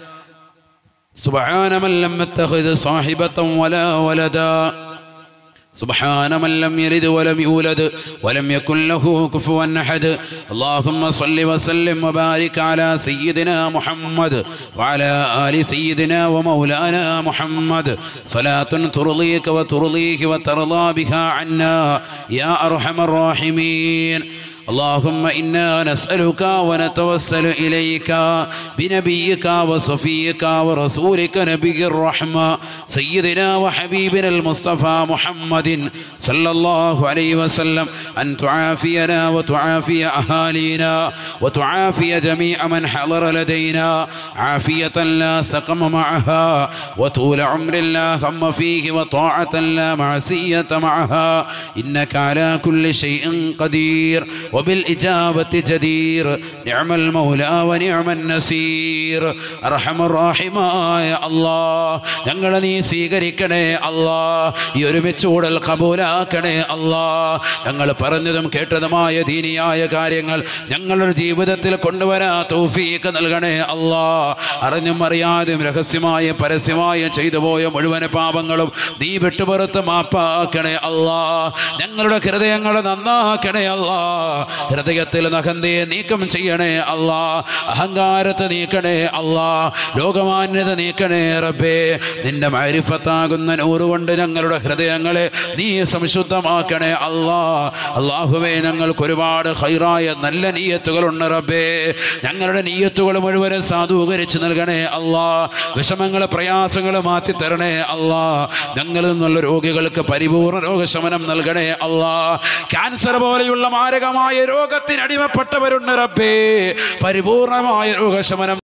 Speaker 1: سبحان من لم يتخذ صاحبة ولا ولدا سبحان من لم يلد ولم يولد ولم يكن له كفوا أحد. اللهم صل وسلم وبارك على سيدنا محمد وعلى آل سيدنا ومولانا محمد صلاة ترضيك وترضيه وترضى بها عنا يا أرحم الراحمين. اللهم إنا نسألك ونتوسل إليك بنبيك وصفيك ورسولك نبي الرحمة سيدنا وحبيبنا المصطفى محمد صلى الله عليه وسلم أن تعافينا وتعافي أهالينا وتعافي جميع من حضر لدينا عافية لا سقم معها وطول عمر لا هم فيه وطاعة لا معصية معها إنك على كل شيء قدير وبالإجابة جدير نعم المولى ونعم النصير أرحم الراحمين يا الله. ഞങ്ങളെ നീ സ്വീകരിക്കണേ അല്ലാ. ഈ ഒരുമിച്ച് കൂടൽ കബൂലാക്കണേ അല്ലാ. ഞങ്ങൾ പറഞ്ഞതും കേട്ടതുമായ ദീനിയായ കാര്യങ്ങൾ ഞങ്ങളുടെ ജീവിതത്തിൽ കൊണ്ടുവരാൻ തൗഫീഖ് നൽകണേ അല്ലാ. അറിഞ്ഞും അറിയാതെയും രഹസ്യമായ പരസ്യമായ ചെയ്തുപോയ മുഴുവൻ പാപങ്ങളും നീ വിട്ടുപുറത്ത് മാപ്പാക്കണേ അല്ലാ. ഞങ്ങളുടെ ഹൃദയങ്ങളെ നന്നാക്കണേ അല്ലാ. ഹൃദയത്തിൽ നഖന്തയെ നീക്കം ചെയ്യണേ അല്ലാ. അഹങ്കാരത്തെ നീക്കണേ അല്ലാ. ലോകമാന്യത നീക്കണേ റബ്ബേ. നിന്റെ മഅരിഫത്താകുന്ന നൂറ് കൊണ്ട് ഞങ്ങളുടെ ഹൃദയങ്ങളെ നീ സംശുദ്ധമാക്കണേ അല്ലാ. അല്ലാഹുവേ, ഞങ്ങൾക്ക് ഒരുപാട് ഖൈറായ നല്ല നിയ്യത്തുകളുണ്ട് റബ്ബേ. ഞങ്ങളുടെ നിയ്യത്തുകൾ മുഴുവനും സാധൂകരിച്ച് നൽകണേ അല്ലാ. വിഷമങ്ങൾ പ്രയാസങ്ങൾ മാറ്റി തരണേ അല്ലാ. ഞങ്ങളിൽ നിന്നുള്ള രോഗികൾക്ക് പരിപൂർണ്ണ രോഗശമനം നൽകണേ അല്ലാ. ക്യാൻസർ പോലെയുള്ള മാരകമായ രോഗത്തിനടിമപ്പെട്ടവരുണ്ട് റബ്ബേ. പരിപൂർണമായ രോഗശമനം